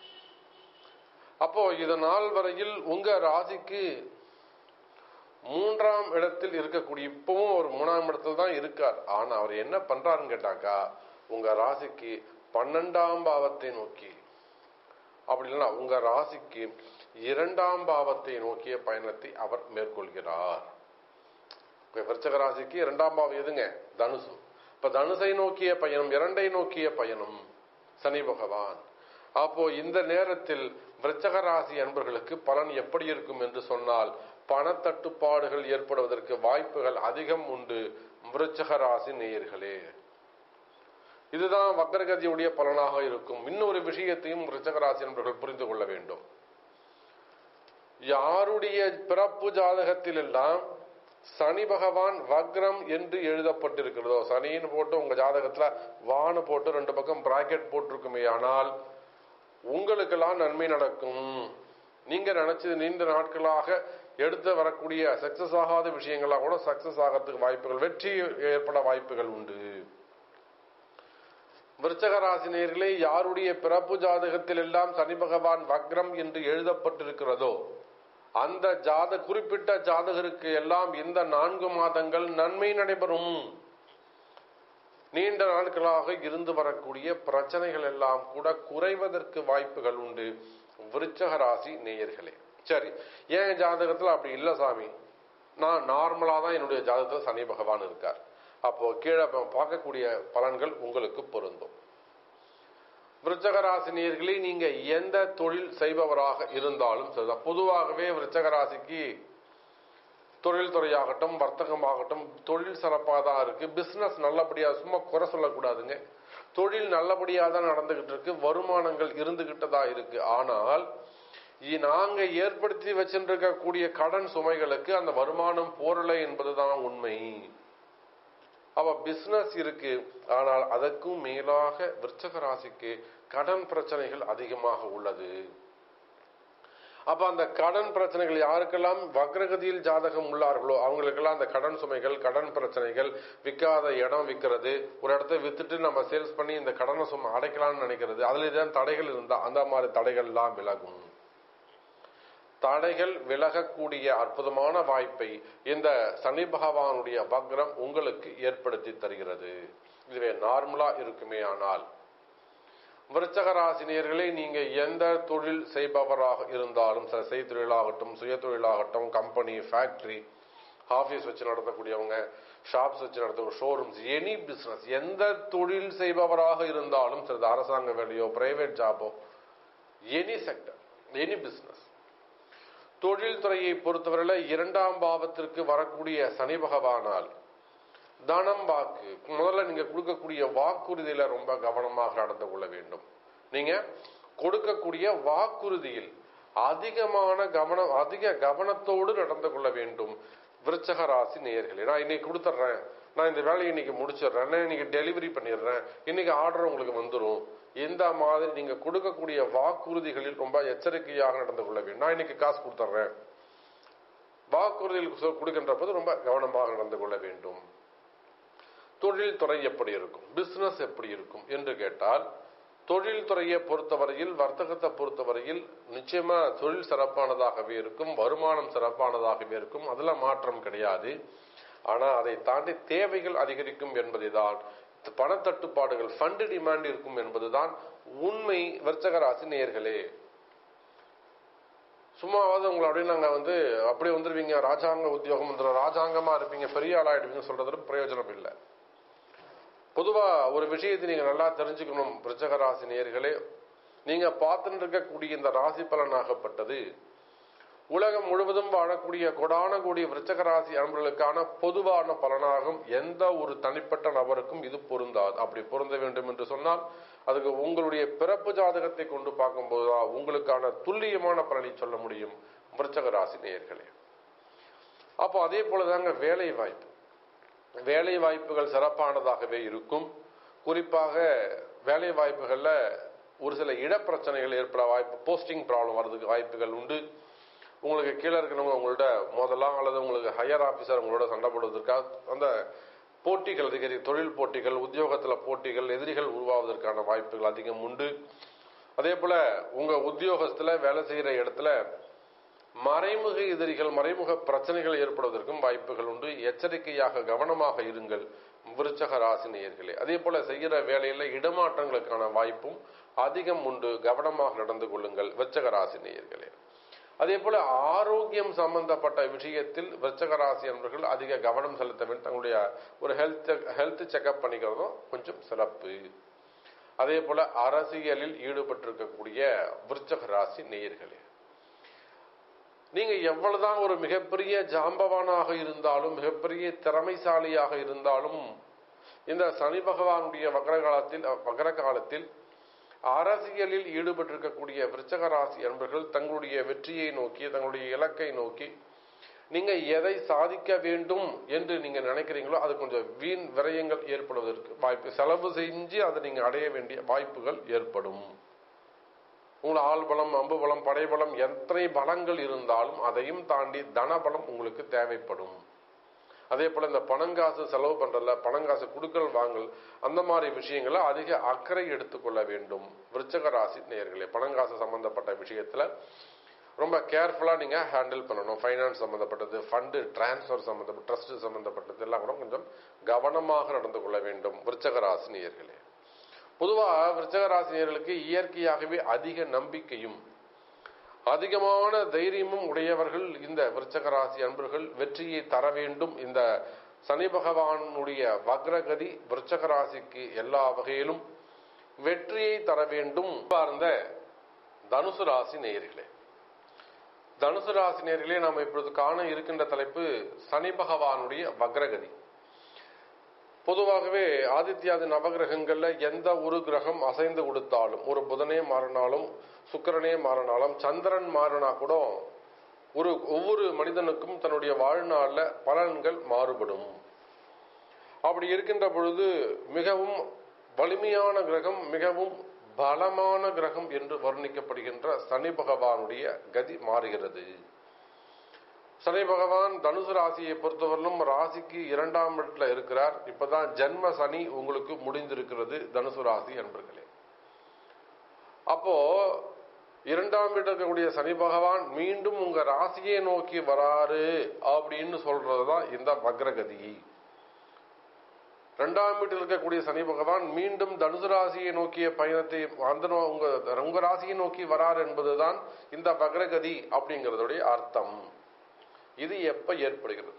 அப்போ இதனால் வரையில் உங்க ராசிக்கு மூன்றாம் இடத்தில் இருக்கக்கூடிய, இப்பவும் ஒரு மூணாம் இடத்துல தான் இருக்கார். ஆனா அவர் என்ன பண்றாருன்னு கேட்டாக்கா, உங்க ராசிக்கு பன்னெண்டாம் பாவத்தை நோக்கி, அப்படி இல்லைன்னா உங்க ராசிக்கு இரண்டாம் பாவத்தை நோக்கிய பயணத்தை அவர் மேற்கொள்கிறார். விருச்சக ராசிக்கு இரண்டாம் பாவம் எதுங்க? தனுசு. இப்ப தனுசை நோக்கிய பயணம், இரண்டை நோக்கிய பயணம் சனி பகவான். அப்போ இந்த நேரத்தில் விருச்சக ராசி அன்பர்களுக்கு பலன் எப்படி இருக்கும் என்று சொன்னால், பணத்தட்டுப்பாடுகள் ஏற்படுவதற்கு வாய்ப்புகள் அதிகம் உண்டு. விருச்சக ராசி நேயர்களே, இதுதான் வக்ரகதியுடைய பலனாக இருக்கும். இன்னொரு விஷயத்தையும் விருச்சக ராசி அன்பர்கள் புரிந்து கொள்ள வேண்டும். யாருடைய பிறப்பு ஜாதகத்தில் எல்லாம் சனி பகவான் வக்ரம் என்று எழுதப்பட்டிருக்கிறதோ, சனின்னு போட்டு உங்க ஜாதகத்துல வானு போட்டு ரெண்டு பக்கம் பிராக்கெட் போட்டிருக்குமே, ஆனால் உங்களுக்கெல்லாம் நன்மை நடக்கும். நீங்க நினைச்சது நீண்ட நாட்களாக எடுத்து வரக்கூடிய சக்சஸ் ஆகாத விஷயங்களா கூட சக்சஸ் ஆகிறதுக்கு வாய்ப்புகள், வெற்றி ஏற்பட வாய்ப்புகள் உண்டு. விருச்சக ராசினியர்களே, யாருடைய பிறப்பு ஜாதகத்தில் எல்லாம் சனி பகவான் வக்ரம் என்று எழுதப்பட்டிருக்கிறதோ அந்த ஜாத குறிப்பிட்ட ஜாதகருக்கு எல்லாம் இந்த நான்கு மாதங்கள் நன்மை நடைபெறும். நீண்ட நாட்களாக இருந்து வரக்கூடிய பிரச்சனைகள் எல்லாம் கூட குறைவதற்கு வாய்ப்புகள் உண்டு. விருச்சக ராசி நேயர்களே, சரி, என் ஜாதகத்துல அப்படி இல்ல சாமி, நான் நார்மலா தான் என்னுடைய ஜாதகத்துல சனி பகவான் இருக்கார். அப்போ கீழே பார்க்கக்கூடிய பலன்கள் உங்களுக்கு பொருந்தும். விருச்சக ராசி நேயர்களே, நீங்க எந்த தொழில் செய்பவராக இருந்தாலும் சரிதான். பொதுவாகவே விருச்சக ராசிக்கு தொழில் துறையாகட்டும், வர்த்தகமாகட்டும், தொழில் சிறப்பாக தான் இருக்கு. பிசினஸ் நல்லபடியா, சும்மா குறை சொல்லக்கூடாதுங்க, தொழில் நல்லபடியா தான் நடந்துகிட்டு இருக்கு, வருமானங்கள் இருந்துகிட்டதா இருக்கு. ஆனால் நாங்க ஏற்படுத்தி வச்சிருக்கக்கூடிய கடன் சுமைகளுக்கு அந்த வருமானம் போரலை என்பதுதான் உண்மை. அவ பிசினஸ் இருக்கு, ஆனால் அதற்கும் மேலாக விருச்சக ராசிக்கு கடன் பிரச்சனைகள் அதிகமாக உள்ளது. அப்ப அந்த கடன் பிரச்சனைகள் யாருக்கெல்லாம் வக்ரகதியில் ஜாதகம் உள்ளார்களோ அவங்களுக்கெல்லாம் அந்த கடன் சுமைகள், கடன் பிரச்சனைகள், விற்காத இடம் விற்கிறது, ஒரு இடத்த வித்துட்டு நம்ம சேல்ஸ் பண்ணி இந்த கடனை சும்மா அடைக்கலாம்னு நினைக்கிறது, அதுல தான் தடைகள் இருந்தா அந்த மாதிரி தடைகள் எல்லாம் விலகும். தடைகள் விலகக்கூடிய அற்புதமான வாய்ப்பை இந்த சனி பகவானுடைய வக்ரம் உங்களுக்கு ஏற்படுத்தி தருகிறது. இதுவே நார்மலா இருக்குமே. ஆனால் விருச்சக ராசினியர்களே, நீங்க எந்த தொழில் செய்பவராக இருந்தாலும், செய் தொழிலாகட்டும், சுய தொழிலாகட்டும், கம்பெனி, ஃபேக்டரி, ஆபீஸ் வச்சு நடத்தக்கூடியவங்க, ஷாப்ஸ் வச்சு நடத்த, ஷோரூம்ஸ், எனி பிசினஸ், எந்த தொழில் செய்பவராக இருந்தாலும் சரி, அரசாங்க வேலையோ பிரைவேட் ஜாபோ, எனி செக்டர், எனி பிசினஸ், தொழில் துறையை பொறுத்தவரையில இரண்டாம் பாவத்திற்கு வரக்கூடிய சனி பகவானால் தனம், வாக்கு, முதல்ல நீங்க கொடுக்கக்கூடிய வாக்குறுதியில ரொம்ப கவனமாக நடந்து கொள்ள வேண்டும். நீங்க கொடுக்கக்கூடிய வாக்குறுதியில் அதிகமான கவனம், அதிக கவனத்தோடு நடந்து கொள்ள வேண்டும். விருச்சக ராசி நேயர்களே, நான் இன்னைக்கு கொடுத்துட்றேன், நான் இந்த வேலையை இன்னைக்கு முடிச்சிடுறேன், நான் இன்னைக்கு டெலிவரி பண்ணிடுறேன், இன்னைக்கு ஆர்டர் உங்களுக்கு வந்துடும், இந்த மாதிரி நீங்க கொடுக்கக்கூடிய வாக்குறுதிகளில் ரொம்ப எச்சரிக்கையாக நடந்து கொள்ள வேண்டும். நான் இன்னைக்கு காசு கொடுத்துட்றேன், வாக்குறுதிகள் கொடுக்கின்ற போது ரொம்ப கவனமாக நடந்து கொள்ள வேண்டும். தொழில் துறை எப்படி இருக்கும், பிசினஸ் எப்படி இருக்கும் என்று கேட்டால், தொழில் துறையை பொறுத்தவரையில், வர்த்தகத்தை பொறுத்தவரையில் நிச்சயமா தொழில் சிறப்பானதாகவே இருக்கும், வருமானம் சிறப்பானதாகவே இருக்கும், அதுல மாற்றம் கிடையாது. ஆனா அதை தாண்டி தேவைகள் அதிகரிக்கும் என்பதுதான், பணத்தட்டுப்பாடுகள், ஃபண்ட் டிமாண்ட் இருக்கும் என்பதுதான் உண்மை. விருச்சக ராசி நேயர்களே, சும்மாவது உங்களை அப்படியே நாங்கள் வந்து அப்படியே வந்துடுவீங்க, ராஜாங்க உத்தியோகம் வந்துடும், ராஜாங்கமா இருப்பீங்க, பெரிய ஆளாயிடுவீங்கன்னு சொல்றதுல பிரயோஜனம் இல்லை. பொதுவா ஒரு விஷயத்தை நீங்க நல்லா தெரிஞ்சுக்கணும் விருச்சிக ராசி நேயர்களே. நீங்க பார்த்துட்டு இருக்கக்கூடிய இந்த ராசி பலனாகப்பட்டது உலகம் முழுவதும் வாழக்கூடிய கொடான கூடிய விருச்சிக ராசி அன்பர்களுக்கான பொதுவான பலனாகும். எந்த ஒரு தனிப்பட்ட நபருக்கும் இது பொருந்தாது. அப்படி பொருந்த வேண்டும் என்று சொன்னால் அதுக்கு உங்களுடைய பிறப்பு ஜாதகத்தை கொண்டு பார்க்கும்போதுதான் உங்களுக்கான துல்லியமான பலனை சொல்ல முடியும் விருச்சிக ராசி நேயர்களே. அப்போ அதே போலதாங்க வேலை வாய்ப்பு. வேலை வாய்ப்புகள் சிறப்பானதாகவே இருக்கும். குறிப்பாக வேலை வாய்ப்புகள்ல ஒரு சில இடப்பிரச்சனைகள் ஏற்பட வாய்ப்பு, போஸ்டிங் ப்ராப்ளம் வர்றதுக்கு வாய்ப்புகள் உண்டு. உங்களுக்கு கீழே இருக்கிறவங்க உங்கள்ட்ட மோதலாம், அல்லது உங்களுக்கு ஹையர் ஆபீசர் உங்களோட சண்டை போடுவதற்காக அந்த போட்டிகள் அதிகரி, தொழில் போட்டிகள், உத்தியோகத்துல போட்டிகள், எதிரிகள் உருவாவதற்கான வாய்ப்புகள் அதிகம் உண்டு. அதே போல உங்க உத்தியோகத்துல வேலை செய்யற இடத்துல மறைமுக எதிரிகள், மறைமுக பிரச்சனைகள் ஏற்படுவதற்கும் வாய்ப்புகள் உண்டு. எச்சரிக்கையாக கவனமாக இருங்கள் விருச்சிக ராசி நேயர்களே. அதே போல செய்கிற வேலையில இடமாற்றங்களுக்கான வாய்ப்பும் அதிகம் உண்டு. கவனமாக நடந்து கொள்ளுங்கள் விருச்சிக ராசி நேயர்களே. அதே போல ஆரோக்கியம் சம்பந்தப்பட்ட விஷயத்தில் விருச்சிக ராசி என்பவர்கள் அதிக கவனம் செலுத்த வேண்டும். தங்களுடைய ஒரு ஹெல்த் ஹெல்த் செக்அப் பண்ணிக்கிறதும் கொஞ்சம் சிறப்பு. அதே போல அரசியலில் ஈடுபட்டிருக்கக்கூடிய விருச்சிக ராசி நேயர்களே, நீங்க எவ்வளவுதான் ஒரு மிகப்பெரிய ஜாம்பவானாக இருந்தாலும், மிகப்பெரிய திறமைசாலியாக இருந்தாலும், இந்த சனி பகவானுடைய வக்ர காலத்தில் வக்ர காலத்தில் அரசியலில் ஈடுபட்டிருக்கக்கூடிய விருச்சிக ராசி என்பவர்கள் தங்களுடைய வெற்றியை நோக்கி, தங்களுடைய இலக்கை நோக்கி நீங்க எதை சாதிக்க வேண்டும் என்று நீங்க நினைக்கிறீங்களோ அது கொஞ்சம் வீண் விரயங்கள் ஏற்படுவதற்கு வாய்ப்பு, செலவு செஞ்சு அதை நீங்க அடைய வேண்டிய வாய்ப்புகள் ஏற்படும். உங்களை ஆள் பலம், அம்பு பலம், படைபலம், எத்தனை பலங்கள் இருந்தாலும் அதையும் தாண்டி தனபலம் உங்களுக்கு தேவைப்படும். அதே போல இந்த பணங்காசு செலவு பண்றதுல, பணங்காசு குடுக்கல் வாங்கல், அந்த மாதிரி விஷயங்கள அதிக அக்கறை எடுத்துக்கொள்ள வேண்டும் விருச்சிக ராசி நேயர்களே. பணங்காசு சம்பந்தப்பட்ட விஷயத்துல ரொம்ப கேர்ஃபுல்லா நீங்க ஹேண்டில் பண்ணணும். ஃபைனான்ஸ் சம்பந்தப்பட்டது, ஃபண்டு டிரான்ஸ்பர் சம்பந்தப்பட்ட, ட்ரஸ்ட் சம்பந்தப்பட்டது எல்லாம் கூட கொஞ்சம் கவனமாக நடந்து கொள்ள வேண்டும் விருச்சிக ராசி நேயர்களே. பொதுவா விருச்சிக ராசி நேயர்களுக்கு இயற்கையாகவே அதிக நம்பிக்கையும் அதிகமான தைரியமும் உடையவர்கள் இந்த விருச்சிக ராசி அன்பர்கள். வெற்றியை தர வேண்டும். இந்த சனி பகவானுடைய வக்ரகதி விருச்சிக ராசிக்கு எல்லா வகையிலும் வெற்றியை தர வேண்டும். பார்ந்த தனுசு ராசி நேயர்களே, தனுசு ராசி நேயர்களே, நாம் இப்பொழுது காண இருக்கின்ற தலைப்பு சனி பகவானுடைய வக்ரகதி. பொதுவாகவே ஆதித்யாதி நவகிரகங்கள்ல எந்த ஒரு கிரகம் அசைந்து கொடுத்தாலும், ஒரு புதனே மாறினாலும், சுக்கிரனே மாறினாலும், சந்திரன் மாறினா கூட ஒரு ஒவ்வொரு மனிதனுக்கும் தன்னுடைய வாழ்நாள்ல பலன்கள் மாறுபடும். அப்படி இருக்கின்ற பொழுது மிகவும் வலிமையான கிரகம், மிகவும் பலமான கிரகம் என்று வர்ணிக்கப்படுகின்ற சனி பகவானுடைய கதி மாறுகிறது. சனி பகவான் தனுசு ராசியை பொறுத்தவரையிலும் ராசிக்கு இரண்டாம் இடத்துல இருக்கிறார். இப்பதான் ஜென்ம சனி உங்களுக்கு முடிந்திருக்கிறது தனுசு ராசி அன்பர்களே. அப்போ இரண்டாம் வீட்டில் இருக்கக்கூடிய சனி பகவான் மீண்டும் உங்க ராசியை நோக்கி வராரு அப்படின்னு சொல்றதுதான் இந்த வக்ரகதி. இரண்டாம் வீட்டில் இருக்கக்கூடிய சனி பகவான் மீண்டும் தனுசு ராசியை நோக்கிய பயணத்தை அந்த உங்க உங்க ராசியை நோக்கி வரார் என்பதுதான் இந்த வக்ரகதி அப்படிங்கிறதுடைய அர்த்தம். இது எப்ப ஏற்படுகிறது?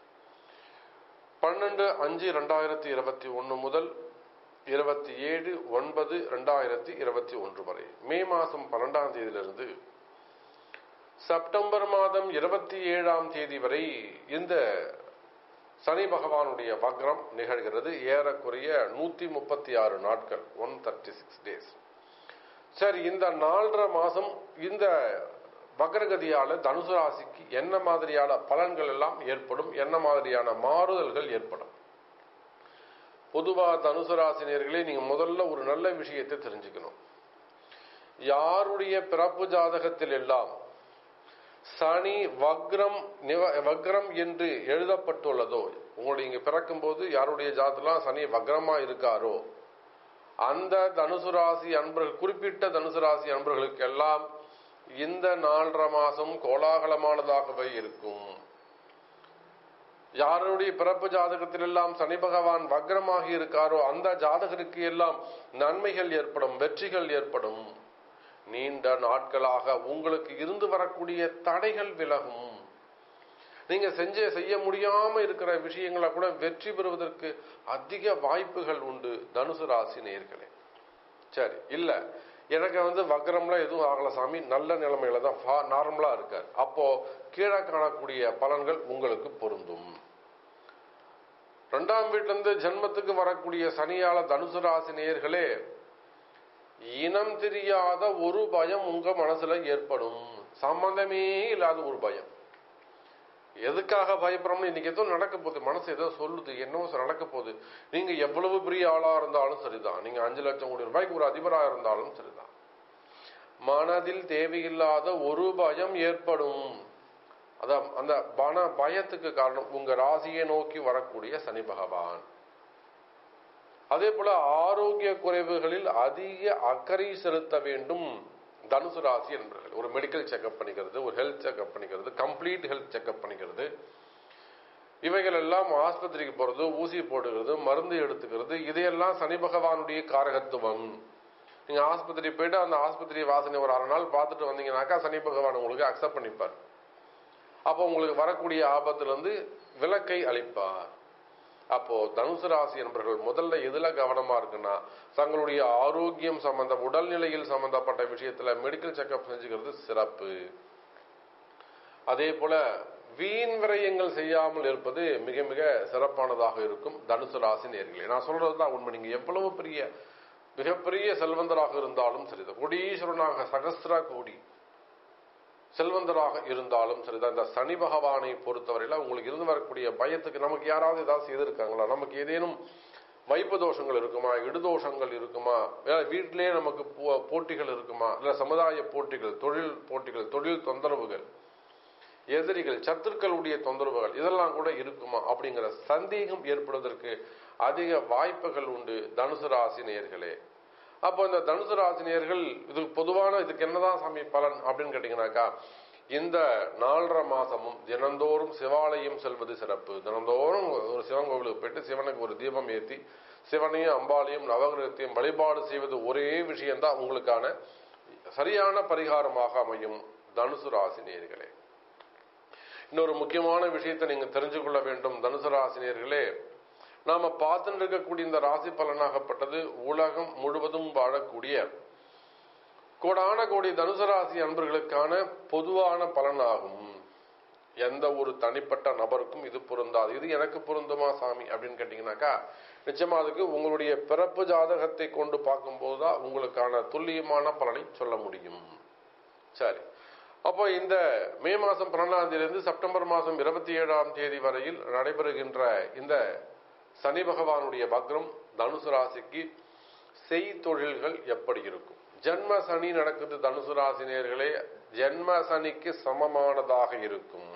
பன்னெண்டு அஞ்சு ரெண்டாயிரத்தி இருபத்தி ஒன்னு முதல் இருபத்தி ஏழு ஒன்பது ரெண்டாயிரத்தி இருபத்தி ஒன்று வரை, மே மாசம் பன்னெண்டாம் தேதியிலிருந்து செப்டம்பர் மாதம் இருபத்தி ஏழாம் தேதி வரை இந்த சனி பகவானுடைய வக்ரம் நிகழ்கிறது. ஏறக்குறைய நூத்தி முப்பத்தி ஆறு நாட்கள், ஒன் தேர்ட்டி சிக்ஸ் டேஸ். சரி, இந்த நாலரை மாசம் இந்த வக்ரகதியால தனுசு ராசிக்கு என்ன மாதிரியான பலன்கள் எல்லாம் ஏற்படும், என்ன மாதிரியான மாறுதல்கள் ஏற்படும்? பொதுவா தனுசு ராசினியர்களே, நீங்க முதல்ல ஒரு நல்ல விஷயத்தை தெரிஞ்சுக்கணும். யாருடைய பிறப்பு ஜாதகத்தில் எல்லாம் சனி வக்ரம் வக்ரம் என்று எழுதப்பட்டுள்ளதோ, உங்களுடைய இங்க பிறக்கும் போது யாருடைய ஜாதகம் சனி வக்ரமா இருக்காரோ அந்த தனுசு ராசி அன்பர்கள், குறிப்பிட்ட தனுசு ராசி அன்பர்களுக்கு எல்லாம் இந்த நாலரை மாசம் கோலாகலமானதாகவே இருக்கும். யாருடைய பிறப்பு ஜாதகத்தில் எல்லாம் சனி பகவான் வக்ரமாகி இருக்காரோ அந்த ஜாதகருக்கு எல்லாம் நன்மைகள் ஏற்படும், வெற்றிகள் ஏற்படும். நீண்ட நாட்களாக உங்களுக்கு இருந்து வரக்கூடிய தடைகள் விலகும். நீங்க செஞ்ச செய்ய முடியாம இருக்கிற விஷயங்களை கூட வெற்றி பெறுவதற்கு அதிக வாய்ப்புகள் உண்டு தனுசு ராசி நேயர்களே. சரி, இல்ல எனக்கு வந்து வக்ரம்லாம் எதுவும் ஆகல சாமி, நல்ல நிலைமையில தான் நார்மலா இருக்கார், அப்போ கீழே காணக்கூடிய பலன்கள் உங்களுக்கு பொருந்தும். இரண்டாம் வீட்டுல இருந்து ஜென்மத்துக்கு வரக்கூடிய சனியால தனுசு ராசி நேயர்களே, இனம் தெரியாத ஒரு பயம் உங்க மனசுல ஏற்படும். சம்பந்தமே இல்லாத ஒரு பயம். எதுக்காக பயப்படுறோம்னு, இன்னைக்கு ஏதோ நடக்க போகுது, மனசு ஏதோ சொல்லுது, என்னவோ நடக்க போகுது. நீங்க எவ்வளவு பெரிய ஆளா இருந்தாலும் சரிதான், நீங்க அஞ்சு லட்சம் கோடி ரூபாய்க்கு ஒரு அதிபராக இருந்தாலும் சரிதான், மனதில் தேவையில்லாத ஒரு பயம் ஏற்படும். அதான் அந்த பண பயத்துக்கு காரணம் உங்க ராசியை நோக்கி வரக்கூடிய சனி பகவான். அதே போல ஆரோக்கிய குறைவுகளில் அதிக அக்கறை செலுத்த வேண்டும் தனுசு ராசி என்பர்கள். ஒரு மெடிக்கல் செக்அப் பண்ணிக்கிறது, ஒரு ஹெல்த் செக்அப் பண்ணிக்கிறது, கம்ப்ளீட் ஹெல்த் செக்அப் பண்ணிக்கிறது, இவைகள் எல்லாம் ஆஸ்பத்திரிக்கு போறது, ஊசி போட்டுக்கிறது, மருந்து எடுத்துக்கிறது, இதையெல்லாம் சனி பகவானுடைய காரகத்துவம். நீங்க ஆஸ்பத்திரி போயிட்டு அந்த ஆஸ்பத்திரி வாசனை ஒரு அரை நாள் பார்த்துட்டு வந்தீங்கன்னாக்கா சனி பகவான் உங்களுக்கு அக்செப்ட் பண்ணிப்பார். அப்போ உங்களுக்கு வரக்கூடிய ஆபத்துல இருந்து விலக்கை அளிப்பார். அப்போ தனுசு ராசி என்பவர்கள் முதல்ல எதுல கவனமா இருக்குன்னா, தங்களுடைய ஆரோக்கியம் சம்பந்த உடல்நிலையில் சம்பந்தப்பட்ட விஷயத்துல மெடிக்கல் செக்அப் செஞ்சுக்கிறது சிறப்பு. அதே போல வீண் விரயங்கள் செய்யாமல் இருப்பது மிக மிக சிறப்பானதாக இருக்கும் தனுசு ராசி நேயர்களே. நான் சொல்றதுதான் உண்மை. நீங்க எவ்வளவு பெரிய மிகப்பெரிய செல்வந்தராக இருந்தாலும் சரிதான், கோடீஸ்வரனாக சகஸ்ரா கோடி செல்வந்தராக இருந்தாலும் சரிதான், இந்த சனி பகவானை பொறுத்தவரையில உங்களுக்கு இருந்து வரக்கூடிய பயத்துக்கு, நமக்கு யாராவது ஏதாவது செய்திருக்காங்களா, நமக்கு ஏதேனும் வைப்பு தோஷங்கள் இருக்குமா, இடுதோஷங்கள் இருக்குமா, வீட்டிலேயே நமக்கு போட்டிகள் இருக்குமா, இல்ல சமுதாய போட்டிகள், தொழில் போட்டிகள், தொழில் தொந்தரவுகள், எதிரிகள் சத்துருக்களுடைய தொந்தரவுகள் இதெல்லாம் கூட இருக்குமா அப்படிங்கிற சந்தேகம் ஏற்படுவதற்கு அதிக வாய்ப்புகள் உண்டு தனுசு ராசி நேயர்களே. அப்போ இந்த தனுசு ராசி நேயர்கள் இதுக்கு பொதுவான இதுக்கு என்னதான் சாமி பலன் அப்படின்னு கேட்டீங்கன்னாக்கா, இந்த நாலரை மாசமும் தினந்தோறும் சிவாலயம் செல்வது சிறப்பு. தினந்தோறும் ஒரு சிவன் கோவிலுக்கு போயிட்டு சிவனுக்கு ஒரு தீபம் ஏற்றி சிவனையும் அம்பாலையும் நவகிரகத்தையும் வழிபாடு செய்வது ஒரே விஷயம்தான் உங்களுக்கான சரியான பரிகாரமாக அமையும் தனுசு ராசி நேயர்களே. இன்னொரு முக்கியமான விஷயத்தை நீங்க தெரிஞ்சு கொள்ள வேண்டும் தனுசு ராசி நேயர்களே. நாம பார்த்துட்டு இருக்கக்கூடிய இந்த ராசி பலனாகப்பட்டது உலகம் முழுவதும் வாழக்கூடிய கோடான கோடி தனுசு ராசி அன்பர்களுக்கான பொதுவான பலனாகும். எந்த ஒரு தனிப்பட்ட நபருக்கும் இது பொருந்தாது. இது எனக்கு பொருந்துமா சாமி அப்படின்னு கேட்டீங்கன்னாக்கா, நிச்சயமா அதுக்கு உங்களுடைய பிறப்பு ஜாதகத்தை கொண்டு பார்க்கும்போதுதான் உங்களுக்கான துல்லியமான பலனை சொல்ல முடியும். சரி, அப்போ இந்த மே மாசம் பன்னெண்டாம் தேதியிலிருந்து செப்டம்பர் மாசம் இருபத்தி ஏழாம் தேதி வரையில் நடைபெறுகின்ற இந்த சனி பகவானுடைய வக்ரம் தனுசு ராசிக்கு செய் தொழில்கள் எப்படி இருக்கும்? ஜென்ம சனி நடக்குது தனுசு ராசி நேயர்களே, ஜென்ம சனிக்கு சமமானதாக இருக்கும்.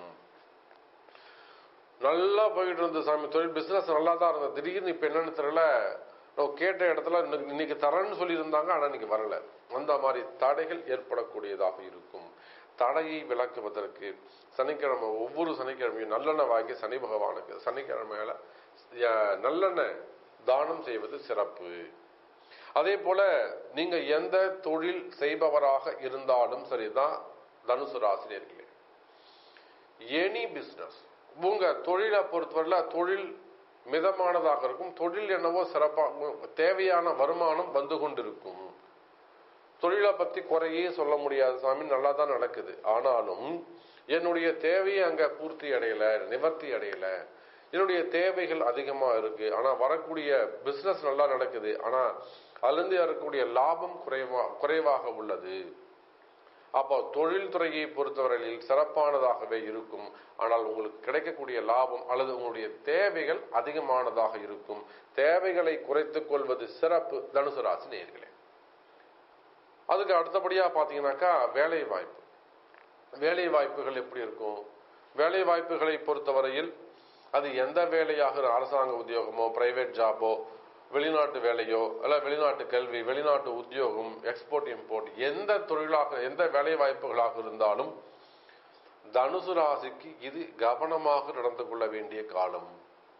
நல்லா போயிட்டு இருந்த சாமி தொழில் பிசினஸ் நல்லா தான் இருந்தது, திடீர்னு இப்ப என்னன்னு தெரியல, கேட்ட இடத்துல இன்னைக்கு தரேன்னு சொல்லி இருந்தாங்க, ஆனா இன்னைக்கு வரல. அந்த மாதிரி தடைகள் ஏற்படக்கூடியதாக இருக்கும். தடையை விளக்குவதற்கு சனிக்கிழமை ஒவ்வொரு சனிக்கிழமையும் நல்லெண்ணெய் வாங்கி சனி பகவானுக்கு சனிக்கிழமையில நல்லெண்ணெய் தானம் செய்வது சிறப்பு. அதே போல நீங்க எந்த தொழில் செய்பவராக இருந்தாலும் சரிதான் தனுசு ராசினியர்களே, எனி பிசினஸ் உங்க தொழிலை பொறுத்தவரையில தொழில் மிதமானதாக இருக்கும். தொழில் என்னவோ சிறப்பாக தேவையான வருமானம் வந்து கொண்டிருக்கும். தொழிலை பத்தி குறையே சொல்ல முடியாது சாமி, நல்லா தான் நடக்குது, ஆனாலும் என்னுடைய தேவையை அங்க பூர்த்தி அடையல, நிவர்த்தி அடையல, என்னுடைய தேவைகள் அதிகமா இருக்கு, ஆனா வரக்கூடிய பிசினஸ் நல்லா நடக்குது, ஆனா அதுல இருந்து இருக்கக்கூடிய லாபம் குறைவா குறைவாக உள்ளது. அப்போ தொழில் துறையை பொறுத்தவரையில் சிறப்பானதாகவே இருக்கும், ஆனால் உங்களுக்கு கிடைக்கக்கூடிய லாபம் அல்லது உங்களுடைய தேவைகள் அதிகமானதாக இருக்கும். தேவைகளை குறைத்துக் கொள்வது சிறப்பு தனுசு ராசி நேயர்களே. அதுக்கு அடுத்தபடியா பாத்தீங்கன்னாக்கா வேலை வாய்ப்பு. வேலை வாய்ப்புகள் எப்படி இருக்கும்? வேலை வாய்ப்புகளை பொறுத்தவரையில் அது எந்த வேலையாக, அரசாங்க உத்தியோகமோ, பிரைவேட் ஜாபோ, வெளிநாட்டு வேலையோ, அல்ல வெளிநாட்டு கல்வி, வெளிநாட்டு உத்தியோகம், எக்ஸ்போர்ட் இம்போர்ட், எந்த தொழிலாக எந்த வேலை வாய்ப்புகளாக இருந்தாலும் தனுசு ராசிக்கு இது கவனமாக நடந்து கொள்ள வேண்டிய காலம்.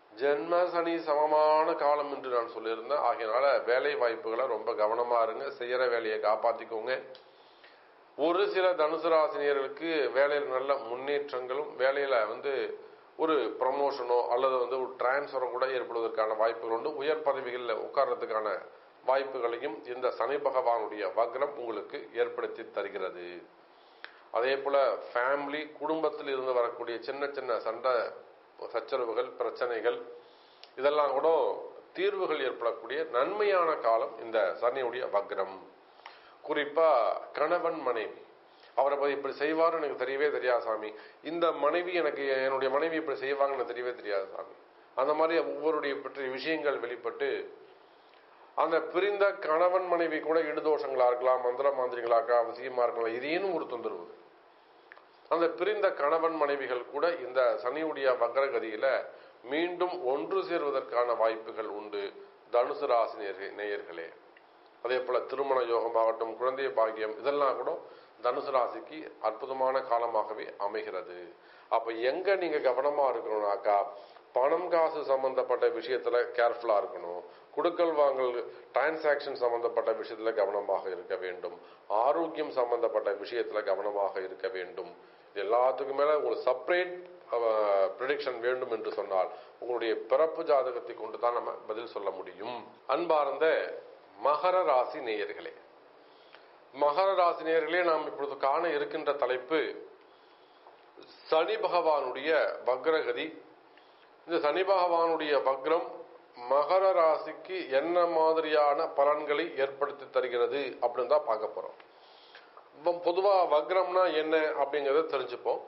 ஜென்ம சனி சமமான காலம் என்று நான் சொல்லியிருந்தேன். ஆகையினால வேலை வாய்ப்புகளை ரொம்ப கவனமா இருங்க, செய்யற வேலையை காப்பாத்திக்கோங்க. ஒரு சில தனுசு ராசினியர்களுக்கு வேலையில் நல்ல முன்னேற்றங்களும், வேலையில வந்து ஒரு ப்ரமோஷனோ அல்லது வந்து ஒரு டிரான்ஸ்பரோ கூட ஏற்படுவதற்கான வாய்ப்புகள் உண்டு. உயர் பதவிகளில் உட்கார்றதுக்கான வாய்ப்புகளையும் இந்த சனி பகவானுடைய வக்ரம் உங்களுக்கு ஏற்படுத்தி தருகிறது. அதே போல ஃபேமிலி, குடும்பத்தில் இருந்து வரக்கூடிய சின்ன சின்ன சண்டை சச்சரவுகள், பிரச்சனைகள், இதெல்லாம் கூட தீர்வுகள் ஏற்படக்கூடிய நன்மையான காலம் இந்த சனியுடைய வக்ரம். குறிப்பா கணவன் மனைவி, அவரை இப்படி செய்வார் எனக்கு தெரியவே தெரியாது சாமி, இந்த மனைவி எனக்கு என்னுடைய மனைவி இப்படி செய்வாங்கன்னு தெரியவே தெரியாது சாமி, அந்த மாதிரி ஒவ்வொருடைய பற்றிய விஷயங்கள் வெளிப்பட்டு அந்த பிரிந்த கணவன் மனைவி கூட இடுதோஷங்களா இருக்கலாம், மந்திர மாந்திரிகளா இருக்கலாம், அவசியமா இருக்கலாம், இதேனும் ஒரு தொந்தரவு. அந்த பிரிந்த கணவன் மனைவிகள் கூட இந்த சனியுடைய வக்ரகதியில மீண்டும் ஒன்று சேர்வதற்கான வாய்ப்புகள் உண்டு தனுசு ராசி நேயர்களே. அதே போல திருமண யோகமாகட்டும், குழந்தை பாக்கியம், இதெல்லாம் கூட தனுசு ராசிக்கு அற்புதமான காலமாகவே அமைகிறது. அப்ப எங்க நீங்க கவனமா இருக்கணும்னாக்கா, பணம் காசு சம்பந்தப்பட்ட விஷயத்துல கேர்ஃபுல்லா இருக்கணும். குடுக்கல் வாங்கல் டிரான்சாக்சன் சம்பந்தப்பட்ட விஷயத்துல கவனமாக இருக்க வேண்டும். ஆரோக்கியம் சம்பந்தப்பட்ட விஷயத்துல கவனமாக இருக்க வேண்டும். எல்லாத்துக்கும் மேல உங்களுக்கு செப்பரேட் ப்ரெடிக்ஷன் வேண்டும் என்று சொன்னால் உங்களுடைய பிறப்பு ஜாதகத்தை கொண்டு தான் நம்ம பதில் சொல்ல முடியும். அன்பார்ந்த மகர ராசி நேயர்களே, மகர ராசி நேயர்களே, நாம் இப்பொழுது காண இருக்கின்ற தலைப்பு சனி பகவானுடைய வக்ரகதி. இந்த சனி பகவானுடைய வக்ரம் மகர ராசிக்கு என்ன மாதிரியான பலன்களை ஏற்படுத்தி தருகிறது அப்படின்னு தான் பார்க்க போறோம். பொதுவா வக்ரம்னா என்ன அப்படிங்கறத தெரிஞ்சுப்போம்.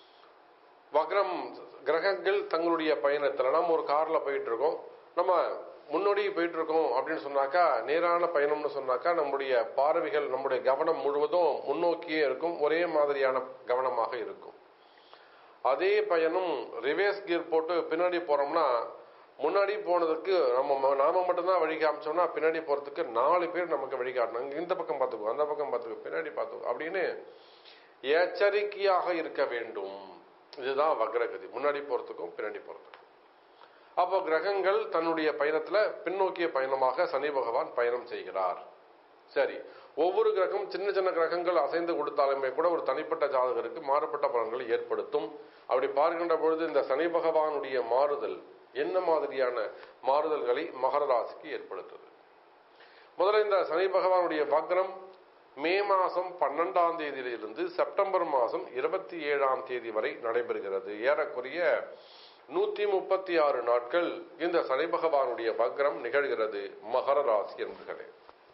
வக்ரம் கிரகங்கள் தங்களுடைய பயணத்துல, நம்ம ஒரு கார்ல போயிட்டு இருக்கோம், நம்ம முன்னோடி போயிட்டு இருக்கோம் அப்படின்னு சொன்னாக்கா, நேரான பயணம்னு சொன்னாக்கா நம்முடைய பார்வைகள், நம்முடைய கவனம் முழுவதும் முன்னோக்கியே இருக்கும், ஒரே மாதிரியான கவனமாக இருக்கும். அதே பயணம் ரிவேர்ஸ் கியர் போட்டு பின்னாடி போறோம்னா, முன்னாடி போனதுக்கு நம்ம நாம மட்டும்தான் வழி காமிச்சோம்னா, பின்னாடி போறதுக்கு நாலு பேர் நமக்கு வழி காட்டணும். இந்த பக்கம் பார்த்துக்கோ, அந்த பக்கம் பார்த்துக்கோ, பின்னாடி பார்த்துக்கோ அப்படின்னு எச்சரிக்கையாக இருக்க வேண்டும். இதுதான் வக்ரகதி, முன்னாடி போறதுக்கும் பின்னாடி போறதுக்கும். அப்போ கிரகங்கள் தன்னுடைய பயணத்துல பின்னோக்கிய பயணமாக சனி பகவான் பயணம் செய்கிறார். சரி, ஒவ்வொரு கிரகம் சின்ன சின்ன கிரகங்கள் அசைந்து கொடுத்தாலுமே கூட ஒரு தனிப்பட்ட ஜாதகருக்கு மாறுபட்ட பலன்களை ஏற்படுத்தும். அப்படி பார்க்கின்ற பொழுது இந்த சனி பகவானுடைய மாறுதல் என்ன மாதிரியான மாறுதல்களை மகர ராசிக்கு ஏற்படுத்துது? முதல்ல இந்த சனி பகவானுடைய வக்ரம் மே மாசம் பன்னெண்டாம் தேதியிலிருந்து செப்டம்பர் மாசம் இருபத்தி ஏழாம் தேதி வரை நடைபெறுகிறது. ஏறக்குறைய நூத்தி முப்பத்தி ஆறு நாட்கள் இந்த சனி பகவானுடைய வக்ரம் நிகழ்கிறது மகர ராசி என்பர்களே.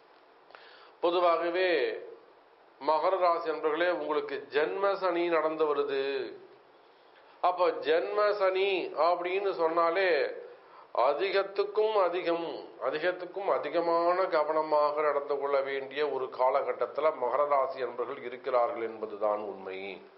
பொதுவாகவே மகர ராசி என்பர்களே, உங்களுக்கு ஜென்ம சனி நடந்து வருது. அப்ப ஜென்ம சனி அப்படின்னு சொன்னாலே அதிகத்துக்கும் அதிகம் அதிகத்துக்கும் அதிகமான கவனமாக நடந்து கொள்ள வேண்டிய ஒரு காலகட்டத்தில் மகர ராசி என்பர்கள் இருக்கிறார்கள் என்பதுதான் உண்மை.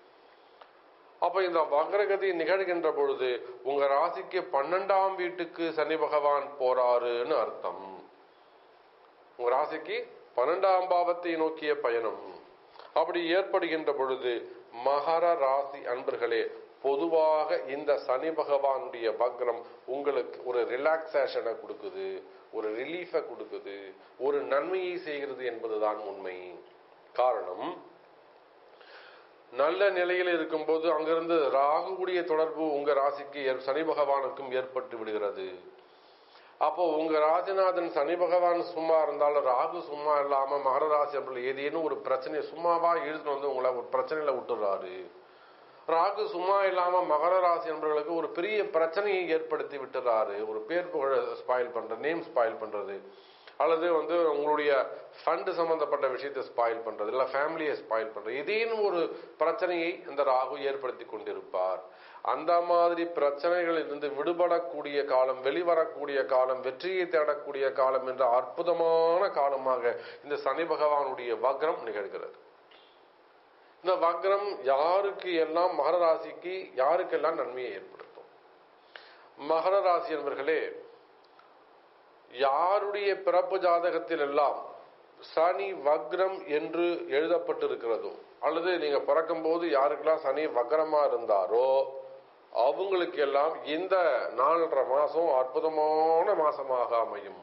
அப்ப இந்த வக்ரகதி நிகழ்கின்ற பொழுது உங்க ராசிக்கு பன்னெண்டாம் வீட்டுக்கு சனி பகவான் போறாருன்னு அர்த்தம். உங்க ராசிக்கு பன்னெண்டாம் பாவத்தை நோக்கிய பயணம் அப்படி ஏற்படுகின்ற பொழுது மகர ராசி அன்பர்களே, பொதுவாக இந்த சனி பகவானுடைய வக்ரம் உங்களுக்கு ஒரு ரிலாக்ஸேஷனை கொடுக்குது, ஒரு ரிலீஃபை கொடுக்குது, ஒரு நன்மையை செய்கிறது என்பதுதான் உண்மை. காரணம், நல்ல நிலையில் இருக்கும்போது அங்கிருந்து ராகுடைய தொடர்பு உங்க ராசிக்கு சனி பகவானுக்கும் ஏற்பட்டு விடுகிறது. அப்போ உங்க ராஜநாதன் சனி பகவான் சும்மா இருந்தாலும் ராகு சும்மா இல்லாம மகர ராசி அப்படி ஏதேனும் ஒரு பிரச்சனையை சும்மாவா இழுத்துட்டு வந்து உங்களை ஒரு பிரச்சனையில விட்டுறாரு. ராகு சும்மா இல்லாம மகர ராசி என்பவர்களுக்கு ஒரு பெரிய பிரச்சனையை ஏற்படுத்தி விட்டுறாரு. ஒரு பேர் புகழ ஸ்பாயில் பண்றது, நேம் ஸ்பாயில் பண்றது, அல்லது வந்து உங்களுடைய ஃபண்ட் சம்பந்தப்பட்ட விஷயத்தை ஸ்பாயில் பண்றது, இல்ல ஃபேமிலியை ஸ்பாயில் பண்றது, ஏதேனும் ஒரு பிரச்சனையை இந்த ராகு ஏற்படுத்தி கொண்டிருப்பார். அந்த மாதிரி பிரச்சனைகளில் இருந்து விடுபடக்கூடிய காலம், வெளிவரக்கூடிய காலம், வெற்றியை தேடக்கூடிய காலம் என்ற அற்புதமான காலமாக இந்த சனி பகவானுடைய வக்ரம் நிகழ்கிறது. இந்த வக்ரம் யாருக்கு எல்லாம் மகர ராசிக்கு யாருக்கெல்லாம் நன்மையை ஏற்படுத்தும்? மகர ராசி என்பவர்களே, யாருடைய பிறப்பு ஜாதகத்தில் எல்லாம் சனி வக்ரம் என்று எழுதப்பட்டிருக்கிறதோ, அல்லது நீங்க பிறக்கும் போது யாருக்கெல்லாம் சனி வக்ரமா இருந்தாரோ அவங்களுக்கு எல்லாம் இந்த நாலரை மாசம் அற்புதமான மாசமாக அமையும்.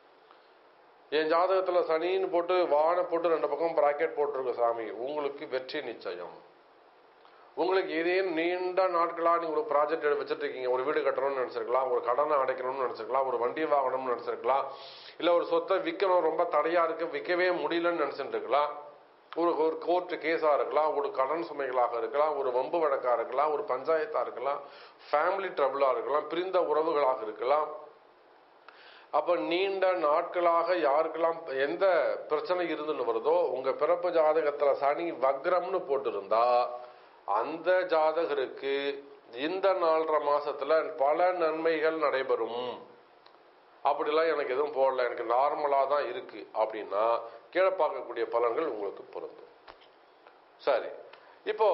என் ஜாதகத்துல சனின்னு போட்டு வான போட்டு ரெண்டு பக்கம் பிராக்கெட் போட்டிருக்க சாமி, உங்களுக்கு வெற்றி நிச்சயம். உங்களுக்கு ஏதேனும் நீண்ட நாட்களா நீங்க ஒரு ப்ராஜெக்ட் வச்சுட்டு இருக்கீங்க, ஒரு வீடு கட்டணும்னு நினைச்சிருக்கலாம், ஒரு கடனை அடைக்கணும்னு நினைச்சிருக்கலாம், ஒரு வண்டி வாங்கணும்னு நினைச்சிருக்கலாம், இல்ல ஒரு சொத்தை விற்கணும் ரொம்ப தடையா இருக்கு விற்கவே முடியலன்னு நினைச்சிட்டு இருக்கலாம், ஒரு ஒரு கோர்ட்டு கேஸா இருக்கலாம், ஒரு கடன் சுமைகளாக இருக்கலாம், ஒரு வம்பு வழக்கா இருக்கலாம், ஒரு பஞ்சாயத்தா இருக்கலாம், ஃபேமிலி ட்ரபிளா இருக்கலாம், பிரிந்த உறவுகளாக இருக்கலாம். அப்ப நீண்ட நாட்களாக யாருக்கெல்லாம் எந்த பிரச்சனை இருந்துன்னு வருதோ உங்க பிறப்பு ஜாதகத்துல சனி வக்ரம்னு போட்டிருந்தா அந்த ஜாதகருக்கு இந்த நாலரை மாசத்துல பல நன்மைகள் நடைபெறும். அப்படிலாம் எனக்கு எதுவும் போடல, எனக்கு நார்மலா தான் இருக்கு அப்படின்னா கீழே பார்க்கக்கூடிய பலன்கள் உங்களுக்கு பொருந்தும். சரி, இப்போ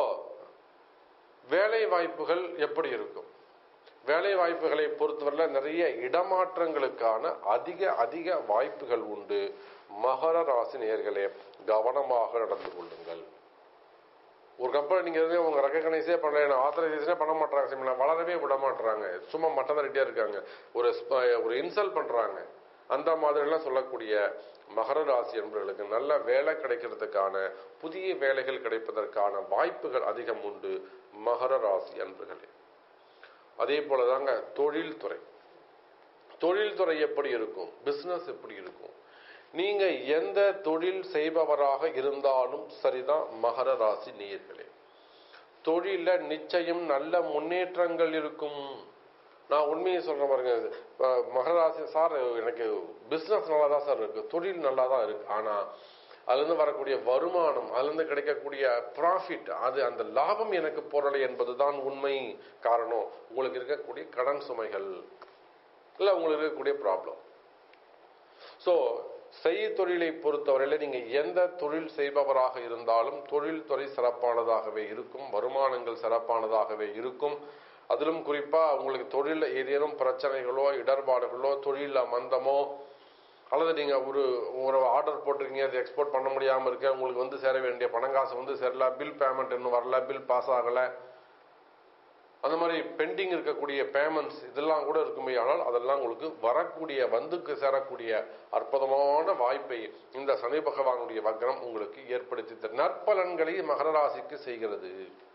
வேலை வாய்ப்புகள் எப்படி இருக்கும்? வேலை வாய்ப்புகளை பொறுத்தவரை நிறைய இடமாற்றங்களுக்கான அதிக அதிக வாய்ப்புகள் உண்டு. மகர ராசி நேயர்களே கவனமாக நடந்து கொள்ளுங்கள். ஒரு கம்பெனி நீங்க உங்க ரெகனைஸே பண்ணல, ஆத்தரைசேஷனே பண்ண மாட்டாங்க, வளரவே விட மாட்டாங்க, சும்மா மட்டம் ரெட்டியா இருக்காங்க, ஒரு ஒரு இன்சல்ட் பண்றாங்க. அந்த மாதிரி எல்லாம் சொல்லக்கூடிய மகர ராசி என்பவர்களுக்கு நல்ல வேலை கிடைக்கிறதுக்கான புதிய வேலைகள் கிடைப்பதற்கான வாய்ப்புகள் அதிகம் உண்டு. மகர ராசி என்பர்களே அதே போலதாங்க தொழில்துறை. தொழில்துறை எப்படி இருக்கும், பிசினஸ் எப்படி இருக்கும்? நீங்க எந்த தொழில் செய்பவராக இருந்தாலும் சரிதான் மகர ராசி நேயர்களே, தொழில நிச்சயம் நல்ல முன்னேற்றங்கள் இருக்கும். நான் உண்மையை சொல்ற பாருங்க, மகர ராசி சார் எனக்கு பிசினஸ் நல்லா தான் சார் இருக்கு, தொழில் நல்லா தான் இருக்கு, ஆனா அதுல இருந்து வரக்கூடிய வருமானம், அதுல இருந்து கிடைக்கக்கூடிய ப்ராஃபிட், அது அந்த லாபம் எனக்கு போறலை என்பதுதான் உண்மை. காரணம் உங்களுக்கு இருக்கக்கூடிய கடன் சுமைகள், இல்ல உங்களுக்கு இருக்கக்கூடிய ப்ராப்ளம். சோ செய் தொழிலை பொறுத்தவரையில நீங்க எந்த தொழில் செய்பவராக இருந்தாலும் தொழில்துறை சிறப்பானதாகவே இருக்கும், வருமானங்கள் சிறப்பானதாகவே இருக்கும். அதிலும் குறிப்பா உங்களுக்கு தொழில ஏதேனும் பிரச்சனைகளோ இடர்பாடுகளோ தொழில மந்தமோ அல்லது நீங்க ஒரு ஒரு ஆர்டர் போட்டிருக்கீங்க, அது எக்ஸ்போர்ட் பண்ண முடியாம இருக்க, உங்களுக்கு வந்து சேர வேண்டிய பணங்காசு வந்து சேரல, பில் பேமெண்ட் இன்னும் வரல, பில் பாஸ் ஆகல, அந்த மாதிரி பெண்டிங் இருக்கக்கூடிய பேமெண்ட்ஸ் இதெல்லாம் கூட இருக்குமே, ஆனால் அதெல்லாம் உங்களுக்கு வரக்கூடிய வந்துக்கு சேரக்கூடிய அற்புதமான வாய்ப்பை இந்த சனி பகவானுடைய வக்ரம் உங்களுக்கு ஏற்படுத்தி தரும். நற்பலன்களை மகர ராசிக்கு செய்கிறது.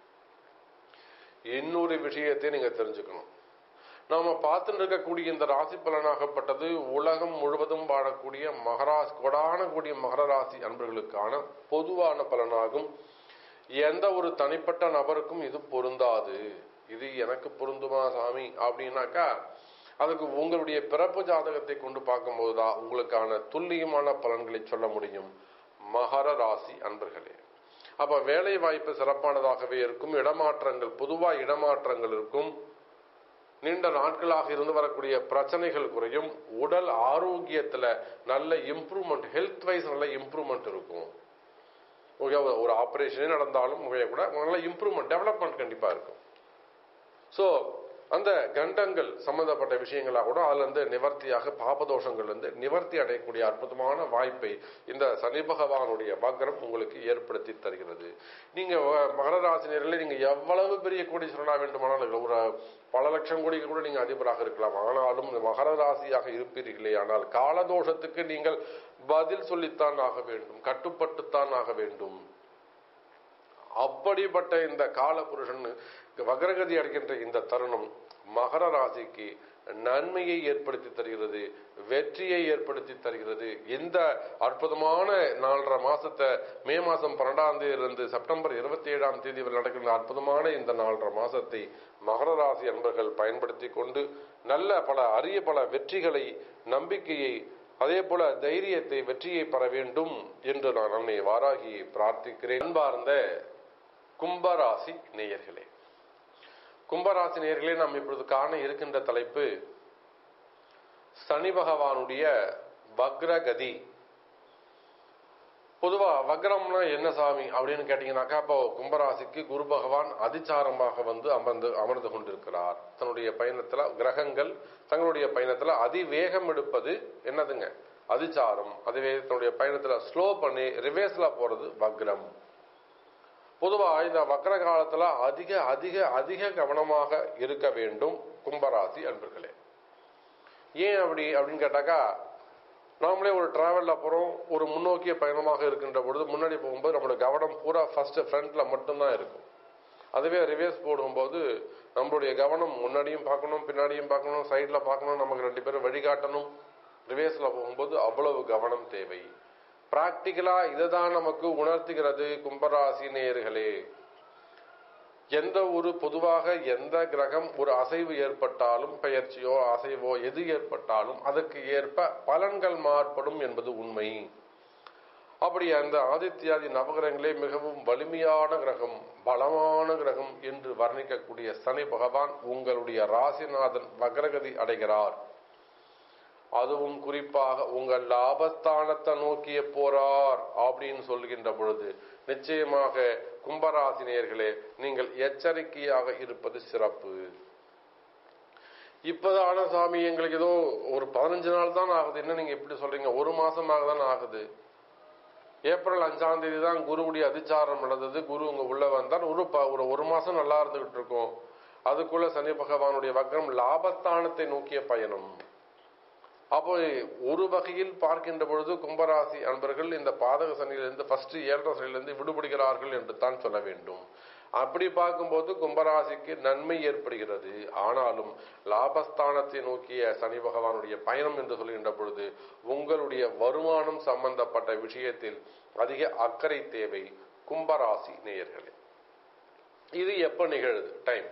இன்னொரு விஷயத்தை நீங்க தெரிஞ்சுக்கணும், நாம பார்த்துட்டு இருக்கக்கூடிய இந்த ராசி பலனாகப்பட்டது உலகம் முழுவதும் வாழக்கூடிய மகராசி கொடான கூடிய மகர ராசி அன்பர்களுக்கான பொதுவான பலனாகும். எந்த ஒரு தனிப்பட்ட நபருக்கும் இது பொருந்தாது. இது எனக்கு பொருந்துமா சாமி அப்படின்னாக்கா அதுக்கு உங்களுடைய பிறப்பு ஜாதகத்தை கொண்டு பார்க்கும்போதுதான் உங்களுக்கான துல்லியமான பலன்களை சொல்ல முடியும் மகர ராசி அன்பர்களே. அப்ப வேலை வாய்ப்பு சிறப்பானதாகவே இருக்கும், இடமாற்றங்கள் பொதுவா இடமாற்றங்கள் இருக்கும், நீண்ட நாட்களாக இருந்து வரக்கூடிய பிரச்சனைகள் குறையும், உடல் ஆரோக்கியத்துல நல்ல இம்ப்ரூவ்மெண்ட், ஹெல்த் வைஸ் நல்ல இம்ப்ரூவ்மெண்ட் இருக்கும். ஒரு ஆபரேஷனே நடந்தாலும் கூட நல்ல இம்ப்ரூவ்மெண்ட் டெவலப்மெண்ட் கண்டிப்பா இருக்கும். சோ அந்த கண்டங்கள் சம்பந்தப்பட்ட விஷயங்களா கூட அதுல இருந்து நிவர்த்தியாக பாபதோஷங்கள் இருந்து நிவர்த்தி அடையக்கூடிய அற்புதமான வாய்ப்பை இந்த சனி பகவானுடைய வக்ரம் உங்களுக்கு ஏற்படுத்தி தருகிறது. நீங்க மகர ராசினியர்களே நீங்க எவ்வளவு பெரிய கோடீஸ்வரனா வேண்டுமானாலும் ஒரு பல லட்சம் கோடிக்கு கூட நீங்க அதிபராக இருக்கலாம், ஆனாலும் மகர ராசியாக இருப்பீர்களே ஆனால் காலதோஷத்துக்கு நீங்கள் பதில் சொல்லித்தான் ஆக வேண்டும், கட்டுப்பட்டுத்தான் ஆக வேண்டும். அப்படிப்பட்ட இந்த கால புருஷன் வக்ரகதி அடைகின்ற இந்த தருணம் மகர ராசிக்கு நன்மையை ஏற்படுத்தி தருகிறது, வெற்றியை ஏற்படுத்தி தருகிறது. இந்த அற்புதமான நாலரை மாசத்தை மே மாசம் பன்னெண்டாம் தேதியிலிருந்து இருந்து செப்டம்பர் இருபத்தி ஏழாம் தேதி வரை நடக்கின்ற அற்புதமான இந்த நாலரை மாசத்தை மகர ராசி அன்பர்கள் பயன்படுத்தி கொண்டு நல்ல பல அரிய பல வெற்றிகளை, நம்பிக்கையை, அதே போல தைரியத்தை, வெற்றியை பெற வேண்டும் என்று நான் அன்னை வாராகியை பிரார்த்திக்கிறேன். அன்பார்ந்த கும்பராசி நேயர்களே, கும்பராசி நேயர்களே நாம் இப்பொழுது காண இருக்கின்ற தலைப்பு சனி பகவானுடைய வக்ரகதி. பொதுவா வக்ரம்னா என்ன சாமி அப்படின்னு கேட்டீங்கன்னாக்கா, அப்போ கும்பராசிக்கு குரு பகவான் அதிச்சாரமாக வந்து அமர்ந்து அமர்ந்து கொண்டிருக்கிறார். தன்னுடைய பயணத்துல கிரகங்கள் தங்களுடைய பயணத்துல அதிவேகம் எடுப்பது என்னதுங்க, அதிச்சாரம். அதுவே தன்னுடைய பயணத்துல ஸ்லோ பண்ணி ரிவேர்ஸ்ல போறது வக்ரம். பொதுவாக இந்த வக்ர காலத்துல அதிக அதிக அதிக கவனமாக இருக்க வேண்டும் கும்பராசி அன்பர்களே. ஏன் அப்படி அப்படின்னு கேட்டாக்கா, நாமளே ஒரு டிராவல்ல போறோம், ஒரு முன்னோக்கிய பயணமாக இருக்கின்ற பொழுது முன்னாடி போகும்போது நம்மளோட கவனம் பூரா ஃபர்ஸ்ட் ஃப்ரண்ட்ல மட்டும்தான் இருக்கும். அதுவே ரிவர்ஸ் போடும்போது நம்மளுடைய கவனம் முன்னாடியும் பார்க்கணும், பின்னாடியும் பார்க்கணும், சைட்ல பார்க்கணும், நமக்கு ரெண்டு பேரும் வழிகாட்டணும். ரிவர்ஸ்ல போகும்போது அவ்வளவு கவனம் தேவை. பிராக்டிக்கலா இதுதான் நமக்கு உணர்த்துகிறது கும்பராசி நேயர்களே. எந்த ஒரு பொதுவாக எந்த கிரகம் ஒரு அசைவு ஏற்பட்டாலும், பெயர்ச்சியோ அசைவோ எது ஏற்பட்டாலும் அதற்கு ஏற்ப பலன்கள் மாறுபடும் என்பது உண்மை. அப்படி அந்த ஆதித்யாதி நவகிரகங்களே மிகவும் வலிமையான கிரகம், பலமான கிரகம் என்று வர்ணிக்கக்கூடிய சனி பகவான் உங்களுடைய ராசிநாதன் வக்ரகதி அடைகிறார். அதுவும் குறிப்பாக உங்கள் லாபஸ்தானத்தை நோக்கிய போறார் அப்படின்னு சொல்கின்ற பொழுது நிச்சயமாக கும்பராசினியர்களே நீங்கள் எச்சரிக்கையாக இருப்பது சிறப்பு. இப்பதான சாமி எங்களுக்கு ஏதோ ஒரு பதினஞ்சு நாள் தான் ஆகுது, என்ன நீங்க எப்படி சொல்றீங்க, ஒரு மாசமாக தான் ஆகுது. ஏப்ரல் அஞ்சாம் தேதி தான் குருவுடைய அதிச்சாரம் நடந்தது, குரு உங்க உள்ள வந்தால் ஒரு ஒரு ஒரு மாசம் நல்லா இருந்துகிட்டு இருக்கோம். அதுக்குள்ள சனி பகவானுடைய வக்ரம் லாபஸ்தானத்தை நோக்கிய பயணம். அப்போ ஒரு வகையில் பார்க்கின்ற பொழுது கும்பராசி அன்பர்கள் இந்த பாதக சனியிலிருந்து ஃபர்ஸ்ட் ஏழரை சனியிலிருந்து விடுபடுகிறார்கள் என்று தான் சொல்ல வேண்டும். அப்படி பார்க்கும்போது கும்பராசிக்கு நன்மை ஏற்படுகிறது. ஆனாலும் லாபஸ்தானத்தை நோக்கிய சனி பகவானுடைய பயணம் என்று சொல்கின்ற பொழுது உங்களுடைய வருமானம் சம்பந்தப்பட்ட விஷயத்தில் அதிக அக்கறை தேவை கும்பராசி நேயர்களே. இது எப்ப நிகழுது? டைம்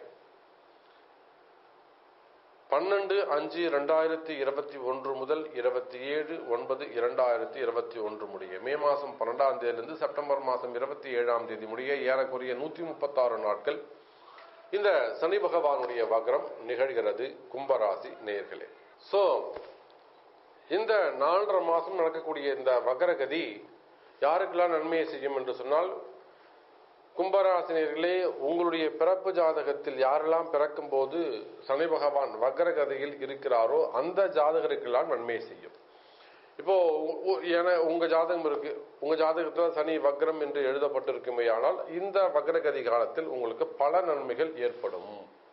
பன்னெண்டு அஞ்சு இரண்டாயிரத்தி இருபத்தி ஒன்று முதல் இருபத்தி ஏழு ஒன்பது இரண்டாயிரத்தி இருபத்தி ஒன்று முடிய, மே மாசம் பன்னெண்டாம் தேதியிலிருந்து செப்டம்பர் மாசம் இருபத்தி ஏழாம் தேதி முடிய ஏறக்குறைய நூத்தி முப்பத்தி ஆறு நாட்கள் இந்த சனி பகவானுடைய வக்ரம் நிகழ்கிறது கும்பராசி நேயர்களே. சோ இந்த நாலரை மாசம் நடக்கக்கூடிய இந்த வக்ரகதி யாருக்கெல்லாம் நன்மையை செய்யும் என்று சொன்னால், கும்பராசினியர்களே உங்களுடைய பிறப்பு ஜாதகத்தில் யாரெல்லாம் பிறக்கும் போது சனி பகவான் வக்ரகதியில் இருக்கிறாரோ அந்த ஜாதகருக்கெல்லாம் நன்மை செய்யும். இப்போ உங்க ஜாதகம் இருக்கு, உங்க ஜாதகத்துல சனி வக்ரம் என்று எழுதப்பட்டிருக்குமே, ஆனால் இந்த வக்ரகதி காலத்தில் உங்களுக்கு பல நன்மைகள் ஏற்படும்.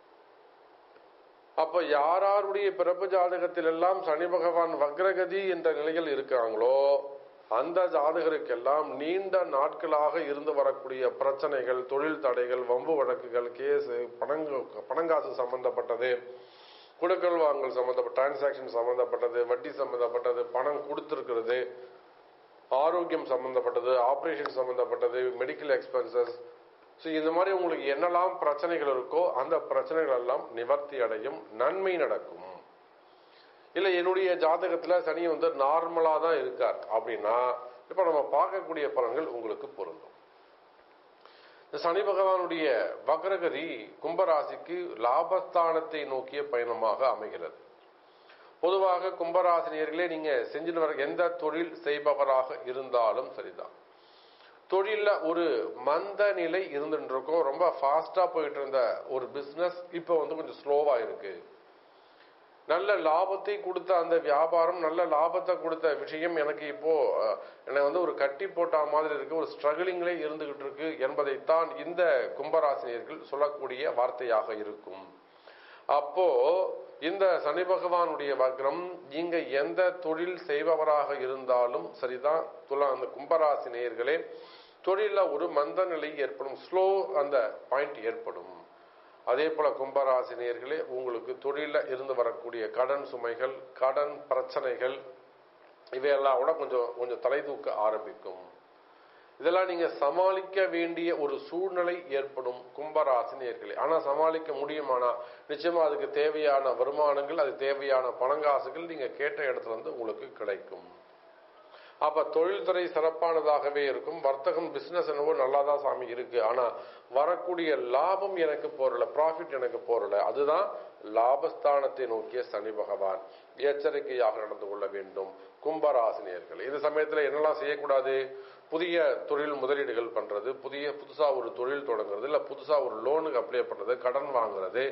அப்ப யாராருடைய பிறப்பு ஜாதகத்தில் எல்லாம் சனி பகவான் வக்ரகதி என்ற நிலையில் இருக்காங்களோ அந்த ஜாதகருக்கெல்லாம் நீண்ட நாட்களாக இருந்து வரக்கூடிய பிரச்சனைகள், தொழில் தடைகள், வம்பு வழக்குகள், கேஸு, பணங்க பணங்காசு சம்பந்தப்பட்டது, கொடுக்கல் வாங்கல் சம்பந்தப்பட்ட டிரான்சாக்சன் சம்பந்தப்பட்டது, வட்டி சம்பந்தப்பட்டது, பணம் கொடுத்திருக்கிறது, ஆரோக்கியம் சம்பந்தப்பட்டது, ஆபரேஷன் சம்பந்தப்பட்டது, மெடிக்கல் எக்ஸ்பென்சஸ், ஸோ இந்த மாதிரி உங்களுக்கு என்னெல்லாம் பிரச்சனைகள் இருக்கோ அந்த பிரச்சனைகள் எல்லாம் நிவர்த்தி அடையும், நன்மை நடக்கும். இல்ல என்னுடைய ஜாதகத்துல சனி வந்து நார்மலா தான் இருக்கார் அப்படின்னா இப்ப நம்ம பார்க்கக்கூடிய பலன்கள் உங்களுக்கு பொருந்தும். சனி பகவானுடைய வக்ரகதி கும்பராசிக்கு லாபஸ்தானத்தை நோக்கிய பயணமாக அமைகிறது. பொதுவாக கும்பராசினியர்களே நீங்க செஞ்சுட்டு வர எந்த தொழில் செய்பவராக இருந்தாலும் சரிதான், தொழில ஒரு மந்த நிலை இருந்துட்டு இருக்கோம், ரொம்ப ஃபாஸ்டா போயிட்டு இருந்த ஒரு பிசினஸ் இப்ப வந்து கொஞ்சம் ஸ்லோவா இருக்கு, நல்ல லாபத்தை கொடுத்த அந்த வியாபாரம், நல்ல லாபத்தை கொடுத்த விஷயம் எனக்கு இப்போ என்னை வந்து ஒரு கட்டி போட்ட மாதிரி இருக்கு, ஒரு ஸ்ட்ரகிளிங்லே இருந்துகிட்டு இருக்கு என்பதைத்தான் இந்த கும்பராசினியர்கள் சொல்லக்கூடிய வார்த்தையாக இருக்கும். அப்போ இந்த சனி பகவானுடைய வக்ரம் நீங்க எந்த தொழில் செய்பவராக இருந்தாலும் சரிதான், துலா அந்த கும்பராசினியர்களே தொழில ஒரு மந்த நிலை ஏற்படும், ஸ்லோ அந்த பாயிண்ட் ஏற்படும். அதே போல கும்பராசினியர்களே உங்களுக்கு தொழில இருந்து வரக்கூடிய கடன் சுமைகள், கடன் பிரச்சனைகள் இவையெல்லாம் கூட கொஞ்சம் கொஞ்சம் தலை தூக்க ஆரம்பிக்கும். இதெல்லாம் நீங்க சமாளிக்க வேண்டிய ஒரு சூழ்நிலை ஏற்படும் கும்பராசினியர்களே. ஆனா சமாளிக்க முடியுமானா நிச்சயமா அதுக்கு தேவையான வருமானங்கள், அது தேவையான பணங்காசுகள் நீங்க கேட்ட இடத்துல இருந்து உங்களுக்கு கிடைக்கும். அப்ப தொழில்துறை சிறப்பானதாகவே இருக்கும், வர்த்தகம் பிசினஸ் என்னவோ நல்லாதான் சாமி இருக்கு, ஆனா வரக்கூடிய லாபம் எனக்கு போறல, ப்ராஃபிட் எனக்கு போறல, அதுதான் லாபஸ்தானத்தை நோக்கிய சனி பகவான். எச்சரிக்கையாக நடந்து கொள்ள வேண்டும் கும்பராசினியர்கள். இந்த சமயத்துல என்னெல்லாம் செய்யக்கூடாது? புதிய தொழில் முதலீடுகள் பண்றது, புதிய புதுசா ஒரு தொழில் தொடங்குறது, இல்ல புதுசா ஒரு லோனுக்கு அப்ளை பண்றது, கடன் வாங்குறது,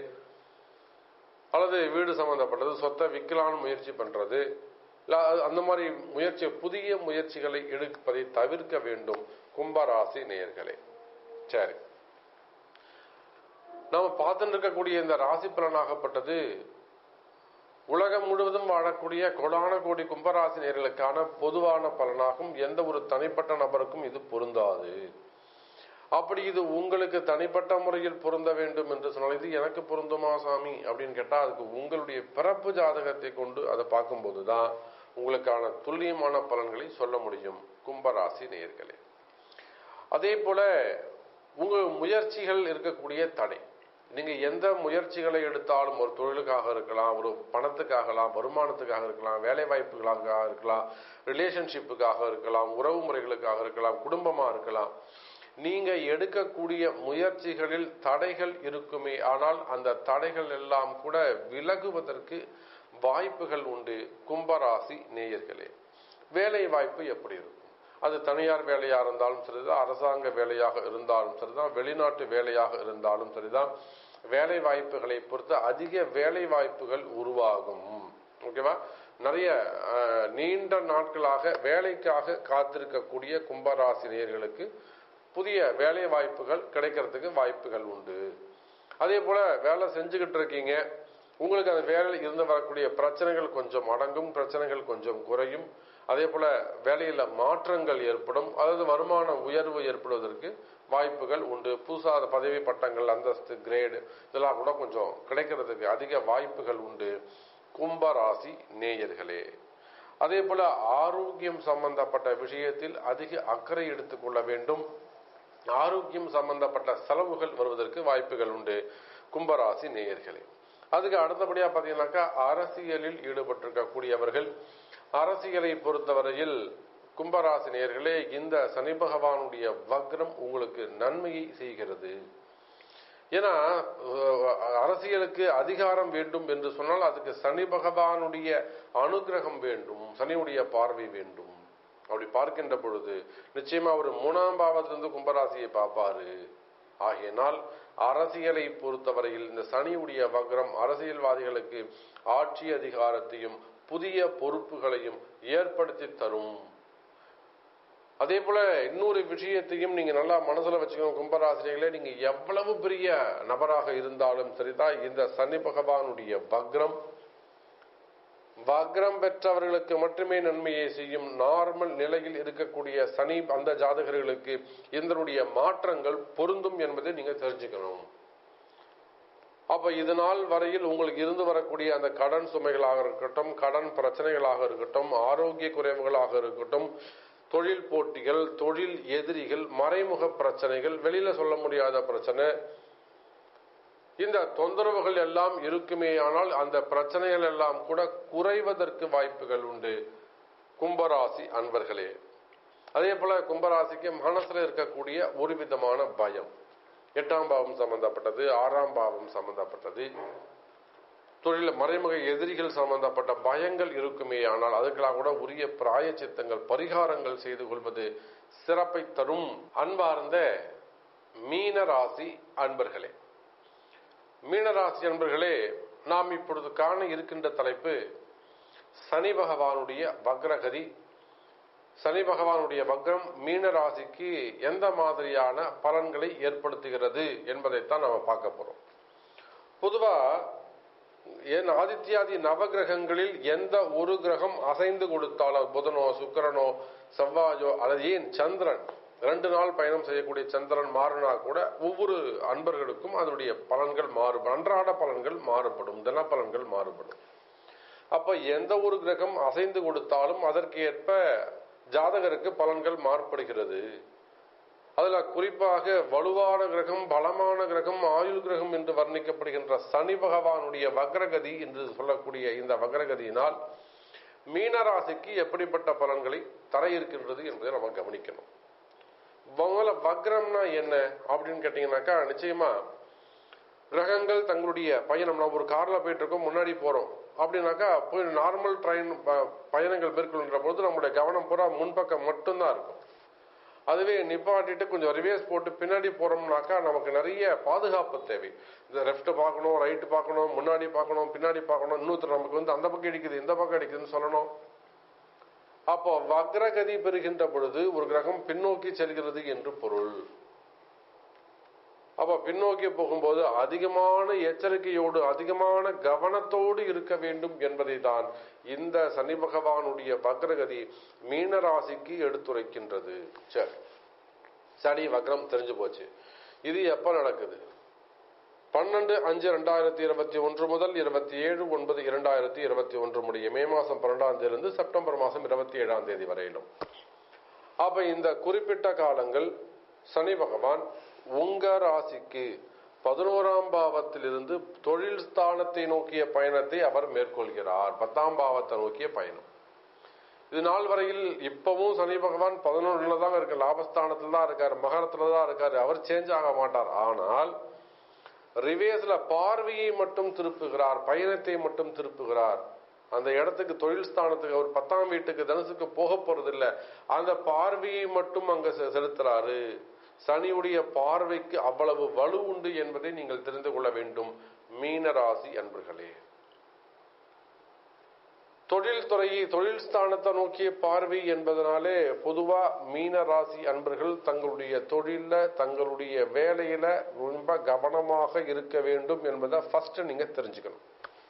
அல்லது வீடு சம்பந்தப்பட்டது சொத்தை விற்கலான்னு முயற்சி பண்றது, அந்த மாதிரி முயற்சி புதிய முயற்சிகளை எடுப்பதை தவிர்க்க வேண்டும் கும்பராசி நேயர்களே. சரி, நாம பார்த்துட்டு இருக்கக்கூடிய இந்த ராசி பலனாகப்பட்டது உலகம் முழுவதும் வாழக்கூடிய கோடான கோடி கும்பராசினியர்களுக்கான பொதுவான பலனாகும். எந்த ஒரு தனிப்பட்ட நபருக்கும் இது பொருந்தாது. அப்படி இது உங்களுக்கு தனிப்பட்ட முறையில் பொருந்த வேண்டும் என்று சொன்னால், இது எனக்கு பொருந்துமா சாமி அப்படின்னு கேட்டா, அதுக்கு உங்களுடைய பிறப்பு ஜாதகத்தை கொண்டு அதை பார்க்கும்போதுதான் உங்களுக்கான துல்லியமான பலன்களை சொல்ல முடியும். கும்பராசி நேயர்களே, அதே போல உங்க முயற்சிகள் இருக்கக்கூடிய தடை, நீங்க எந்த முயற்சிகளை எடுத்தாலும், ஒரு தொழிலுக்காக இருக்கலாம், ஒரு பணத்துக்காகலாம், வருமானத்துக்காக இருக்கலாம், வேலை வாய்ப்புகளாக இருக்கலாம், ரிலேஷன்ஷிப்புக்காக இருக்கலாம், உறவு முறைகளுக்காக இருக்கலாம், குடும்பமா இருக்கலாம், நீங்க எடுக்கக்கூடிய முயற்சிகளில் தடைகள் இருக்குமே, ஆனால் அந்த தடைகள் எல்லாம் கூட விலகுவதற்கு வாய்ப்புகள் உண்டு. கும்பராசி நேயர்களே, வேலை வாய்ப்பு எப்படி இருக்கும்? அது தனியார் வேலையா இருந்தாலும் சரிதான், அரசாங்க வேலையாக இருந்தாலும் சரிதான், வெளிநாட்டு வேலையாக இருந்தாலும் சரிதான், வேலை வாய்ப்புகளை பொறுத்து அதிக வேலை வாய்ப்புகள் உருவாகும். ஓகேவா? நிறைய நீண்ட நாட்களாக வேலைக்காக காத்திருக்கக்கூடிய கும்பராசினியர்களுக்கு புதிய வேலை வாய்ப்புகள் கிடைக்கிறதுக்கு வாய்ப்புகள் உண்டு. அதே போல வேலை செஞ்சுக்கிட்டு இருக்கீங்க, உங்களுக்கு அந்த வேலையில் இருந்து வரக்கூடிய பிரச்சனைகள் கொஞ்சம் அடங்கும், பிரச்சனைகள் கொஞ்சம் குறையும். அதே போல வேலையில மாற்றங்கள் ஏற்படும், அதாவது வருமான உயர்வு ஏற்படுவதற்கு வாய்ப்புகள் உண்டு. புதுசாக பதவி பட்டங்கள், அந்தஸ்து, கிரேடு இதெல்லாம் கூட கொஞ்சம் கிடைக்கிறதுக்கு அதிக வாய்ப்புகள் உண்டு. கும்பராசி நேயர்களே, அதே போல ஆரோக்கியம் சம்பந்தப்பட்ட விஷயத்தில் அதிக அக்கறை எடுத்துக்கொள்ள வேண்டும். ஆரோக்கியம் சம்பந்தப்பட்ட செலவுகள் வருவதற்கு வாய்ப்புகள் உண்டு. கும்பராசி நேயர்களே, அதுக்கு அடுத்தபடியா பாத்தீங்கன்னாக்கா அரசியலில் ஈடுபட்டிருக்கக்கூடியவர்கள், அரசியலை பொறுத்தவரையில் கும்பராசி நேயர்களே, இந்த சனி பகவானுடைய வக்ரம் உங்களுக்கு நன்மையை செய்கிறது. ஏன்னா அரசியலுக்கு அதிகாரம் வேண்டும் என்று சொன்னால் அதுக்கு சனி பகவானுடைய அனுகிரகம் வேண்டும், சனியுடைய பார்வை வேண்டும். அப்படி பார்க்கின்ற பொழுது நிச்சயமா ஒரு மூணாம் பாவத்திலிருந்து கும்பராசியை பார்ப்பாரு. ஆகையினால் அரசியலை பொறுத்தவரையில் இந்த சனியுடைய வக்ரம் அரசியல்வாதிகளுக்கு ஆட்சி அதிகாரத்தையும் புதிய பொறுப்புகளையும் ஏற்படுத்தி தரும். அதே போல இன்னொரு விஷயத்தையும் நீங்க நல்லா மனசுல வச்சுக்கணும் கும்பராசினியர்களே, நீங்க எவ்வளவு பெரிய நபராக இருந்தாலும் சரிதான், இந்த சனி பகவானுடைய வக்ரம் வக்ரம் பெற்றவர்களுக்கு மட்டுமே நன்மையை செய்யும். நார்மல் நிலையில் இருக்கக்கூடிய சனி அந்த ஜாதகர்களுக்கு இதனுடைய மாற்றங்கள் பொருந்தும் என்பதை நீங்க தெரிஞ்சுக்கணும். அப்ப இதனால் வரையில் உங்களுக்கு இருந்து வரக்கூடிய அந்த கடன் சுமைகளாக இருக்கட்டும், கடன் பிரச்சனைகளாக இருக்கட்டும், ஆரோக்கிய குறைவுகளாக இருக்கட்டும், தொழில் போட்டிகள், தொழில் எதிரிகள், மறைமுக பிரச்சனைகள், வெளியில சொல்ல முடியாத பிரச்சனை, இந்த தொந்தரவுகள் எல்லாம் இருக்குமே, ஆனால் அந்த பிரச்சனைகள் எல்லாம் கூட குறைவதற்கு வாய்ப்புகள் உண்டு. கும்பராசி அன்பர்களே, அதே போல கும்பராசிக்கு மனசுல இருக்கக்கூடிய ஒரு விதமான பயம், எட்டாம் பாவம் சம்பந்தப்பட்டது, ஆறாம் பாவம் சம்பந்தப்பட்டது, தொழில் மறைமுக எதிரிகள் சம்பந்தப்பட்ட பயங்கள் இருக்குமே, ஆனால் அதுக்கெல்லாம் கூட உரிய பிராயச்சித்தங்கள், பரிகாரங்கள் செய்து கொள்வது சிறப்பை தரும். அன்பார்ந்த மீனராசி அன்பர்களே, மீனராசி அன்பர்களே, நாம் இப்பொழுது காண இருக்கின்ற தலைப்பு சனி பகவானுடைய வக்ரகதி. சனி பகவானுடைய வக்ரம் மீனராசிக்கு எந்த மாதிரியான பலன்களை ஏற்படுத்துகிறது என்பதைத்தான் நாம பார்க்க போறோம். பொதுவா ஏன் ஆதித்யாதி நவகிரகங்களில் எந்த ஒரு கிரகம் அசைந்து கொடுத்தாலும், புதனோ சுக்கிரனோ செவ்வாயோ அல்லது ஏன் சந்திரன், ரெண்டு நாள் பயணம் செய்யக்கூடிய சந்திரன் மாறினா கூட ஒவ்வொரு அன்பர்களுக்கும் அதனுடைய பலன்கள் மாறுபடும், அன்றாட பலன்கள் மாறுபடும், தின பலன்கள் மாறுபடும். அப்ப எந்த ஒரு கிரகம் அசைந்து கொடுத்தாலும் அதற்கு ஏற்ப ஜாதகருக்கு பலன்கள் மாறுபடுகிறது. அதுல குறிப்பாக வலுவான கிரகம், பலமான கிரகம், ஆயுள் கிரகம் என்று வர்ணிக்கப்படுகின்ற சனி பகவானுடைய வக்ரகதி என்று சொல்லக்கூடிய இந்த வக்ரகதியினால் மீனராசிக்கு எப்படிப்பட்ட பலன்களை தர இருக்கின்றது என்பதை நம்ம கவனிக்கணும். வக்ரம்னா என்ன அப்படின்னு கேட்டீங்கன்னாக்கா, நிச்சயமா கிரகங்கள் தங்களுடைய பயணம், நம்ம ஒரு கார்ல போயிட்டு இருக்கோம், முன்னாடி போறோம் அப்படின்னாக்கா போய் நார்மல் ட்ரெயின் பயணங்கள் மேற்கொள்கின்ற பொழுது நம்முடைய கவனம் பூரா முன்பக்கம் மட்டும்தான் இருக்கும். அதுவே நிப்பாட்டிட்டு கொஞ்சம் ரிவேஸ் போட்டு பின்னாடி போறோம்னாக்கா நமக்கு நிறைய பாதுகாப்பு தேவை. இந்த லெஃப்ட் பார்க்கணும், ரைட்டு பார்க்கணும், முன்னாடி பார்க்கணும், பின்னாடி பார்க்கணும், இன்னொருத்தர் நமக்கு வந்து அந்த பக்கம் அடிக்குது இந்த பக்கம் அடிக்குதுன்னு சொல்லணும். அப்போ வக்ரகதி பெறுகின்ற பொழுது ஒரு கிரகம் பின்னோக்கி செல்கிறது என்று பொருள். அப்ப பின்னோக்கி போகும்போது அதிகமான எச்சரிக்கையோடு அதிகமான கவனத்தோடு இருக்க வேண்டும் என்பதை தான் இந்த சனி பகவானுடைய வக்ரகதி மீன ராசிக்கு எடுத்துரைக்கின்றது. சரி, சனி வக்ரம் தெரிஞ்சு போச்சு. இது எப்ப நடக்குது? பன்னெண்டு அஞ்சு ரெண்டாயிரத்தி இருபத்தி ஒன்று முதல் இருபத்தி ஏழு ஒன்பது இரண்டாயிரத்தி இருபத்தி ஒன்று முடிய மே மாசம் பன்னெண்டாம் தேதி இருந்து செப்டம்பர் மாசம் இருபத்தி ஏழாம் தேதி வரையிலும். அப்ப இந்த குறிப்பிட்ட காலங்கள் சனி பகவான் உங்க ராசிக்கு பதினோராம் பாவத்திலிருந்து தொழில் ஸ்தானத்தை நோக்கிய பயணத்தை அவர் மேற்கொள்கிறார். பத்தாம் பாவத்தை நோக்கிய பயணம். இது நாள் வரையில் இப்பவும் சனி பகவான் பதினொன்றுல தான் இருக்க, லாபஸ்தானத்துல தான் இருக்காரு, மகரத்துல தான் இருக்காரு. அவர் சேஞ்ச் ஆக மாட்டார். ஆனால் ரிவேஸ்ல பார்வையை மட்டும் திருப்புகிறார், பயணத்தை மட்டும் திருப்புகிறார். அந்த இடத்துக்கு தொழில் ஸ்தானத்துக்கு அவர் பத்தாம் வீட்டுக்கு தனுசுக்கு போக போறது இல்லை, அந்த பார்வையை மட்டும் அங்க செலுத்துறாரு. சனியுடைய பார்வைக்கு அவ்வளவு வலு உண்டு என்பதை நீங்கள் தெரிந்து கொள்ள வேண்டும் மீனராசி அன்பர்களே. தொழில் துறையை தொழில் ஸ்தானத்தை நோக்கிய பார்வை என்பதனாலே பொதுவா மீன ராசி அன்பர்கள் தங்களுடைய தொழில தங்களுடைய வேலையில ரொம்ப கவனமாக இருக்க வேண்டும் என்பதை ஃபர்ஸ்ட் நீங்க தெரிஞ்சுக்கணும்.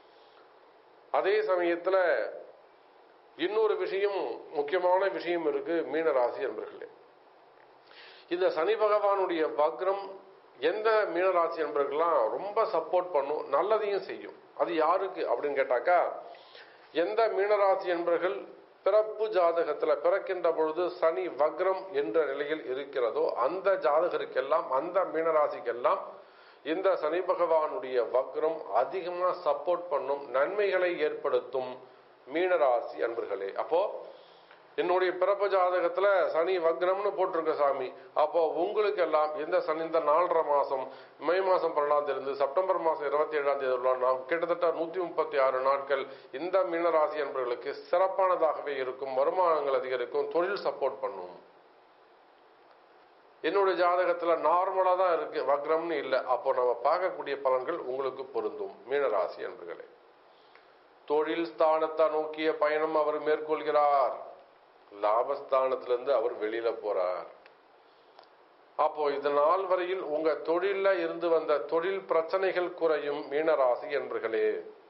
அதே சமயத்துல இன்னொரு விஷயம், முக்கியமான விஷயம் இருக்கு மீன ராசி அன்பர்களே. இந்த சனி பகவானுடைய வக்ரம் எந்த மீனராசி அன்பர்கள்லாம் ரொம்ப சப்போர்ட் பண்ணும், நல்லதையும் செய்யும். அது யாருக்கு அப்படின்னு கேட்டாக்கா, எந்த மீனராசி என்பர்கள் பிறப்பு ஜாதகத்துல பிறக்கின்ற பொழுது சனி வக்ரம் என்ற நிலையில் இருக்கிறதோ அந்த ஜாதகருக்கெல்லாம், அந்த மீனராசிக்கெல்லாம் இந்த சனி பகவானுடைய வக்ரம் அதிகமா சப்போர்ட் பண்ணும், நன்மைகளை ஏற்படுத்தும் மீனராசி அன்பர்களே. அப்போ என்னுடைய பிறப்பு ஜாதகத்துல சனி வக்ரம்னு போட்டிருக்க சாமி, அப்போ உங்களுக்கு எல்லாம் இந்த சனி இந்த நாலரை மாசம் மே மாசம் பன்னெண்டாம் தேதி இருந்து செப்டம்பர் மாசம் இருபத்தி ஏழாம் தேதி உள்ள கிட்டத்தட்ட நூத்தி முப்பத்தி ஆறு நாட்கள் இந்த மீனராசி என்பவர்களுக்கு சிறப்பானதாகவே இருக்கும். வருமானங்கள் அதிகரிக்கும், தொழில் சப்போர்ட் பண்ணும். என்னுடைய ஜாதகத்துல நார்மலா தான் இருக்கு, வக்ரம்னு இல்லை. அப்போ நம்ம பார்க்கக்கூடிய பலன்கள் உங்களுக்கு பொருந்தும் மீனராசி என்பர்களே. தொழில் ஸ்தானத்தை நோக்கிய பயணம் அவர் மேற்கொள்கிறார். லாபஸ்தானத்திலிருந்து அவர் வெளியில போறார். அப்போ இது நாள் வரையில் உங்க தொழில இருந்து வந்த தொழில் பிரச்சனைகள் குறையும் மீனராசி என்பர்களே.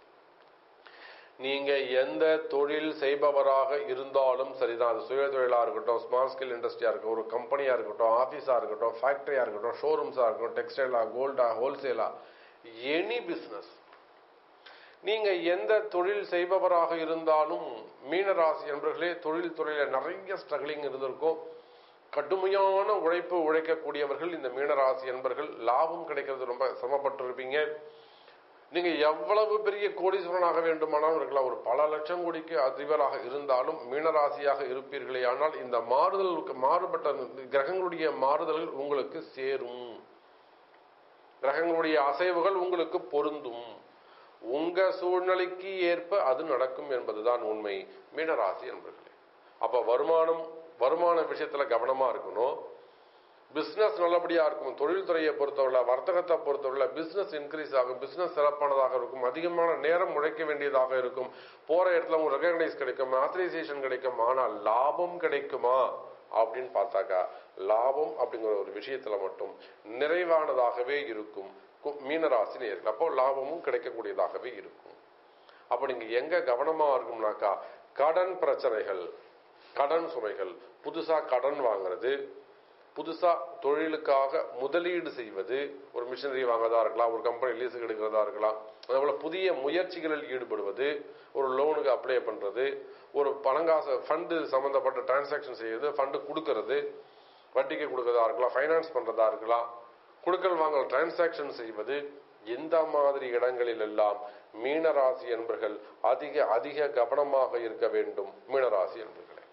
நீங்க எந்த தொழில் செய்பவராக இருந்தாலும் சரிதான், அது சுய தொழிலா இருக்கட்டும், ஸ்மால் ஸ்கேல் இண்டஸ்ட்ரியா இருக்கட்டும், ஒரு கம்பெனியா இருக்கட்டும், ஆபீஸா இருக்கட்டும், ஃபேக்டரியா இருக்கட்டும், ஷோரூம்ஸா இருக்கட்டும், டெக்ஸ்டைலா, கோல்டா, ஹோல்சேலா, எனி பிசினஸ், நீங்க எந்த தொழில் செய்பவராக இருந்தாலும் மீனராசி என்பர்களே, தொழில் துறையில நிறைய ஸ்ட்ரகிளிங் இருந்திருக்கும். கடுமையான உழைப்பு உழைக்கக்கூடியவர்கள் இந்த மீனராசி என்பர்கள். லாபம் கிடைக்கிறது ரொம்ப சிரமப்பட்டு இருப்பீங்க. நீங்க எவ்வளவு பெரிய கோடீஸ்வரனாக வேண்டுமானாலும் இருக்கலாம், ஒரு பல லட்சம் கோடிக்கு அதிபராக இருந்தாலும் மீனராசியாக இருப்பீர்களே. ஆனால் இந்த மாறுதலுக்கு மாறுபட்ட கிரகங்களுடைய மாறுதல்கள் உங்களுக்கு சேரும், கிரகங்களுடைய அசைவுகள் உங்களுக்கு பொருந்தும். உங்க சூழ்நிலைக்கு ஏற்ப அது நடக்கும் என்பதுதான் உண்மை மீனராசி என்பர்களே. அப்ப வருமானம் வருமான விஷயத்துல கவனமா இருக்கணும். பிசினஸ் நல்லபடியா இருக்கும். தொழில் துறையை பொறுத்தவரை, வர்த்தகத்தை பொறுத்தவரை பிசினஸ் இன்க்ரீஸ் ஆகும், பிசினஸ் சிறப்பானதாக இருக்கும், அதிகமான நேரம் உழைக்க வேண்டியதாக இருக்கும், போற இடத்துல உங்களுக்கு ரெகக்னைஸ் கிடைக்கும், ஆத்தரைசேஷன் கிடைக்கும். ஆனால் லாபம் கிடைக்குமா அப்படின்னு பார்த்தாக்கா, லாபம் அப்படிங்கிற ஒரு விஷயத்துல மட்டும் நிறைவானதாகவே இருக்கும் மீனராசி நேயர்கள். அப்போ லாபமும் கிடைக்கக்கூடியதாகவே இருக்கும். அப்ப நீங்க எங்க கவனமா இருக்கும்னாக்கா, கடன் பிரச்சனைகள், கடன் சுமைகள், புதுசா கடன் வாங்குறது, புதுசா தொழிலுக்காக முதலீடு செய்வது, ஒரு மிஷினரி வாங்கறதா இருக்கலாம், ஒரு கம்பெனி லீஸுக்கு எடுக்கிறதா இருக்கலாம், அதேபோல புதிய முயற்சிகளில் ஈடுபடுவது, ஒரு லோனுக்கு அப்ளை பண்றது, ஒரு பணங்காசு ஃபண்டு சம்பந்தப்பட்ட டிரான்சாக்சன் செய்வது, ஃபண்டு கொடுக்கறது, வட்டிக்கு கொடுக்கறதா இருக்கலாம், ஃபைனான்ஸ் பண்றதா இருக்கலாம், கொடுக்கல் வாங்கல் டிரான்சாக்சன் செய்வது, இந்த மாதிரி இடங்களில் எல்லாம் மீனராசி என்பர்கள் அதிக அதிக கவனமாக இருக்க வேண்டும் மீனராசி என்பர்களே.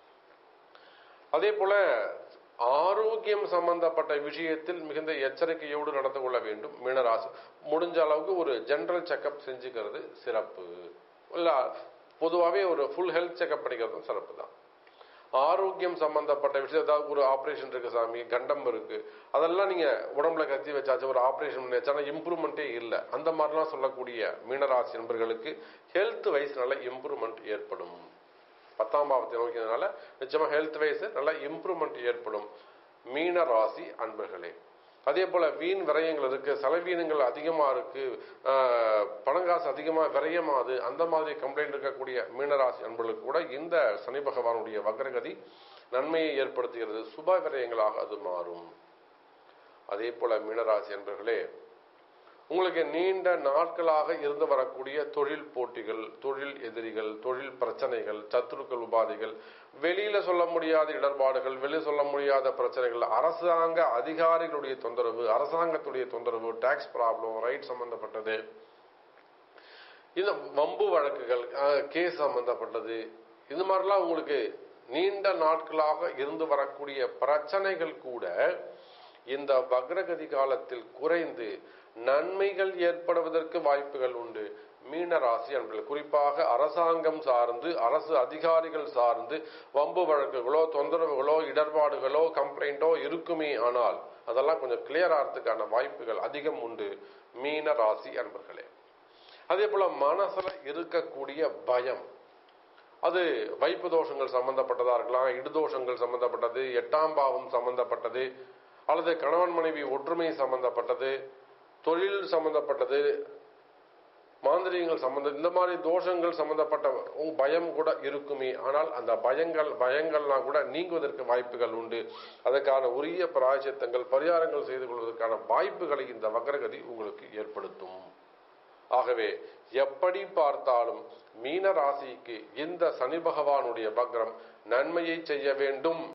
அதே போல ஆரோக்கியம் சம்பந்தப்பட்ட விஷயத்தில் மிகுந்த எச்சரிக்கையோடு நடந்து கொள்ள வேண்டும் மீனராசி. முடிஞ்ச அளவுக்கு ஒரு ஜெனரல் செக்அப் செஞ்சுக்கிறது சிறப்பு. இல்ல பொதுவாகவே ஒரு ஃபுல் ஹெல்த் செக்அப் பண்ணிக்கிறதும் சிறப்பு தான். ஆரோக்கியம் சம்பந்தப்பட்ட விஷயம், ஏதாவது ஒரு ஆப்ரேஷன் இருக்கு சாமி, கண்டம் இருக்கு, அதெல்லாம் நீங்க உடம்புல கத்தி வச்சாச்சு, ஒரு ஆப்ரேஷன் பண்ணி வச்சா இம்ப்ரூவ்மெண்டே இல்லை, அந்த மாதிரிலாம் சொல்லக்கூடிய மீனராசி நண்பர்களுக்கு ஹெல்த் வைஸ் நல்ல இம்ப்ரூவ்மெண்ட் ஏற்படும். பத்தாம் பாவத்தை நோக்கியதுனால நிச்சயமா ஹெல்த் வைஸ் நல்ல இம்ப்ரூவ்மெண்ட் ஏற்படும் மீனராசி அன்பர்களே. அதே போல வீண் விரயங்கள் இருக்கு, செலவீனங்கள் அதிகமா இருக்கு, பணங்காசு அதிகமா விரயமாது, அந்த மாதிரி கம்ப்ளைண்ட் இருக்கக்கூடிய மீனராசி அன்பர்களுக்கு கூட இந்த சனி பகவானுடைய வக்ரகதி நன்மையை ஏற்படுத்துகிறது. சுப விரயங்களாக அது மாறும். அதே போல மீனராசி அன்பர்களே, உங்களுக்கு நீண்ட நாட்களாக இருந்து வரக்கூடிய தொழில் போட்டிகள், தொழில் எதிரிகள், தொழில் பிரச்சனைகள், சத்துருக்கள், உபாதைகள், வெளியில சொல்ல முடியாத இடர்பாடுகள், வெளியே சொல்ல முடியாத பிரச்சனைகள், அரசாங்க அதிகாரிகளுடைய தொந்தரவு, அரசாங்கத்துடைய தொந்தரவு, டாக்ஸ் ப்ராப்ளம், ரைட் சம்பந்தப்பட்டது, இந்த வம்பு வழக்குகள், கேஸ் சம்பந்தப்பட்டது, இது மாதிரிலாம் உங்களுக்கு நீண்ட நாட்களாக இருந்து வரக்கூடிய பிரச்சனைகள் கூட இந்த வக்ரகதி காலத்தில் குறைந்து நன்மைகள் ஏற்படுவதற்கு வாய்ப்புகள் உண்டு. மீன ராசி அன்பர்கள் குறிப்பாக அரசாங்கம் சார்ந்து, அரசு அதிகாரிகள் சார்ந்து வம்பு வழக்குகளோ, தொந்தரவுகளோ, இடர்பாடுகளோ, கம்ப்ளைண்டோ இருக்குமே, ஆனால் அதெல்லாம் கொஞ்சம் கிளியர் ஆகிறதுக்கான வாய்ப்புகள் அதிகம் உண்டு மீன ராசி அன்பர்களே. அதே போல மனசுல இருக்கக்கூடிய பயம், அது வைப்பு தோஷங்கள் சம்பந்தப்பட்டதா இருக்கலாம், இடுதோஷங்கள் சம்பந்தப்பட்டது, எட்டாம் பாவம் சம்பந்தப்பட்டது, அல்லது கணவன் மனைவி ஒற்றுமை சம்பந்தப்பட்டது, தொழில் சம்பந்தப்பட்டது, மாந்திரிகங்கள் சம்பந்த, இந்த மாதிரி தோஷங்கள் சம்பந்தப்பட்ட பயம் கூட இருக்குமே, ஆனால் அந்த பயங்கள் பயங்கள்லாம் கூட நீங்குவதற்கு வாய்ப்புகள் உண்டு. அதற்கான உரிய பிராயச்சித்தங்கள், பரிகாரங்கள் செய்து கொள்வதற்கான வாய்ப்புகளை இந்த வக்ரகதி உங்களுக்கு ஏற்படுத்தும். ஆகவே எப்படி பார்த்தாலும் மீன ராசிக்கு இந்த சனி பகவானுடைய வக்ரம் நன்மையை செய்ய வேண்டும்